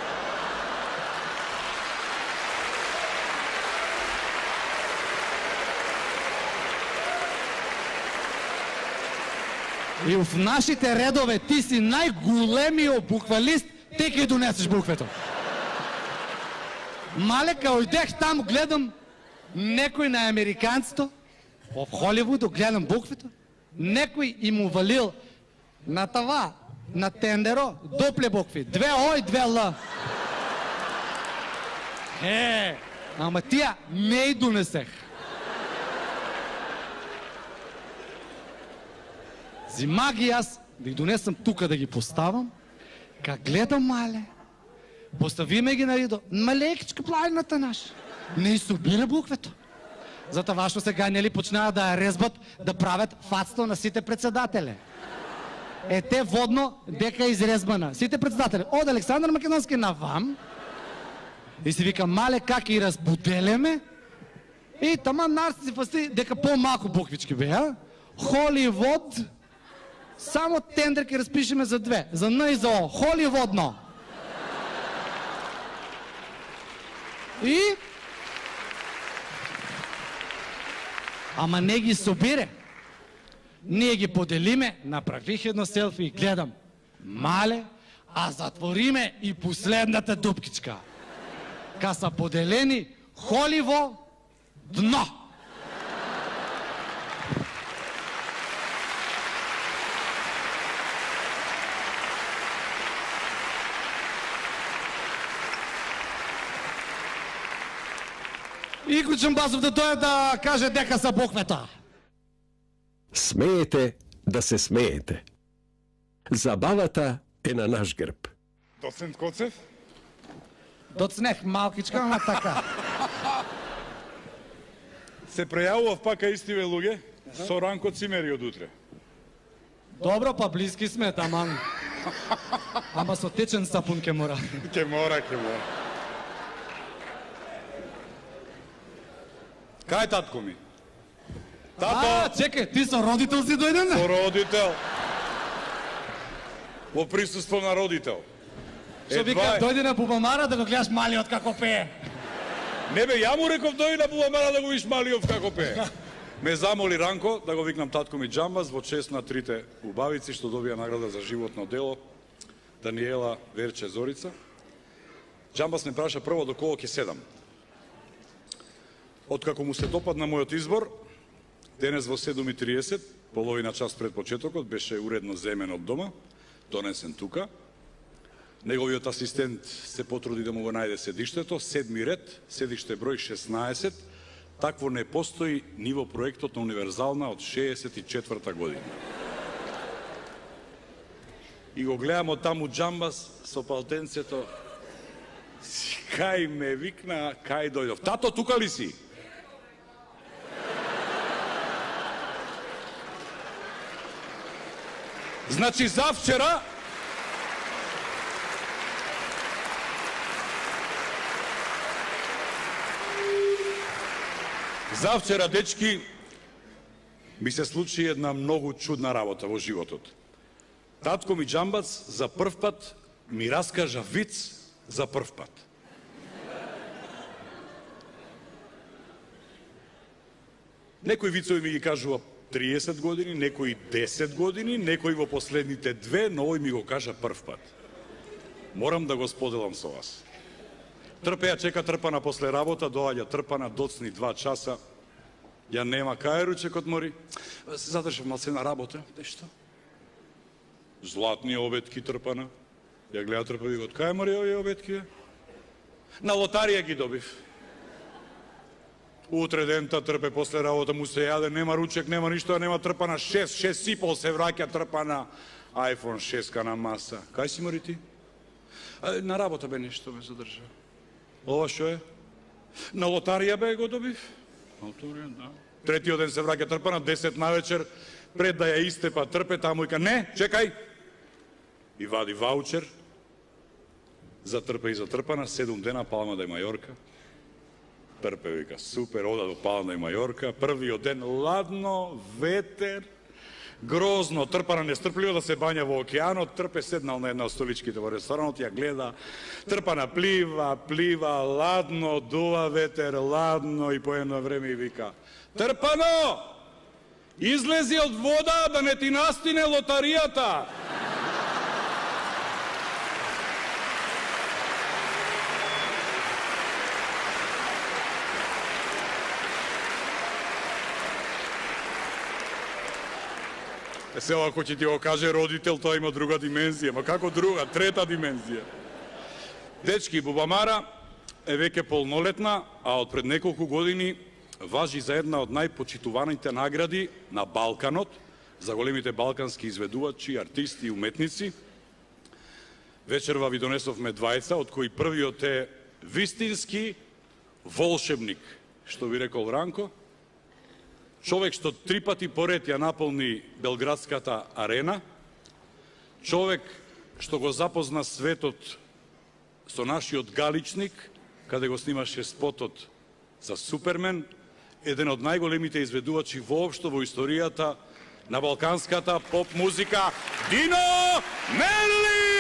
[SPEAKER 23] И в нашите редове ти си най-големият буквалист, ти ке донесеш буквето. Малека, ойдех там, гледам некой на американцето, в Холивуд, гледам буквето, некой им увалил на това, на тендеро, дупли букви, 2 О и 2 Л. Ама тия не и донесех. Взима ги аз, да ги донесам тука да ги поставам. Как гледам, мале, поставиме ги на ридо. Малекичка плайната наша. Не изсобира буквето. За това, що сега нели почнава да резбат, да правят фатство на сите председатели. Те водно дека изрезбана. Сите председатели. От Александър Македонски на вам. И си вика, мале, как и разбуделяме. И тама нарци си фасти, дека по-малко буквички бе, Холивуд. Само тендерки разпишеме за 2. За Н и за О. Холивудно. И... Ама не ги собире. Ние ги поделиме, направих едно селфи и гледам. Мале, а затвориме и последната дупкичка. Ка са поделени Холиво дно. Игор Джамбазов да дојде да каже дека са буквета.
[SPEAKER 1] Смеете да се смеете. Забавата е на наш грб.
[SPEAKER 10] Доцент Коцев?
[SPEAKER 23] Доцнех малкичка, ама така.
[SPEAKER 10] Се прејавував пака истиве луѓе со Ранко Цимери од утре.
[SPEAKER 23] Добро, па близки сме, таман. Ама со течен сапун ке мора.
[SPEAKER 10] Ке мора. Кај е татко ми? Тато...
[SPEAKER 23] чекај, ти со родител си дојден?
[SPEAKER 10] Со родител. Во присуство на родител.
[SPEAKER 23] Што вика, дојде на Бубамара да го гледаш малиот како пее.
[SPEAKER 10] Не бе, ја му реков дојди на Бубамара да го виш малиот како пее. Ме замоли Ранко да го викнам татко ми Джамбас во чест на трите убавици што добија награда за животно дело, Даниела, Верче, Зорица. Джамбас ме праша прво до кого ќе седам. Откако му се допадна мојот избор, денес во 7:30, половина час пред почетокот, беше уредно земен од дома, донесен тука. Неговиот асистент се потруди да му го најде седиштето, 7 ред, седиште број 16, такво не постои ни во проектот на Универзална од 64-та година. И го гледам од таму Джамбас со палтенцето, кај ме викна, кај дојдов. Тато, тука ли си? Значи, завчера дечки, ми се случи една многу чудна работа во животот. Татко ми Джамбац за прв пат ми раскажа виц за прв пат. Некои вицови ми ги кажува 30 години, некои 10 години, некои во последните 2, но овој ми го кажа прв пат. Морам да го споделам со вас. Трпеја чека трпана после работа, доаѓа трпана, доцни 2 часа. Ја нема кај ручекот мори. Се задржав малце на работа. Нешто? Златни обетки трпана. Ја гледа трпа и од кај мори овие обетки? На лотарија ги добив. Утре дента трпе после работа, му се јаде, нема ручек, нема ништо, нема трпана 6 сипол се враќа трпана iPhone 6 на маса. Кај си мори ти? На работа бе нешто ме задржа. Ова што е? На лотарија бе го добив. Лотарија, да. Третиот ден се враќа трпана, 10 навечер, пред да ја истепа трпе, таму ика, не, чекај! И вади ваучер за трпе и за трпана, 7 дена Палма де Мајорка. Трпе, вика, супер, ода до Палма де Мајорка. Првиот ден, ладно, ветер, грозно, трпана нестрпливо да се бања во океанот, трпе седнал на една од столичките во ресторанот, ја гледа, трпана плива, ладно, дува ветер, ладно, и по едно време и вика, трпано, излези од вода да не ти настине лотаријата. Сега, ако ќе ти го каже родител, тоа има друга димензија. Ма како друга? Трета димензија. Дечки, Бубамара е веќе полнолетна, а од пред неколку години важи за една од најпочитуваните награди на Балканот, за големите балкански изведувачи, артисти и уметници. Вечерва ви донесовме двајца, од кои првиот е вистински волшебник, што би рекол Ранко. Човек што 3 пати поред ја наполни Белградската арена, човек што го запозна светот со нашиот галичник, каде го снимаше спотот за Супермен, еден од најголемите изведувачи воопшто во историјата на балканската поп музика, Дино Мерлин!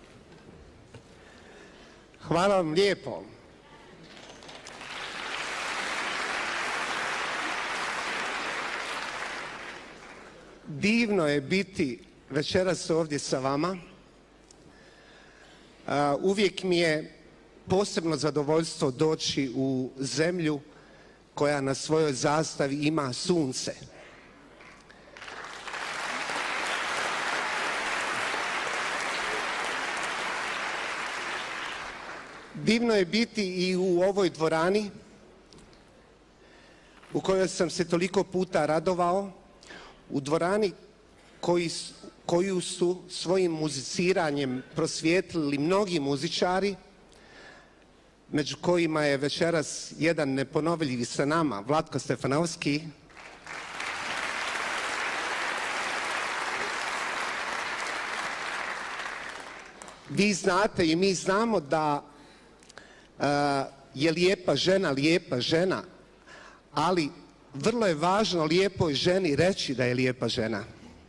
[SPEAKER 3] Hvala vam lijepo. Divno je biti večeras ovdje sa vama. Uvijek mi je posebno zadovoljstvo doći u zemlju koja na svojoj zastavi ima sunce. Divno je biti i u ovoj dvorani u kojoj sam se toliko puta radovao, u dvorani koju su svojim muziciranjem prosvijetlili mnogi muzičari, među kojima je večeras jedan neponovljivi sa nama, Vlatko Stefanovski. Vi znate i mi znamo da je lijepa žena, ali vrlo je važno lijepoj ženi reći da je lijepa žena.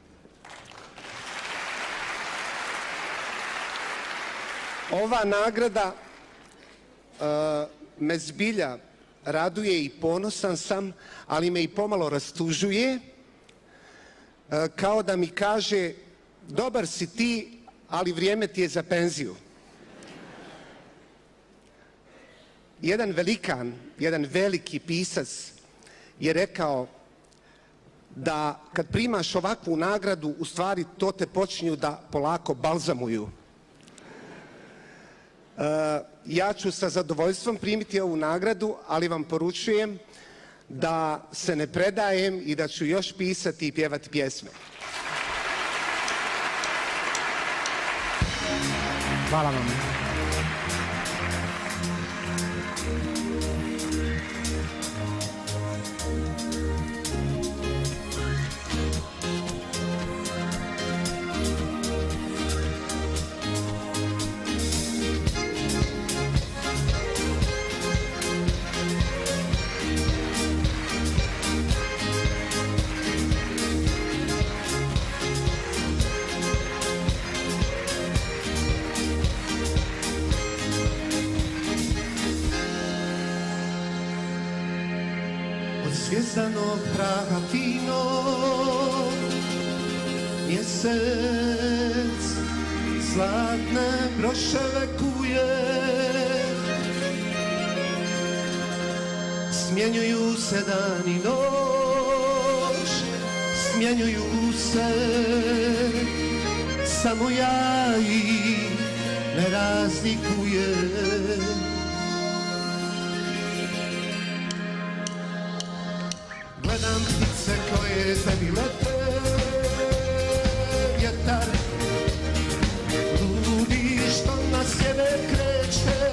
[SPEAKER 3] Ova nagrada me zbilja raduje i ponosan sam, ali me i pomalo rastužuje, kao da mi kaže dobar si ti, ali vrijeme ti je za penziju. Jedan velikan, jedan veliki pisac je rekao da kad primaš ovakvu nagradu, u stvari to te počinju da polako balzamuju. Ja ću sa zadovoljstvom primiti ovu nagradu, ali vam poručujem da se ne predajem i da ću još pisati i pjevati pjesme.
[SPEAKER 23] Hvala vam.
[SPEAKER 3] Zvjezdanog praga fino, mjesec zlatne broševe kuje. Smjenjuju se dan i noć, smjenjuju se, samo ja ih ne razlikujem. Gledam ptice koje tebi lete, vjetar ludi što na sjever kreće.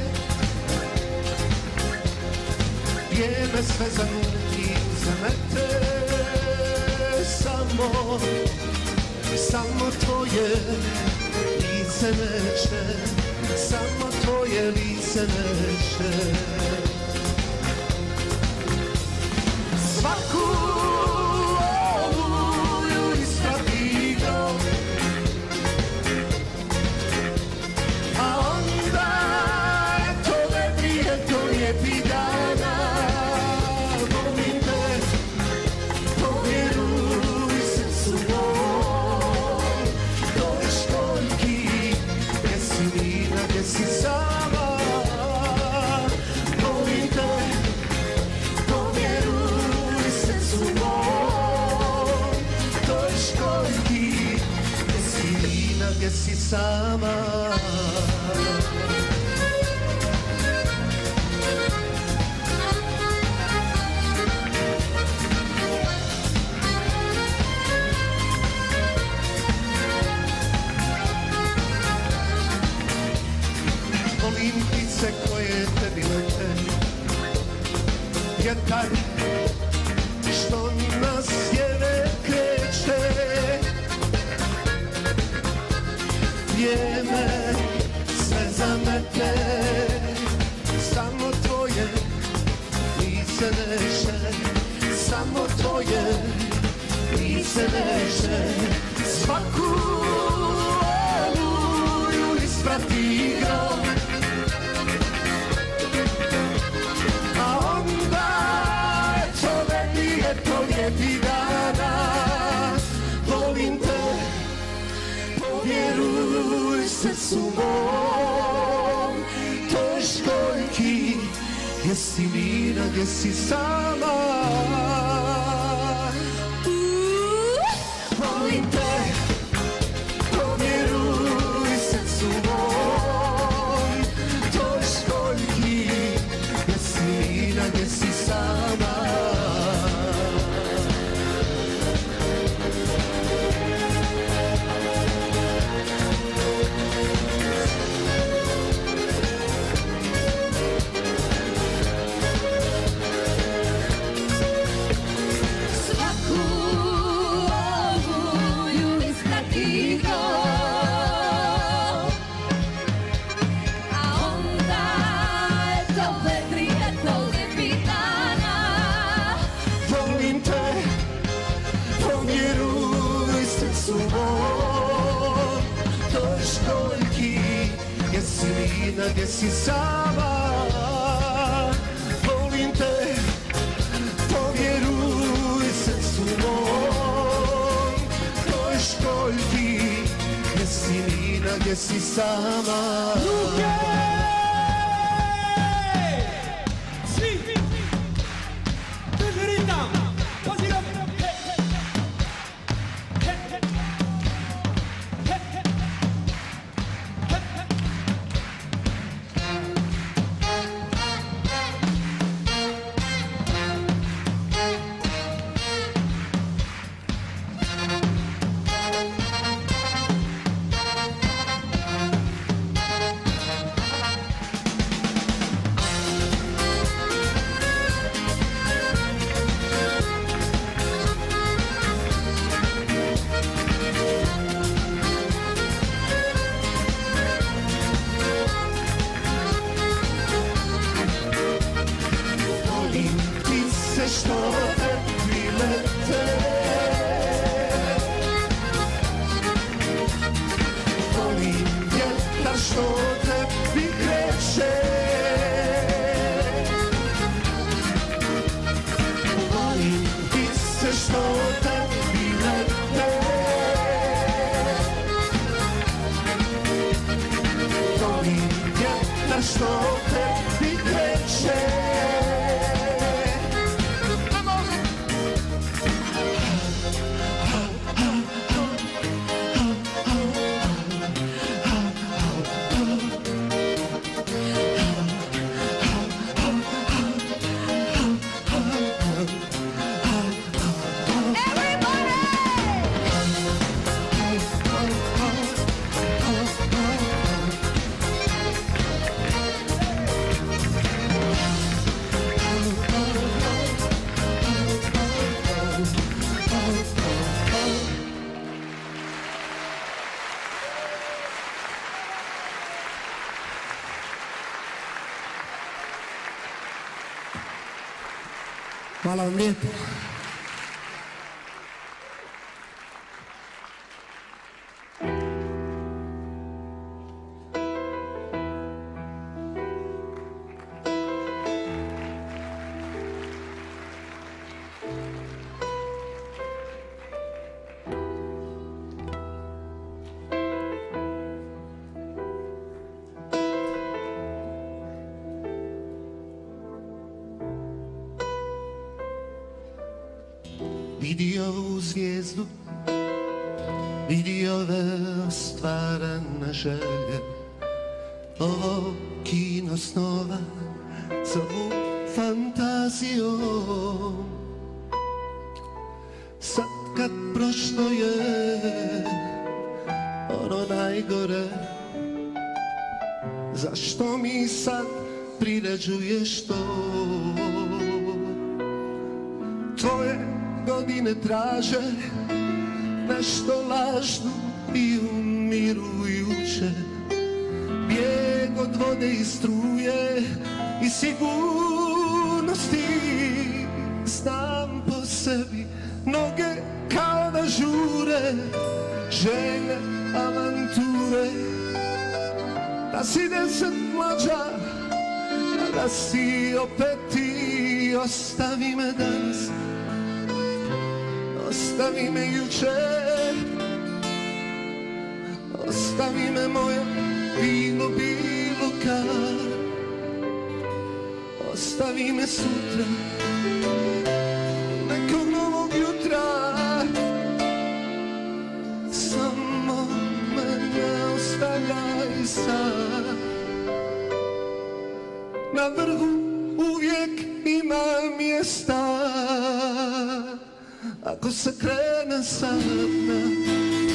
[SPEAKER 3] Vrijeme sve zanuti zamete, samo tvoje lice neće, samo tvoje lice neće. Svaku oluju isprati go, a onda eto vedri, eto lijepi dana. Molim te, povjeruj srcu moj, dođeš koliki, gdje si mina, gdje si sama. Molim te, gdje si sama. Volim ptice koje tebi lete, vjetar što na sjever kreće. Vrijeme sve zamete, samo tvoje lice neće, samo tvoje lice neće. Svaku oluju isprati grom, a onda eto vedi, eto lijepi dana.
[SPEAKER 13] srcu mom, toj školjki, gdje si mirna, gdje si sama. Volim te, povjeruj srcu mom, toj školjki, gdje si mirna, gdje si sama. Gdje si sama, volim te, povjeruj srcu mom, toj školjki, gdje si mirna, gdje si sama. Ruke! Svi! Drži ritam! Poziram! Što tebi lete, volim vjetar što tebi kreće, volim ptice što tebi lete, volim vjetar što tebi kreće. Hvala vam lijepo. Vidio ovu zvijezdu, vidio ove ostvarene želje, ovo kino snova zovu fantazijom. Sad kad prošlo je ono najgore, zašto mi sad priređuješ to? Tvoje godine traže nešto lažno i umirujuće, bijeg od vode i struje i sigurnosti. Znam po sebi, noge kao da žure, želje, avanture, da si 10 mlađa, da si opet ti. Ostavi me danas, ostavi me jučer, ostavi me moja bilo kad. Ostavi me sutra, nekog novog jutra. Samo me ne ostavljaj sad. Na vrhu uvijek ima mjesta, ako se krene sad na.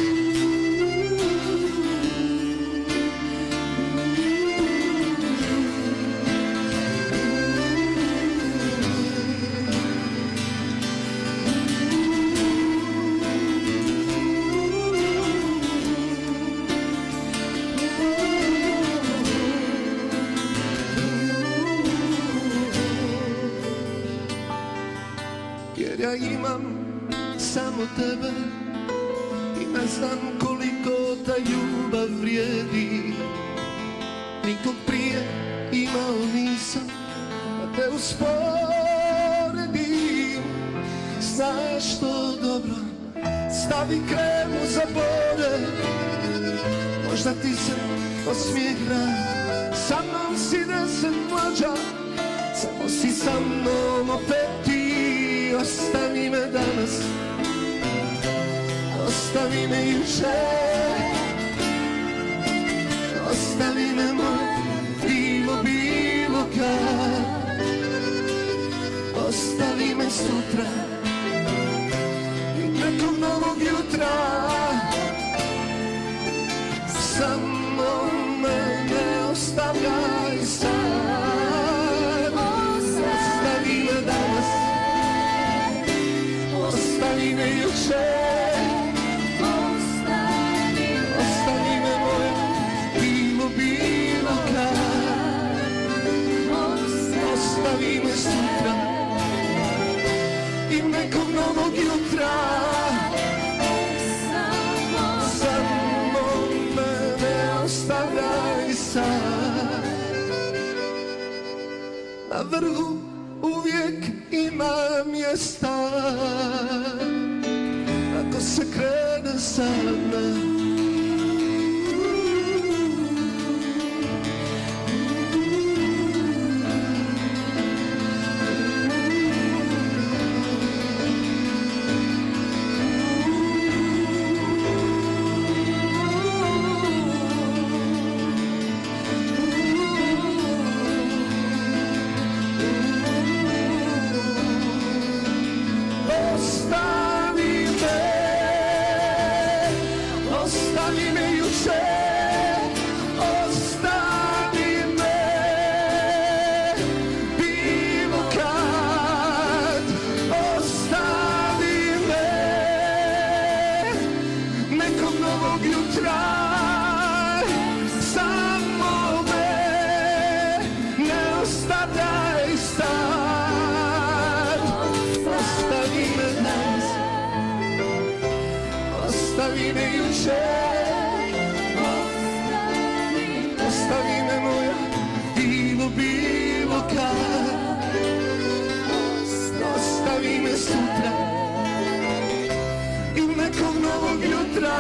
[SPEAKER 13] Ja imam samo tebe i ne znam koliko ta ljubav vrijedi. Nikog prije imao nisam da te usporedim. Znaš to dobro, stavi kremu za bore. Možda ti se osmijeh grad, sa mnom si 10 mlađa, samo si sa mnom opet ti. Ostavi me danas, ostavi me jučer, ostavi me moj, bilo kad. Ostavi me sutra i nekog novog jutra. Samo me ne ostavljaj sad. Ostavi me danas, ostavi me jučer, ostavi me moja, bilo kad. Ostavi me sutra i nekog novog jutra. Samo me ne ostavljaj sad. Na vrhu uvijek ima mjesta, ako se krene sad na. Ostavi me jučer, ostavi me moja, bilo kad. Ostavi me sutra i nekog novog jutra.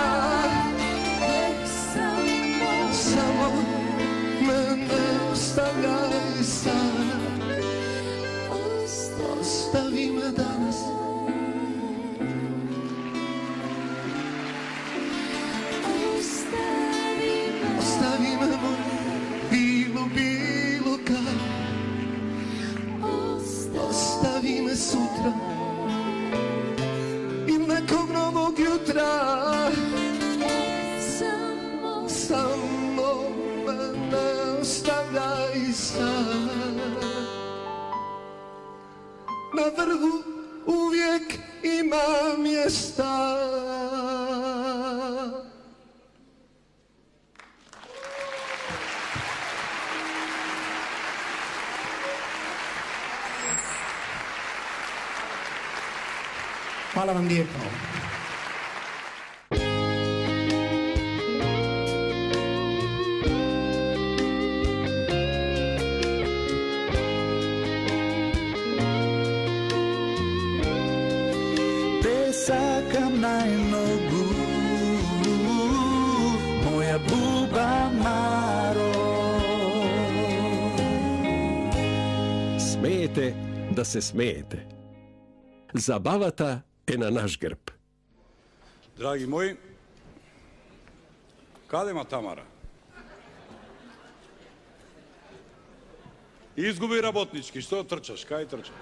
[SPEAKER 13] Samo me ne ostavljaj sad. Ostavi me danas, ostavi me moj, bilo kad. Ostavi me sutra i nekog novog jutra. Samo me ne ostavljaj sad. Na vrhu uvijek ima mjesta.
[SPEAKER 14] Hvala vam lijepo.
[SPEAKER 2] Te sakam najnogu, moja buba mara.
[SPEAKER 1] umete da se smejete. Zabavata je na naš grb.
[SPEAKER 10] Dragi moji, kada ima Tamara? Izgubi rabotnički, što trčaš, kaj trčaš?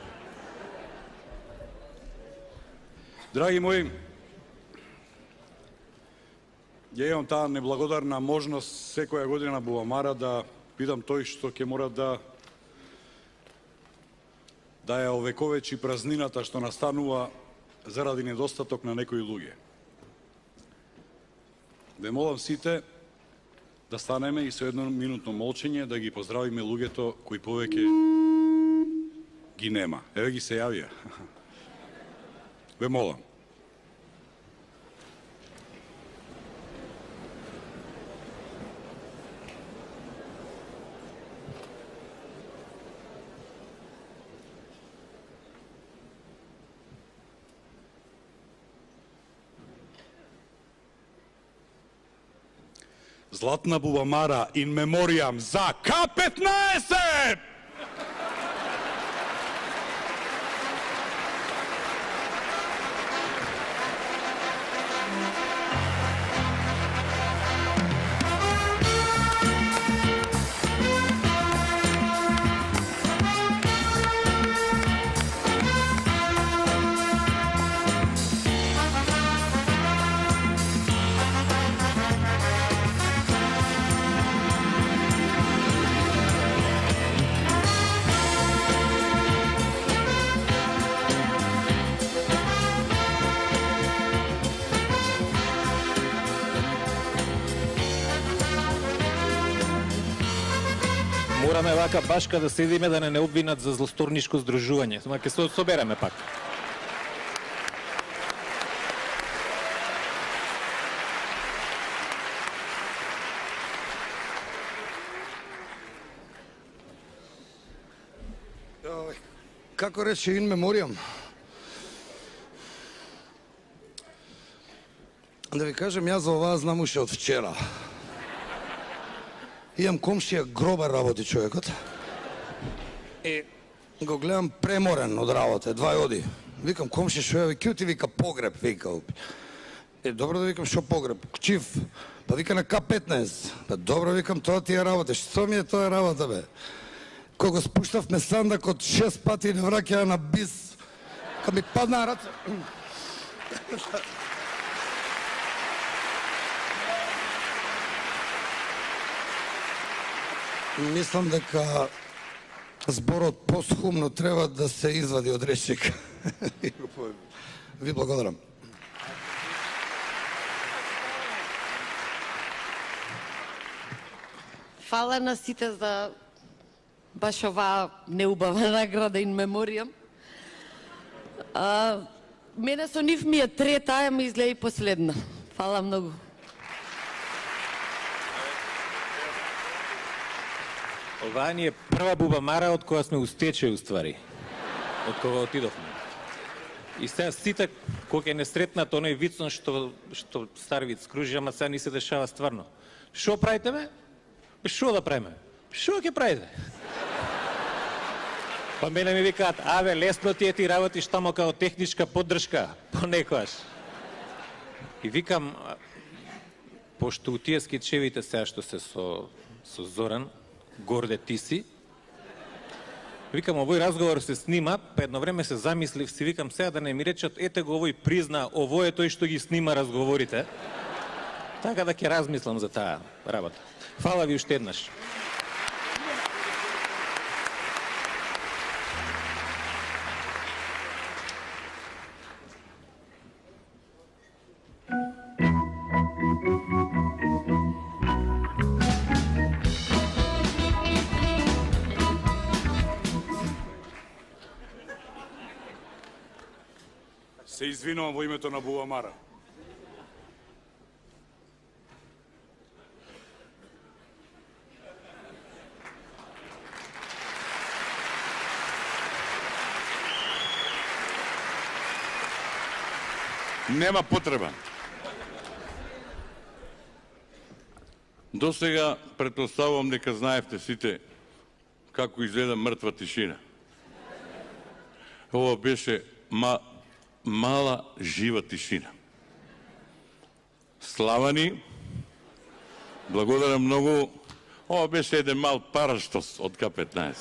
[SPEAKER 10] Dragi moji, ja imam ta neblagodarna možnost sekoja godina na Bubamara da pitam той što ke mora да ја овековечи празнината што настанува заради недостаток на некои луѓе. Ве молам сите да станеме и со едно минутно молчење да ги поздравиме луѓето кои повеќе ги нема. Еве ги се јавија. Ве молам. Златна Бубамара in memoriam за К-15!
[SPEAKER 15] Мораме вака башка да седиме да не обвинат за злосторнишко здружување. Ма ќе се собереме пак.
[SPEAKER 7] Како рече in memoriam? Да ви кажем, јас за оваа знам уште од вчера. Имам комшија, гробар работи човекот. И го гледам преморен од работа, 2 оди. Викам, комшија, шо ја, кју ти вика погреб, вика. Добро да викам, шо погреб? Чиф. Па вика на К-15. Па добро викам, тоа ти е работа. Што ми е тоа работа, бе? Кога го спуштавме сандакот 6 пати не враќаа на бис, кога ми паднаа раце... Мислам дека зборот посхумно треба да се извади од речник. Ви благодарам.
[SPEAKER 17] Фала на сите за баш оваа неубава награда in memoriam. Мене со нив ми е трета, а ми изгледа и последна. Фала многу.
[SPEAKER 15] Оваа ни е прва Бубамара од која сме устече уствари. Од кога отидовме. И сега сите кога ќе не сретнат оној вицон што стар виц кружи, ама сега ни се дешава стварно. Шо правите бе? Шо да правиме? Шо ќе правите? Па мене ми викаат, аве, лесно ти работиш тамо као техничка поддршка, понекојаш. И викам, пошто у тие скечевите сега што се со Зоран, горде ти си, викам, овој разговор се снима, па едно време се замислив, си викам, сега да не ми речат, ете го овој призна, овој е тој што ги снима разговорите, така да ќе размислам за таа работа. Фала ви уште еднаш.
[SPEAKER 10] Се извинувам во името на Бубамара. Нема потреба. До сега предпоставувам дека знаевте сите како изгледа мртва тишина.
[SPEAKER 18] Ovo беше мала жива тишина. Славани, благодарам многу. Ова беше еден мал параштос од К-15.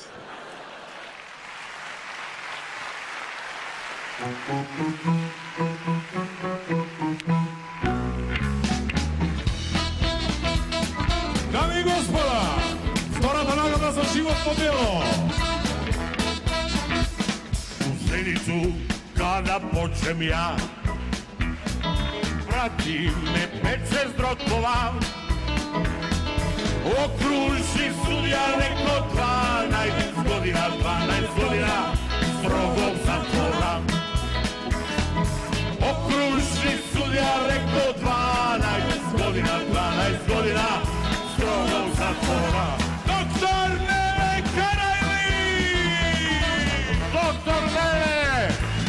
[SPEAKER 19] Дами и господа, втората награда за животно дело.
[SPEAKER 20] U Zenicu kada počem ja, prati me 5-6 drotova, okruži sudija neko 12 godina strogog zatvora. Okruži sudija neko 12 godina strogog zatvora. Doktor Nele Karajlić! Doktor Nele!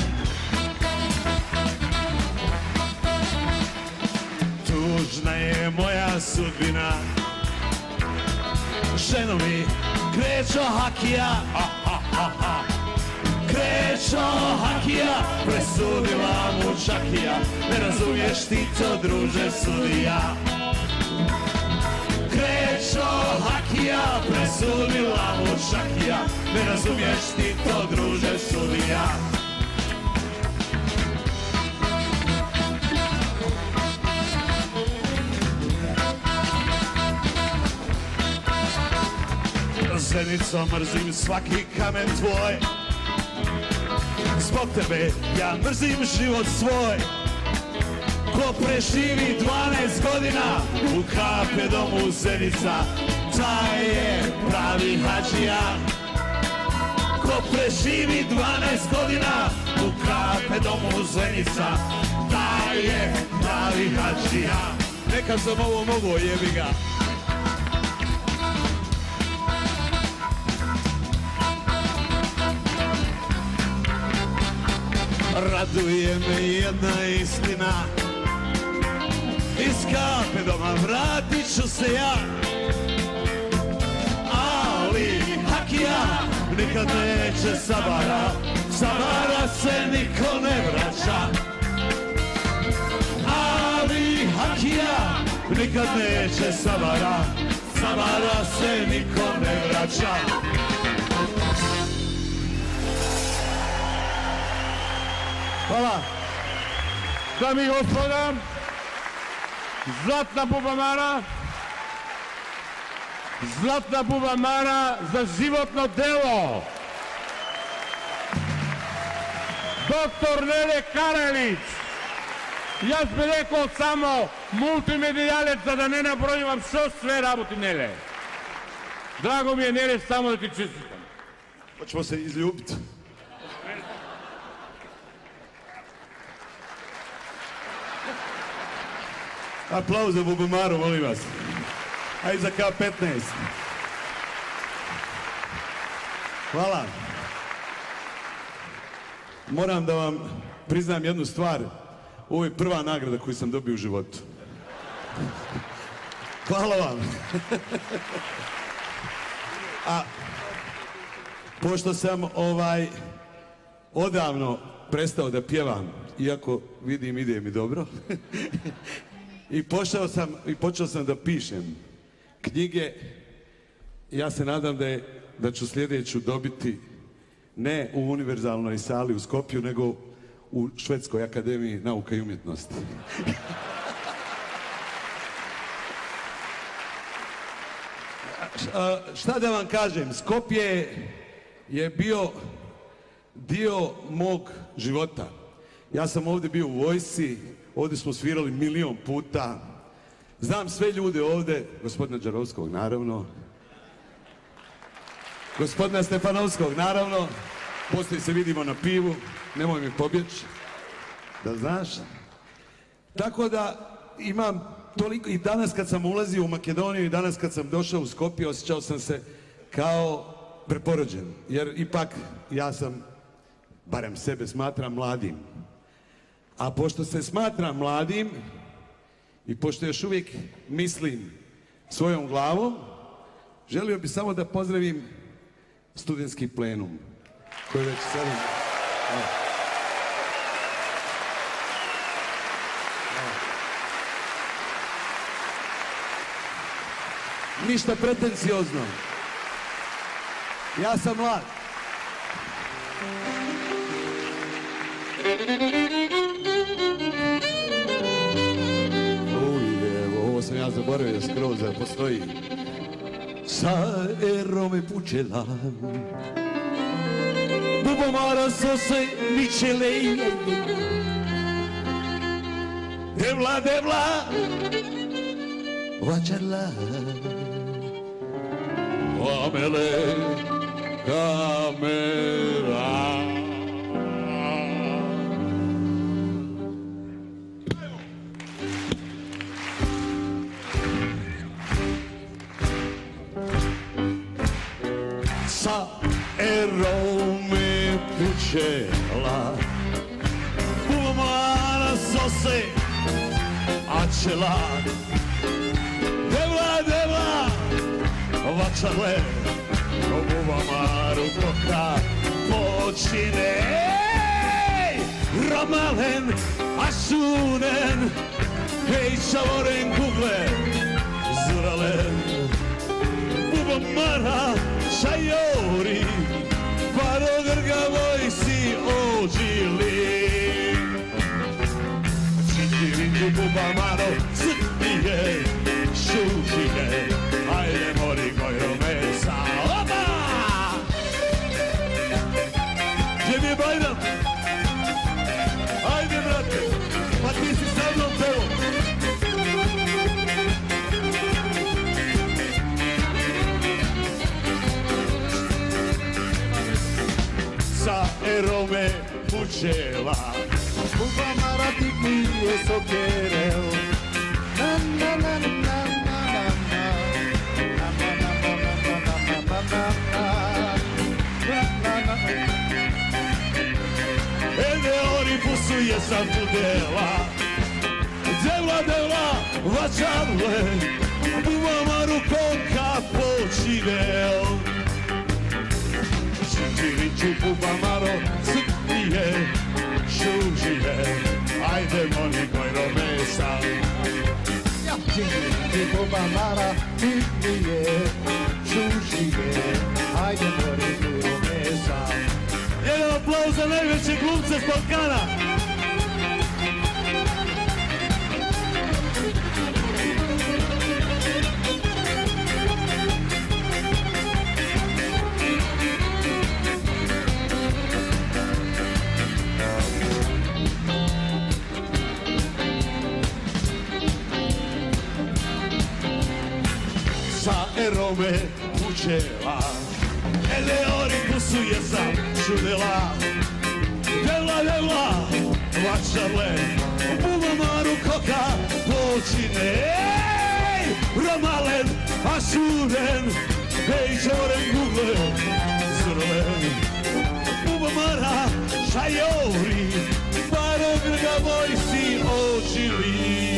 [SPEAKER 20] Tužna je moja sudbina, ženo mi Krečo Hakija, Krečo Hakija, presudila mu čakija, ne razumiješ ti to, druže sudija. Krečo Hakija, presudila mu čakija, ne razumiješ ti to, druže sudija. Zenico, mrzim svaki kamen tvoj, zbog tebe ja mrzim život svoj. Ko preživi 12 godina u KP domu Zenica, taj je pravi hađija. Ko preživi 12 godina u KP domu Zenica, taj je pravi hađija. Neka sam ovo mogo, jebi ga. Raduje me jedna istina, iz KP doma vratit ću se ja, ali Hakija nikad neće Sabara, Sabara se niko ne vraća. Ali Hakija nikad neće Sabara, Sabara se niko ne vraća.
[SPEAKER 19] Hvala. Dami i gospoda, Zlatna Bubamara za životno delo. Doktor Nele Karajlić. Jaz bi rekao samo multimedijalec, za da ne nabrojim vam što sve raboti Nele. Drago mi je, Nele, samo da ti čestitam.
[SPEAKER 10] Hoćemo se izljubiti. Aplauz za Bubamaru, molim vas. A i za K-15. Hvala. Moram da vam priznam jednu stvar. Ovo je prva nagrada koju sam dobio u životu. Hvala vam. A pošto sam odavno prestao da pjevam, iako vidim ide mi dobro, i počeo sam da pišem knjige. Ja se nadam da ću sljedeću dobiti ne u univerzalnoj sali u Skopju, nego u Švedskoj akademiji nauka i umjetnosti. Šta da vam kažem, Skopje je bio dio mog života. Ja sam ovdje bio u vojsci, ovdje smo svirali 1.000.000 puta. Znam sve ljude ovdje, gospodina Đarovskog naravno, gospodina Stefanovskog naravno, poslije se vidimo na pivu, nemoj mi pobjeći, da znaš. Tako da imam toliko, i danas kad sam ulazio u Makedoniju i danas kad sam došao u Skopje, osjećao sam se kao preporođen, jer ipak ja sam, barem sebe smatram mladim. A pošto se smatram mladim i pošto još uvijek mislim svojom glavom, želio bih samo da pozdravim studentski plenum koji već sada...
[SPEAKER 20] Ništa pretencijozno. Ja sam mlad. Ovo sam ja zaboravio skroz da postoji. Sa erome pučela Bubamara sose mičele Devla, devla Vačarla Amele kamera Sa erome pučela Bubamara sose Ačela Devla, devla Vačarle Bubamaru koka počine Ramalen Asunen Hej čavoren kugle Zuralen Bubamara Šajori Paro grgavoj si ođili Čitirinđu Bubamaro Crtije Šužine Ajde mori gojro mesa Opa! Gdje mi je Bajram? Ajde brate Pa ti si sa mnom pevo Sa erome pučela Bubamara ti pije sokerel Na na na na na Ede ori pusuje sam budela Devla, devla, vačarle Bubamaru koka počinel Činčiriću Bubamaro crtije Šužije Ajde moni gojro mesa Činčiriću Bubamara crtije Šužije Ajde moni gojro mesa Jedan aplauz za najveće glumce s Balkana. Sa erome pučela Eleori pusuje sam čudela Devla, devla, vačarle Bubamaru koka počine Ramalen, Asuren Hej, čavoren gugle Zrlen Bubamara, šajori Paro grgavoj si očili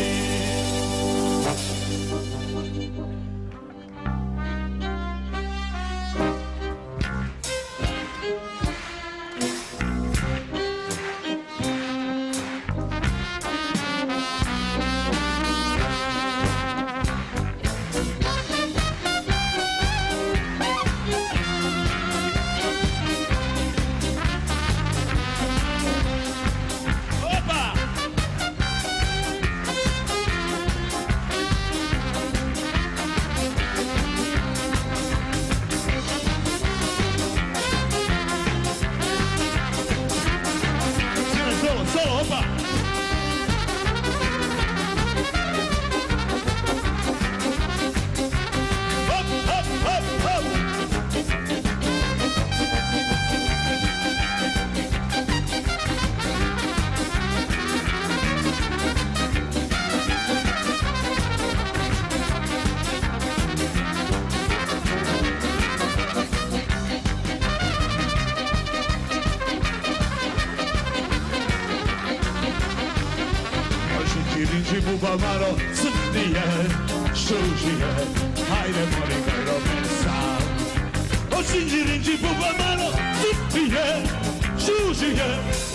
[SPEAKER 20] Bubamaro crtije, šužije, hajde mori gojro mesa. O činđirinđi Bubamaro crtije, čužije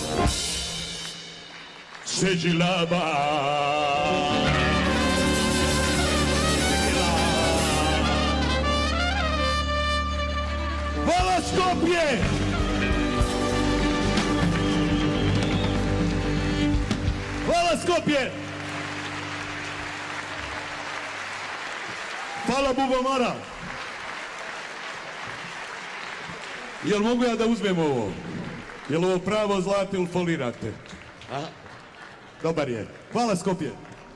[SPEAKER 20] Seđilaba Hvala Skopje! Hvala Skopje! Hvala Bubamara! Jel mogu ja da uzmem ovo? Jel ovo pravo zlato ili folirate? A? Dobar je. Hvala Skopje!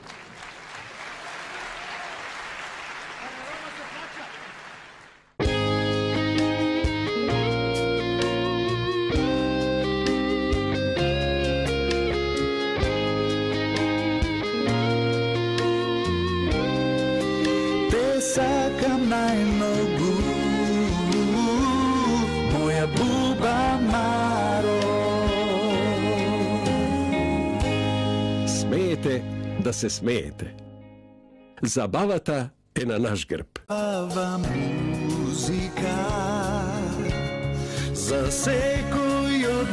[SPEAKER 20] Sakam najnogu moja Bubamaro.
[SPEAKER 1] Smijete da se smijete. Zabavata je na naš grb.
[SPEAKER 20] Ava muzika za sekoj od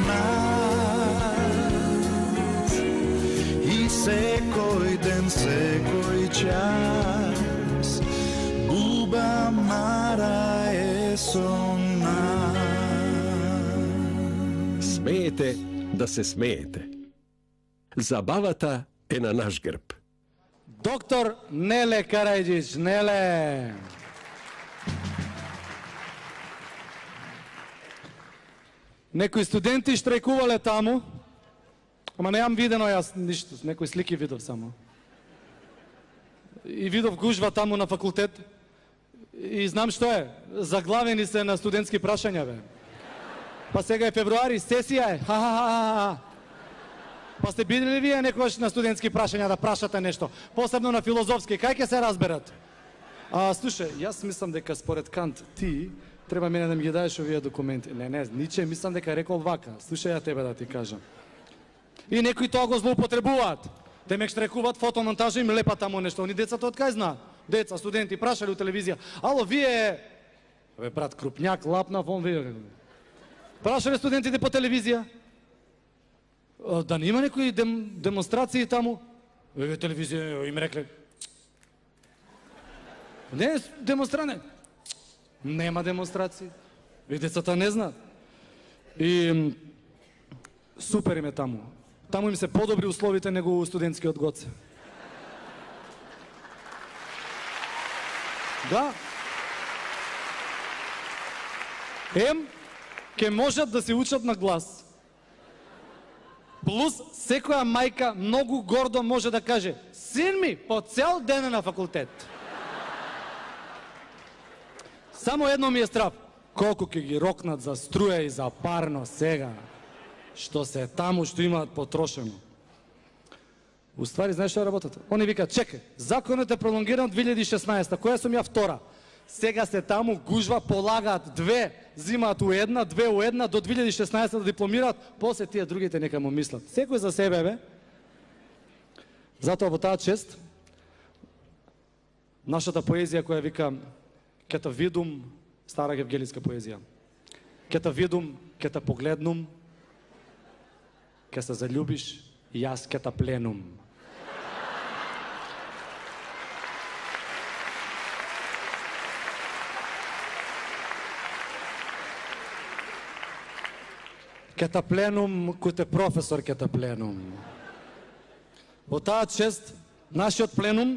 [SPEAKER 20] nas i sekoj den, sekoj čas Bubamara je so nas.
[SPEAKER 1] Smijete da se smijete. Zabavata je na naš grb.
[SPEAKER 23] Doktor Nele Karadžić, Nele. Некои студенти штрajkувале таму, ама неам видено јас ништо, некои слики видов само. И видов гужва таму на факултет. И знам што е, заглавени се на студентски прашања, бе. Па сега е февруари, сесија е, ха-ха-ха-ха. Па сте бидели вие некојаш на студентски прашања да прашате нешто, посебно на филозофски, кај ќе се разберат? Слушај, јас мислам дека според Кант ти треба мене да ми ги даеш овие документи. Не, Ниче, мислам дека рекол вака. Слушај, ја тебе да ти кажам. И некои тоа го злоупотребуваат. Те ме штрекуваат фотомонтажа и ме лепат таму нешто. Они децата од кај знаат? Деца, студенти, прашали у телевизија. Ало, вие... Бе, брат, крупњак, лапнав, он вие... Прашале студентите по телевизија. Да нема некои демонстрации таму? Вие телевизија им рекле... Не, демонстране. Нема демонстрации. И децата не знаат. И... Супер им е таму. Таму им се подобри условите него у студентскиот Гоце. Да. Ке можат да се учат на глас. Плюс, секоја мајка многу гордо може да каже: син ми по цел ден е на факултет. Само едно ми е страв. Колку ќе ги рокнат за струја и за парно сега. Што се таму, што имаат потрошено. Уствари, знаеш што работата? Они викаат: чекај, законот е пролонгиран 2016, која сум ја втора. Сега се таму гужва, полагаат две, зимаат у една, две у една, до 2016 да дипломираат, после тие другите нека му мислат. Секој за себе, бе. Затоа во таа чест, нашата поезија која вика ке те видум, стара евгелиска поезија. Ке те видум, ке те погледнум, ке се заљубиш и јас ке те пленум. Ке те пленум, кој те професор ке те пленум. Во таа чест, нашиот пленум,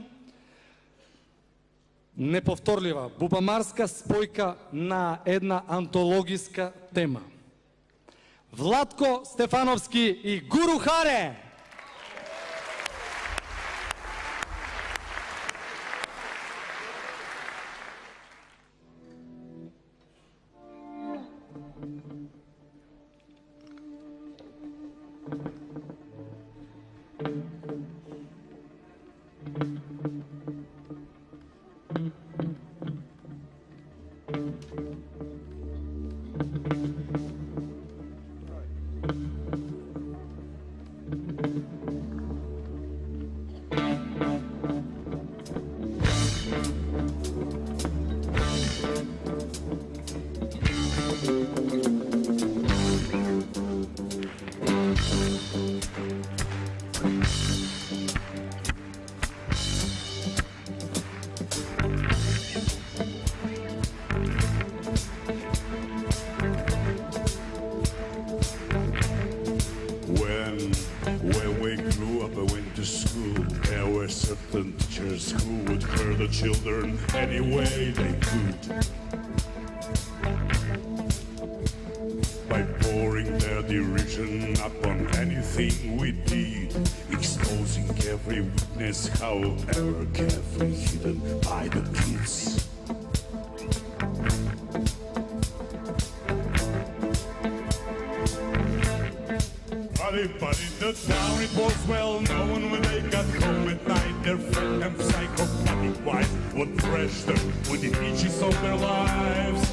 [SPEAKER 23] неповторлива, бубамарска спојка на една антологиска тема. Владко Стефановски и Гуру Харе!
[SPEAKER 4] the children any way they could. By pouring their derision upon anything we did, exposing every weakness, however carefully hidden by the kids. But in the town it was well known when they got home at night, their fat and psychopathic wives would thrash them with the images of their lives.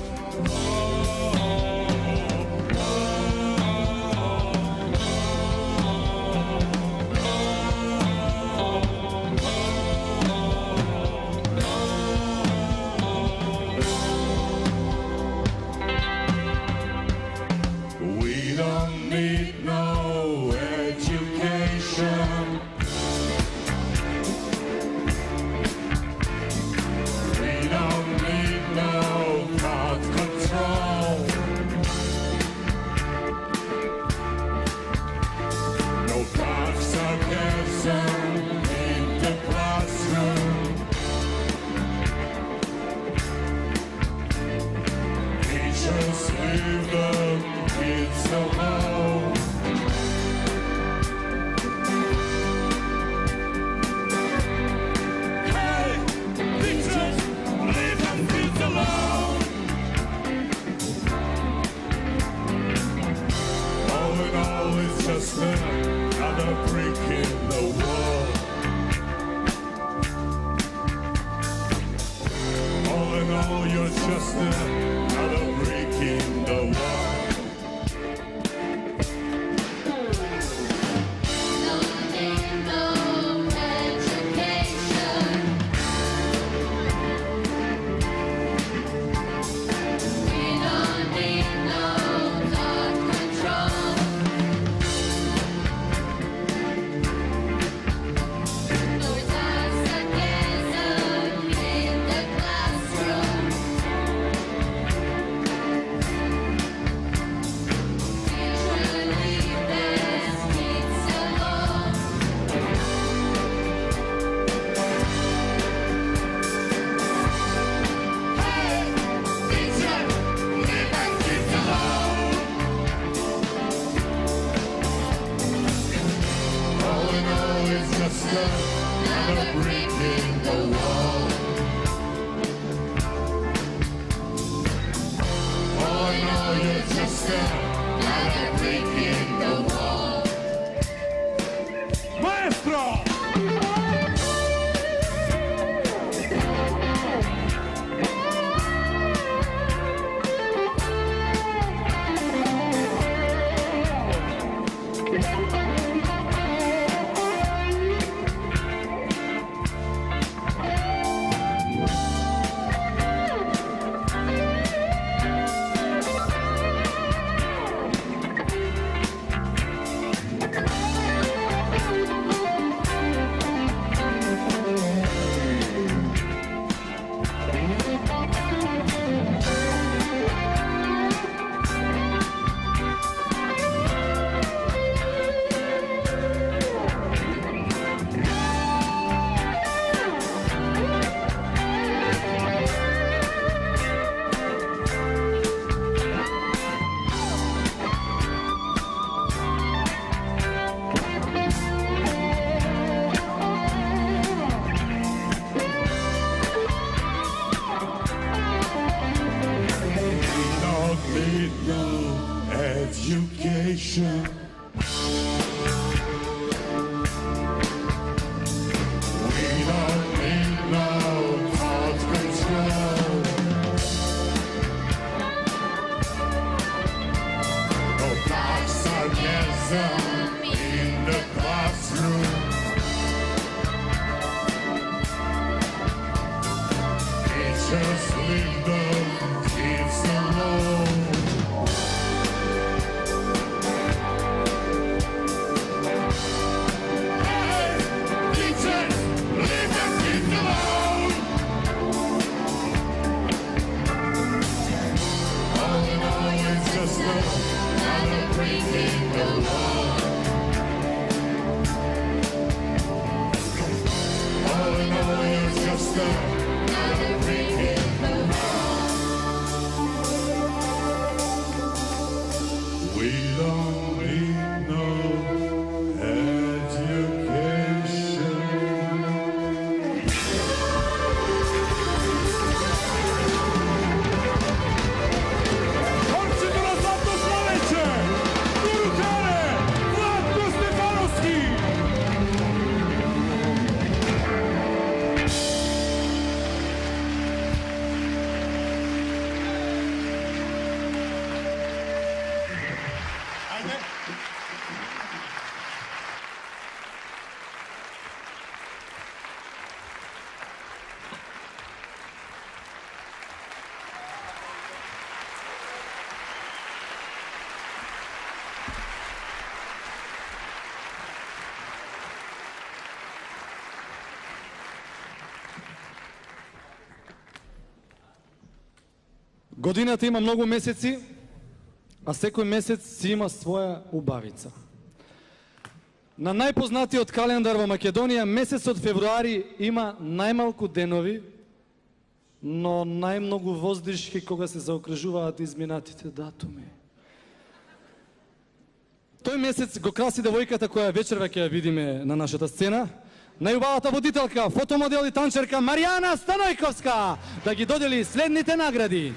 [SPEAKER 4] We don't need no education. We don't need no thought control. No dark sarcasm in the classroom. Teachers leave the kids alone. Just another brick in the wall. All in all, you're just another brick in the wall. Don't need no education. We don't need no thought control. Another brick in the wall. All in all, you're just another brick in the wall. Maestro! Education. We don't need no thought control. No dark sarcasm in the classroom. Teachers leave the kids alone. Another brick in the wall. All in all, you're just a
[SPEAKER 16] Годината има многу месеци, а секој месец си има своја убавица. На најпознатиот календар во Македонија, месецот февруари има најмалку денови, но најмногу воздишки кога се заокружуваат изминатите датуми. Тој месец го краси девојката која вечерва ќе ја видиме на нашата сцена, најубавата водителка, фотомодел и танчерка Маријана Станојковска, да ги додели следните награди.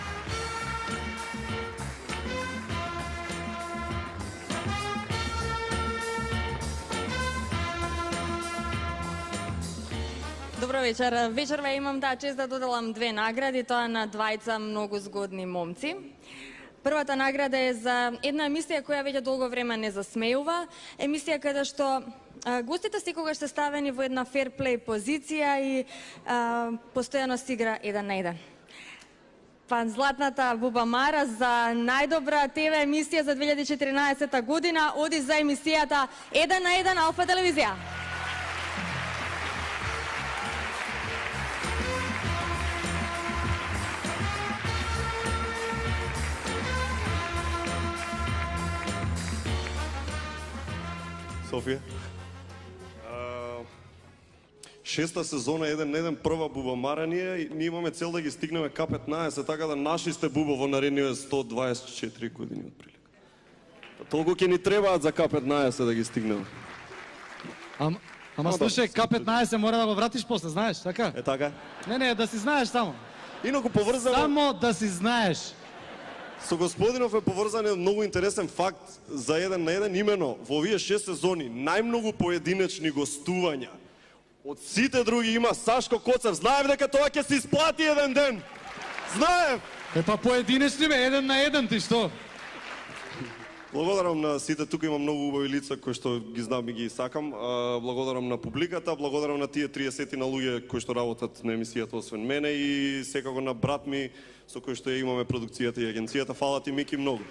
[SPEAKER 5] Добро вечер. Вечерва имам чест да доделам 2 награди, тоа на двајца многу згодни момци. Првата награда е за една емисија која веќе долго време не засмеува, емисија каде што гостите секогаш се ставени во една fair play позиција и постојано се игра 1 на 1. Па златната Буба Мара за најдобра ТВ емисија за 2014 година оди за емисијата 1 на 1 Алфа телевизија.
[SPEAKER 21] Софија. 6-та сезона 1 на 1 прва Буба Мара ние имаме цел да ги стигнеме К15, така да наши сте Буба во наредниве 124 години отприлика. Толку ќе ни требаат за К15 да ги стигнеме.
[SPEAKER 16] Ама слушај, К15 мора да го вратиш после, знаеш, така?
[SPEAKER 21] Е така?
[SPEAKER 16] Не, да си знаеш само.
[SPEAKER 21] Инаку поврзано...
[SPEAKER 16] Само да си знаеш.
[SPEAKER 21] Со господинов е поврзан многу интересен факт за 1 на 1, имено во овие 6 сезони најмногу поединечни гостувања. Од сите други има Сашко Коцев. Знаев дека тоа ќе се исплати еден ден. Знаев!
[SPEAKER 16] Па поединечни бе, 1 на 1, ти што?
[SPEAKER 21] Благодарам на сите, тука има многу убави лица кои што ги знам и ги сакам. Благодарам на публиката, благодарам на тие 30 на луѓе кои што работат на емисијата освен мене и секако на брат ми со кој што ја имаме продукцијата и агенцијата. Фала ти, Мики, многу.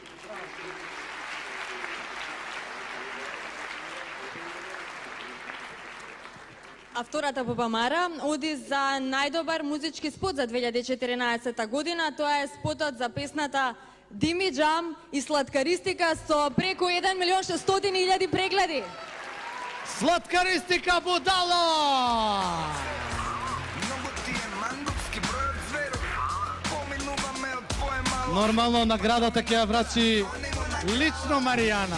[SPEAKER 5] А втората Буба Мара оди за најдобар музички спот за 2014 година. Тоа е спотот за песната Дими Джам и Сладкаристика со преку 1.600.000 прегледи.
[SPEAKER 16] Сладкаристика будало! Нормално наградата ќе ја врачи лично Маријана.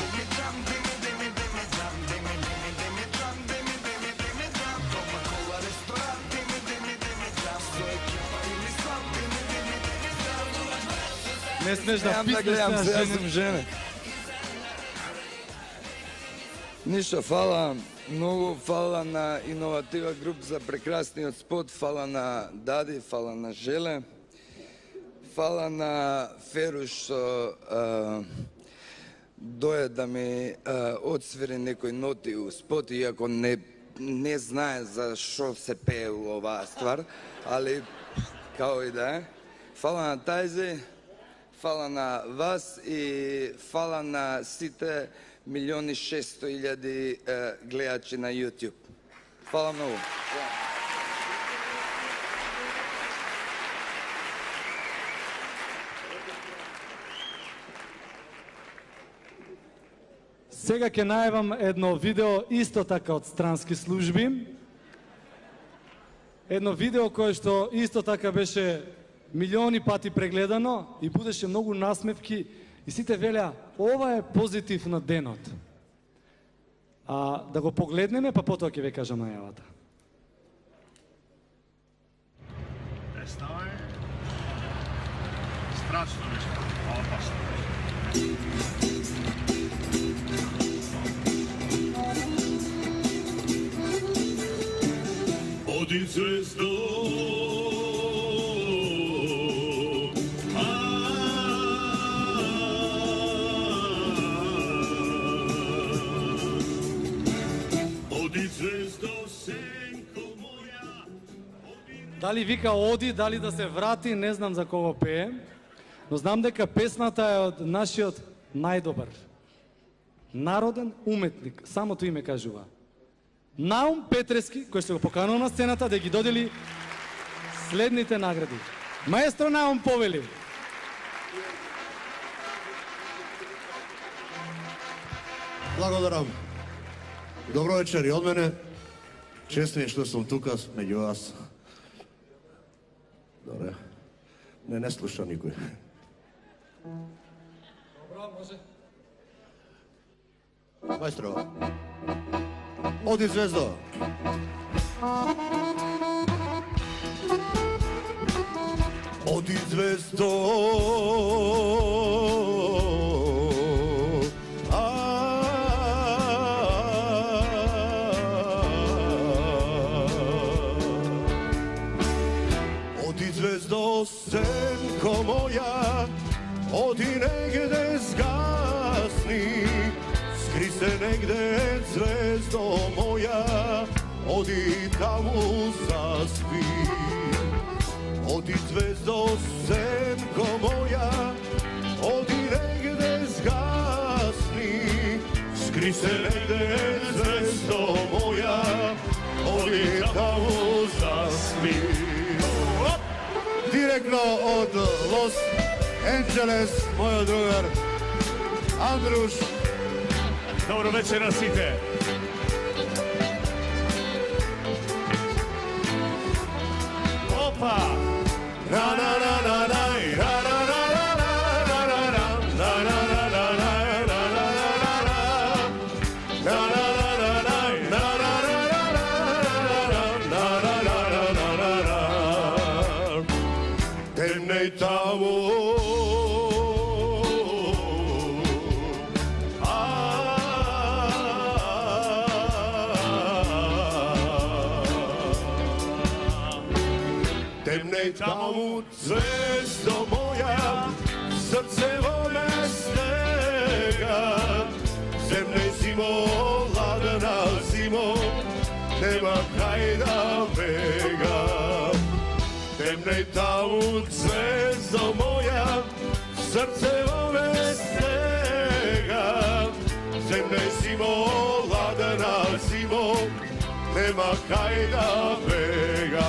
[SPEAKER 16] Не смеш да писнеш на
[SPEAKER 22] жене. Жене. Ништо, фала, многу фала на Иноватива груп за прекрасниот спот, фала на Дади, фала на Желе, фала на Феру што дое да ми одсвири некои ноти у спот, иако не знае за што се пее у оваа ствар, али као и да е. Фала на Тајзи, фала на вас и фала на сите 1.600.000 гледачи на YouTube. Фала многу.
[SPEAKER 16] Сега ќе најавам едно видео исто така од странски служби. Едно видео кое што исто така беше милиони пати прегледано и будеше многу насмевки и сите велеа, ова е позитив на денот. Да го погледнеме, па потоа ќе ве кажам најавата.
[SPEAKER 4] Става е страшно нешто, опасно. Оди звездо,
[SPEAKER 16] Дали вика оди, дали да се врати, не знам за кого пее, но знам дека песната е од нашиот најдобар народен уметник, самото име кажува. Наум Петрески, кој се го поканува на сцената да ги додели следните награди. Маестро Наум повели.
[SPEAKER 6] Благодарам. Добро вечер и од мене. Чест ми е што сум тука меѓу вас. Добре. Не слуша никој.
[SPEAKER 16] Добро, може.
[SPEAKER 6] Мајстро. Оди звездо. Оди звездо. Звездо, сенко моја, оди негде згасни, скри се негде, звездо моја, оди таму заспи. Оди звездо, сенко моја, оди негде згасни, скри се негде, звездо моја, оди таму заспи. Директно од Лос Анджелес, мојот другар Андруш.
[SPEAKER 19] Добро вечер на сите. Опа!
[SPEAKER 6] Таму звездо моја, срце во ме стега. Земне зимо, ладна зимо, нема кај да бега. Темне таму звездо моја, срце во ме стега. Земне зимо, ладна зимо, нема кај да бега.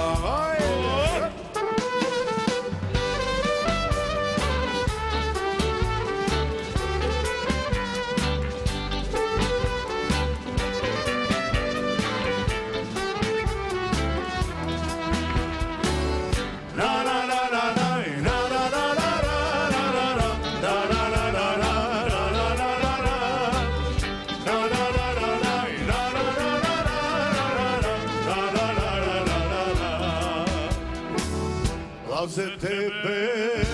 [SPEAKER 6] За тебе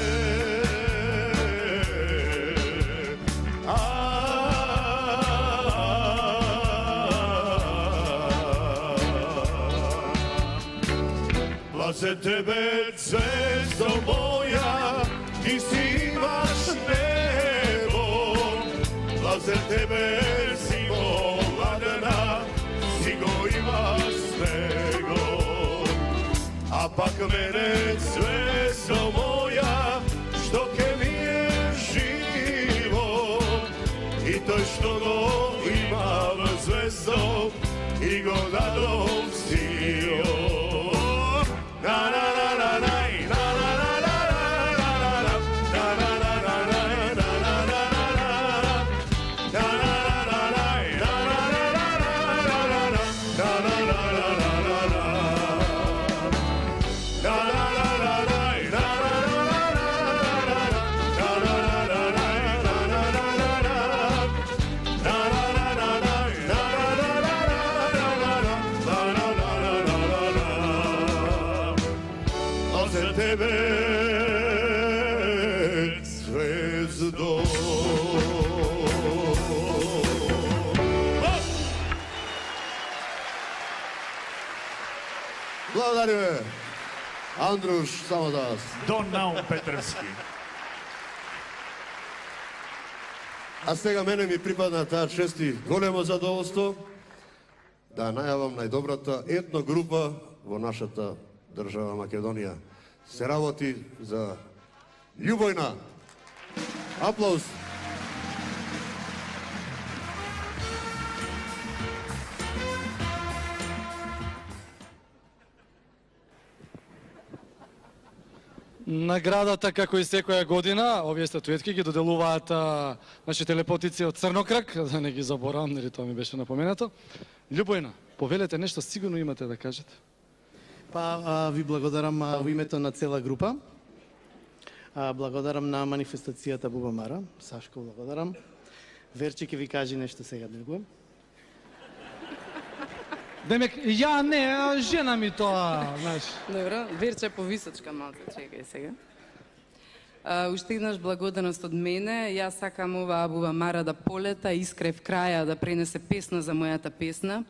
[SPEAKER 6] за тебе, звездо моја, ти си имаш небо. За тебе, зимо ладна, си го имаш снего. А пак мене, звездо моја, што ке ми е живо. И тој што го имам, звездо, и го дадом сио. Благодариме. Андруш, само за вас.
[SPEAKER 19] Дон Наум Петревски.
[SPEAKER 6] А сега мене ми припадна таа чест и големо задоволство да најавам најдобрата етно група во нашата држава Македонија. Се работи за Љубојна. Аплауз.
[SPEAKER 16] Наградата, како и секоја година, овие статуетки ги доделуваат нашите лепотици од Црнокрак, да не ги заборавам, нели тоа ми беше напоменато. Љубојна, повелете нешто, сигурно имате да кажете.
[SPEAKER 8] Па, ви благодарам во името на цела група. Благодарам на манифестацијата Бубамара. Сашко, благодарам. Верче ќе ви каже нешто сега, другу.
[SPEAKER 16] Демек, ја не, жена ми тоа, знаеш.
[SPEAKER 9] Добро, Верче повисочка малце, чекај сега. Уште еднаш благодарност од мене. Јас сакам оваа Бубамара да полета, Искрев краја да пренесе песна за мојата песна.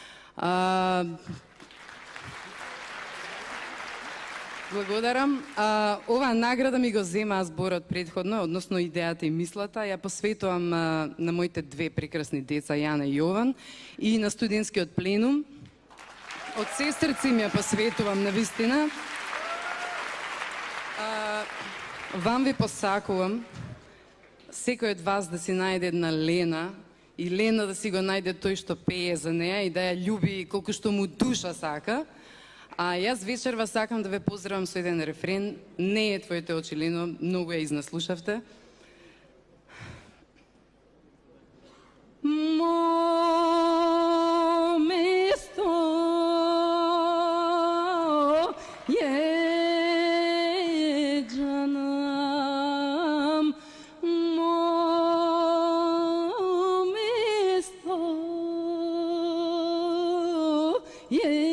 [SPEAKER 9] Благодарам. Оваа награда ми го зема зборот предходно, односно идејата и мислата. Ја посветувам на моите две прекрасни деца, Јана и Јован, и на студентскиот пленум. Од се срце им ја посветувам, навистина. Вам ви посакувам секој од вас да си најде една Лена и Лена да си го најде тој што пее за неја и да ја љуби колку што му душа сака. А јас вечерва сакам да ве поздравам со еден рефрен. Не е твоите очи, Лено, многу ја изнаслушавте. Мо место е џанам, мо место е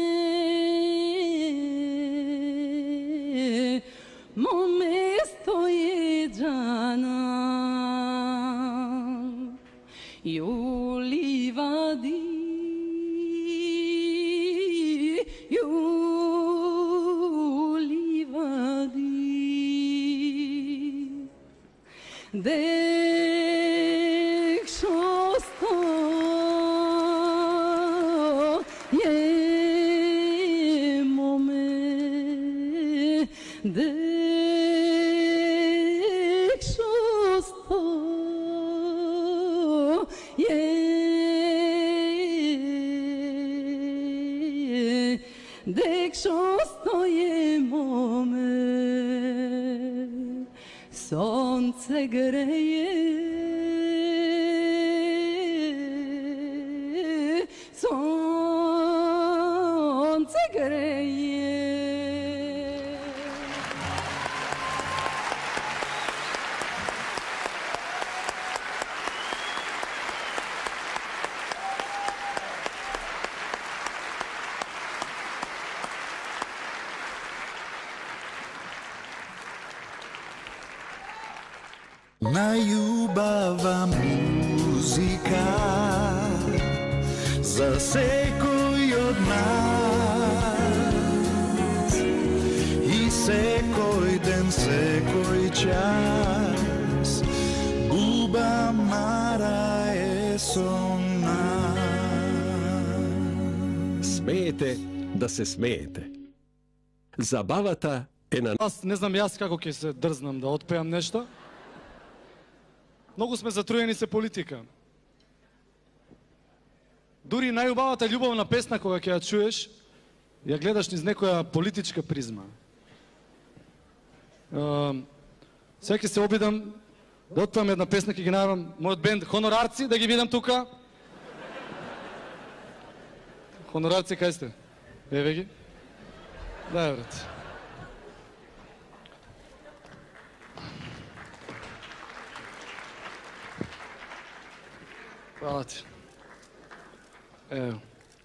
[SPEAKER 9] Дек шосто е моме, дек шосто е, дек шосто е моме. Сонце греje, сонце греje.
[SPEAKER 20] Најубава музика за секој од нас и секој ден, секој час Бубамара е со нас.
[SPEAKER 1] Смеете да се смеете. Забавата е на...
[SPEAKER 16] Аз не знам јас како ќе се дрзнам да отпеам нешто. Многу сме затруени се политика. Дури најубавата љубовна песна кога ќе ја чуеш, ја гледаш низ некоја политичка призма. Сега ќе се обидам да отпеам една песна, ќе ги најавам мојот бенд Хонорарци, да ги видам тука. Хонорарци, кај сте? Еве ги. Да, брат. Hvala ti. Evo.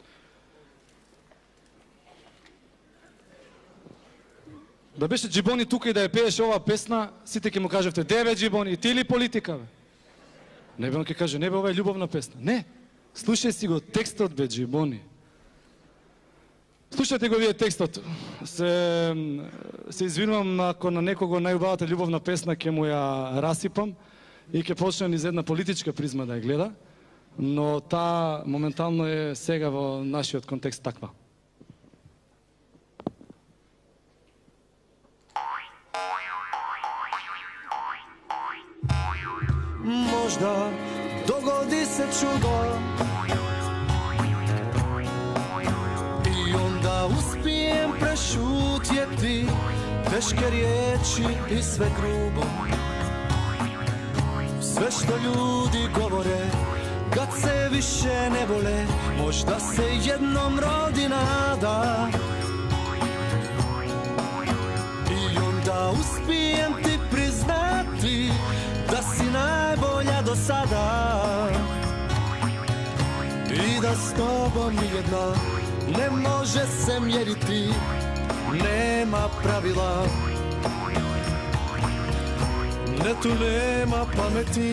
[SPEAKER 16] Да беше Джибони тука и да ја пееше оваа песна, сите ќе му кажевте, де бе Джибони, ти ли политика бе? Не бе, он ќе каже, не бе, ова е љубовна песна. Не, слушај си го текстот бе Джибони. Слушајте го вие текстот. Се извинувам ако на некого најубавата љубовна песна ќе му ја расипам и ќе почне низ една политичка призма да ја гледа, но таа моментално е сега во нашиот контекст таква.
[SPEAKER 20] Možda dogodi se čudo i onda uspijem prešutjeti teške riječi i sve grubo, sve što ljudi govore, kad se više ne vole, možda se jednom rodi nada. I onda uspijem ti priznati da si najbolja do sada i da s tobom nijedna ne može se mjeriti, nema pravila, ne tu nema pameti.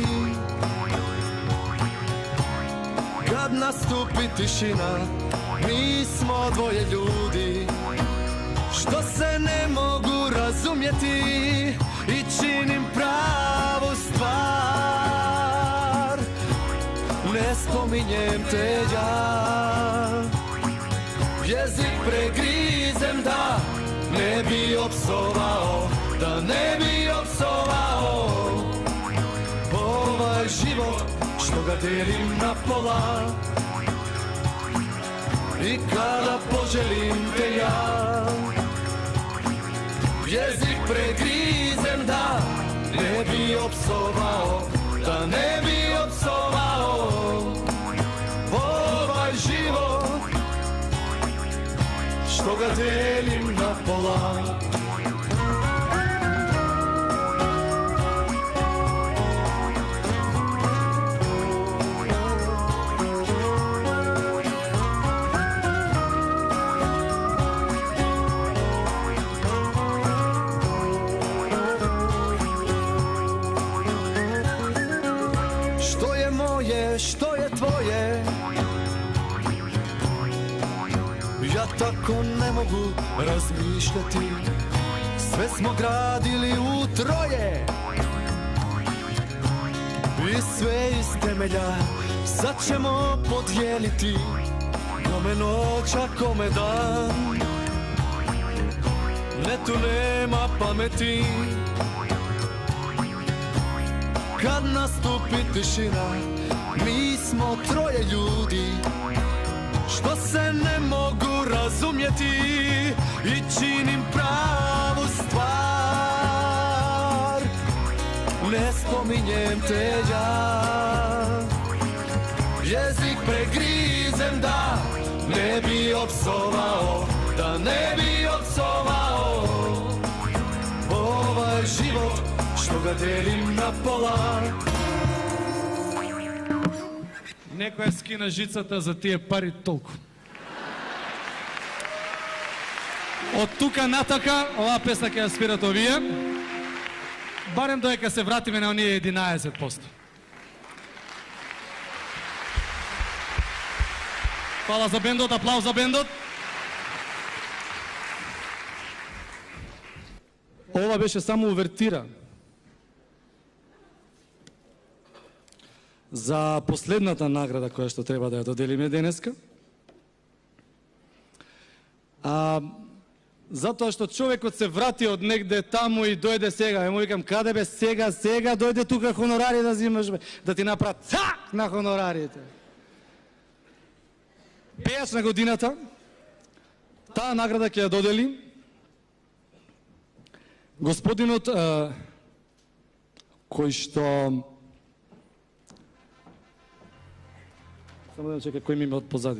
[SPEAKER 20] Kad nastupi tišina, mi smo dvoje ljudi što se ne mogu razumjeti i činim pravu stvar. Ne spominjem te ja, jezik pregrizem da ne bi opsovao, da ne bi opsovao ovaj život što ga delim na pola. I kada poželim te ja, jezik pregrizem da ne bi opsovao, da ne bi opsovao ovaj život što ga delim na pola. Što je tvoje, ja tako ne mogu razmišljati. Sve smo gradili u troje i sve iz temelja sad ćemo podijeliti, kome noć, a kome dan. Ne tu nema pameti, kad nastupi tišina, mi smo troje ljudi što se ne mogu razumjeti i činim pravu stvar. Ne spominjem te ja, jezik pregrizem da ne bi opsovao, da ne bi opsovao ovaj život što ga delim na pola.
[SPEAKER 16] Некој скина жицата за тие пари толку. Од тука натака, оваа песна ќе ја свират овие, барем доека се вратиме на оние 11%. Фала за бендот, аплауз за бендот. Ова беше само увертира за последната награда која што треба да ја доделиме денеска. Затоа што човекот се врати од негде таму и дојде сега. Му викам, каде бе сега дојде тука хонорари да зимаш, бе, да ти направат цак на хонорарите. Пејач на годината, таа награда ќе ја додели господинот кој што... Само да чекам кој ми има од позади.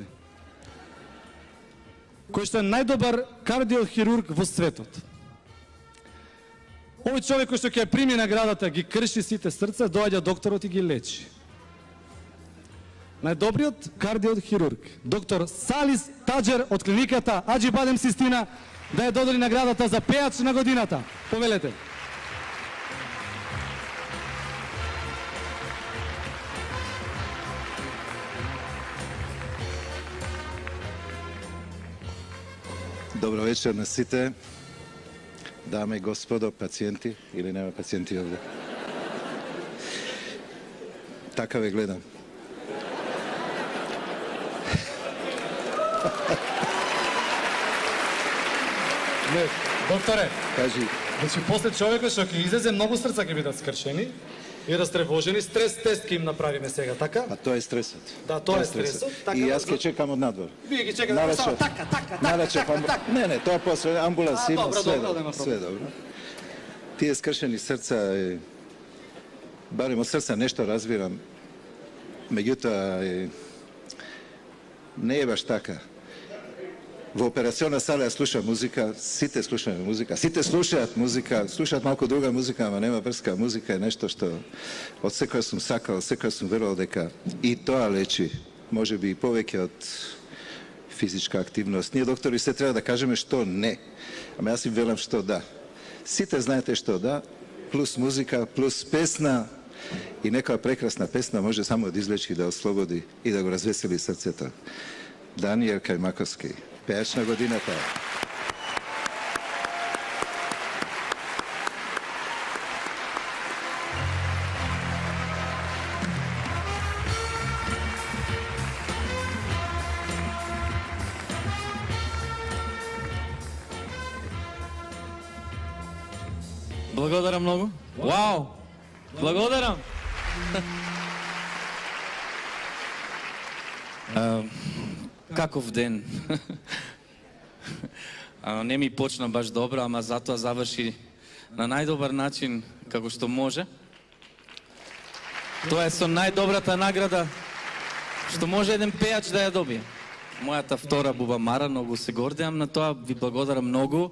[SPEAKER 16] Кој што е најдобар кардиохирург во светот. Овој човек кој што ќе прими наградата, ги крши сите срца, доаѓа докторот и ги лечи. Најдобриот кардиохирург, доктор Салис Таџер од клиниката Аџи Бадем Систина, да ја додели наградата за пејач на годината. Повелете.
[SPEAKER 3] Добро вечер на сите, даме и господо, пациенти, или нема пациенти овде? Така ве гледам.
[SPEAKER 16] Не, докторе,
[SPEAKER 3] кажи.
[SPEAKER 16] Значи, после човекот што ќе излезе, многу срца ќе бидат скршени
[SPEAKER 23] и растревожени. Стрес тест ќе им направиме сега, така?
[SPEAKER 3] А тоа е стресот.
[SPEAKER 23] Да, тоа е стресот.
[SPEAKER 3] И јас ќе чекам од надвор.
[SPEAKER 23] Вие ги чекате само така.
[SPEAKER 3] Не, тоа после амбуланс има
[SPEAKER 23] добро,
[SPEAKER 3] све добро. Тие скршени срца, барем од срца нешто разбирам, меѓутоа не е баш така. Во операционна сала ја слушам музика, сите слушаме музика, сите слушаат музика, слушаат малку друга музика, ама нема врска. Музика е нешто што од секој сум сакал, секој сум верувал дека и тоа лечи, може би и повеќе од физичка активност. Ние доктори се треба да кажеме што не, ама јас им велам што да. Сите знаете што да, плюс музика, плюс песна, и некоја прекрасна песна може само да излечи, да ослободи и да го развесели срцето. Даниел Кајмаковски, пејач на годината.
[SPEAKER 11] Благодарам многу. Вау! Благодарам! Каков ден? Не ми почна баш добро, ама затоа заврши на најдобар начин како што може. Тоа е со најдобрата награда што може еден пејач да ја добие. Мојата втора Буба Мара, многу се гордеам на тоа, ви благодарам многу.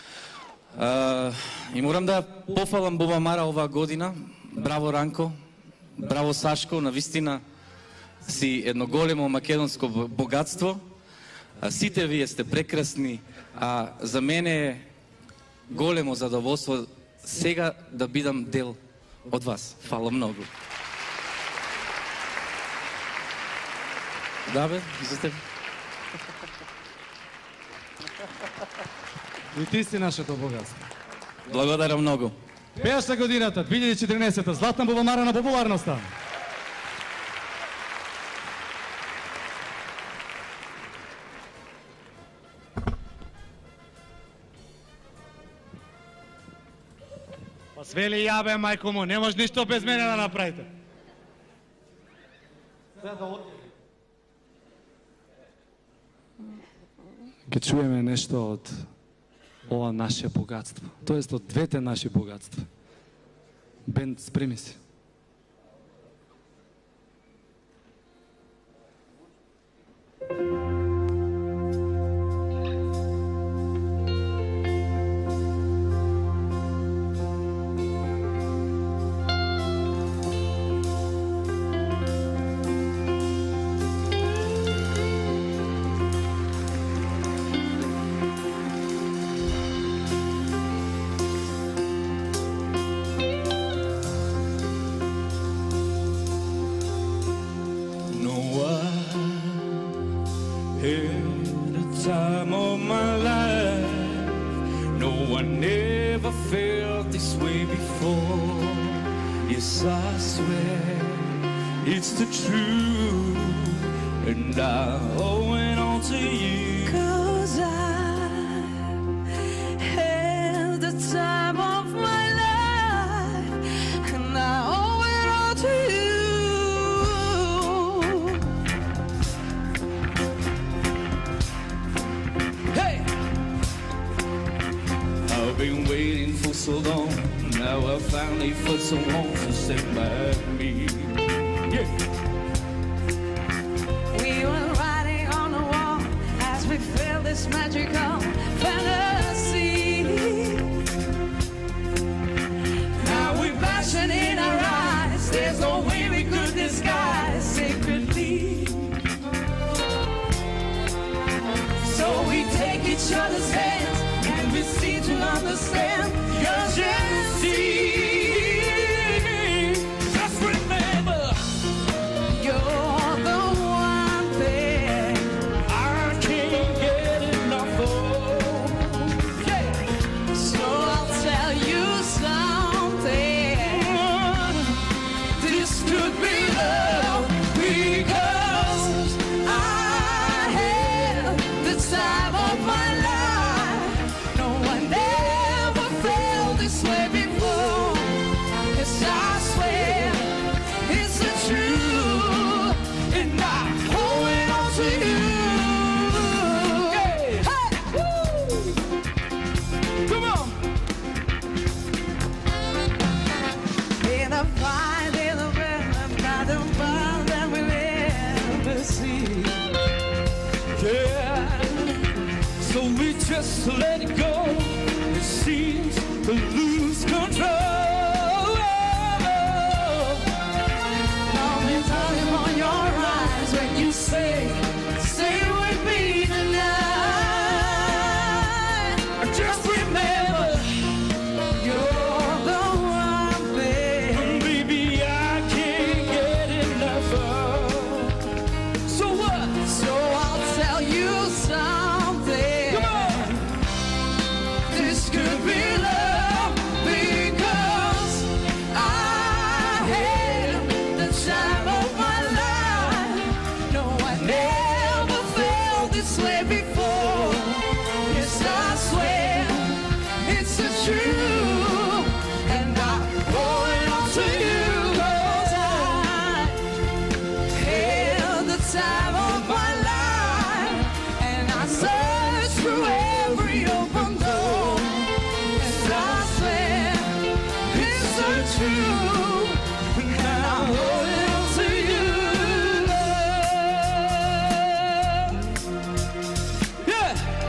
[SPEAKER 11] И морам да пофалам Буба Мара оваа година. Браво Ранко, браво Сашко, навистина си едно големо македонско богатство. Сите вие сте прекрасни, а за мене е големо задоволство сега да бидам дел од вас. Фала многу. Да бе, за тебе.
[SPEAKER 23] И ти си нашето богатство.
[SPEAKER 11] Благодарам многу.
[SPEAKER 23] Пејач на годината 2014, Златна Буба Мара на популарноста. Па свели јабе, мајко му, не може ништо без мене да направите. Ке чуеме нешто од ова наше богатство, тоест од двете наши богатства. Бенд, спреми се.
[SPEAKER 20] It's the truth, and I owe it all to you. 'Cause I had the time of my life, and I owe it all to you. Hey! I've been waiting for so long, now I finally found someone to stand by me. Yeah. We were writing on the wall as we felt this magical fantasy. Now we're passion in our eyes, there's no way we could disguise secretly. So we take each other's hands and we seem to understand your jealousy. You're the one thing I can't get enough of. just let it go. It seems to lose control. Now the time on your eyes when you say with me tonight. Just remember, you're the one thing, baby, I can't get enough of. So what? So I'll tell you something. Come on. This could be love because I had the time of my life. No, I never felt this way before. Yes, I swear it's the truth, and I'm going on to you 'cause I had the time of my life, and I searched through every open door. Yes, I swear it's the truth, and I'm going on to you, love. Yeah.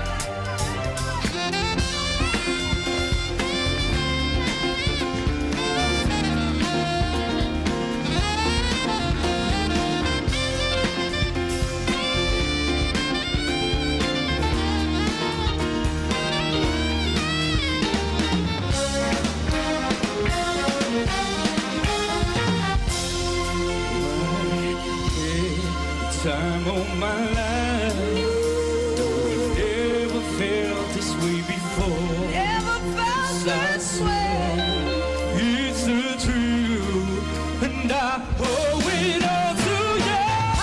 [SPEAKER 20] Time of my life, no one ever felt this way before. Never felt this way. It's the truth, and I owe it all to you.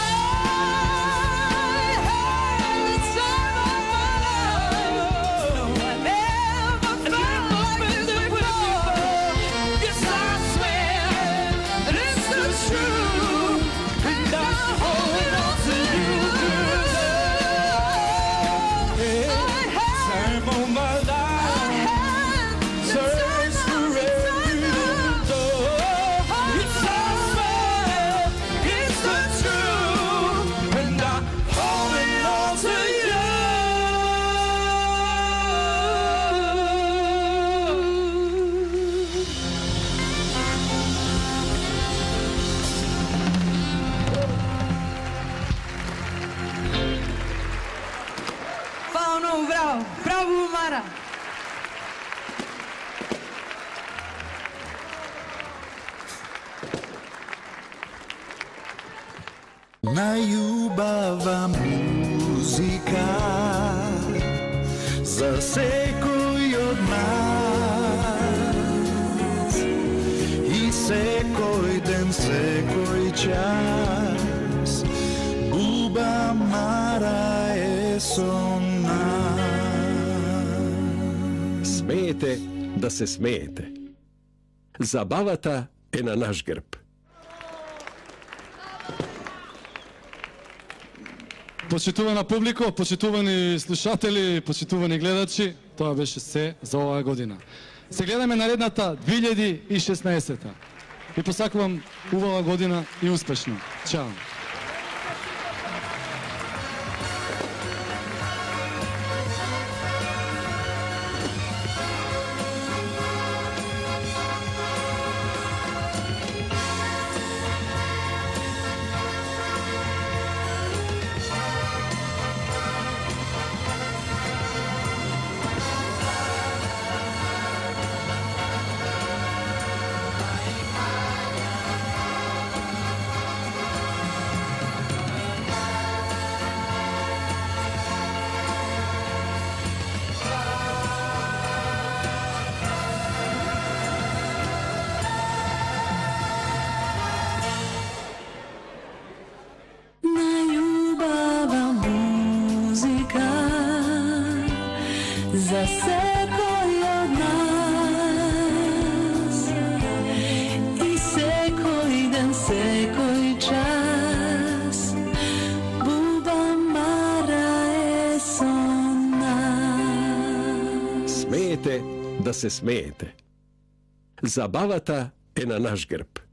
[SPEAKER 20] I had the time of my life. No one ever felt like this before. Yes, I swear it's the truth, and I owe it all to you, girl. Time on my life, search for every door. Yes, I swear it's the truth, and I owe it all to
[SPEAKER 12] Fala não, bravo, bravo Mara.
[SPEAKER 20] Најубава музика за секој од нас и секој ден, секој час Буба Мара е со нас.
[SPEAKER 1] Смеете да се смеете. Забавата е на наш грб.
[SPEAKER 16] Почитувана публико, почитувани слушатели, почитувани гледачи, тоа беше се за оваа година. Се гледаме наредната 2016-та. И посакувам убава година и успешно. Чао!
[SPEAKER 20] za sekoj od nas i sekoj den, sekoj čas Buba Mara je со нас.
[SPEAKER 1] Смеете да се смеете. Забавата е на наш грб.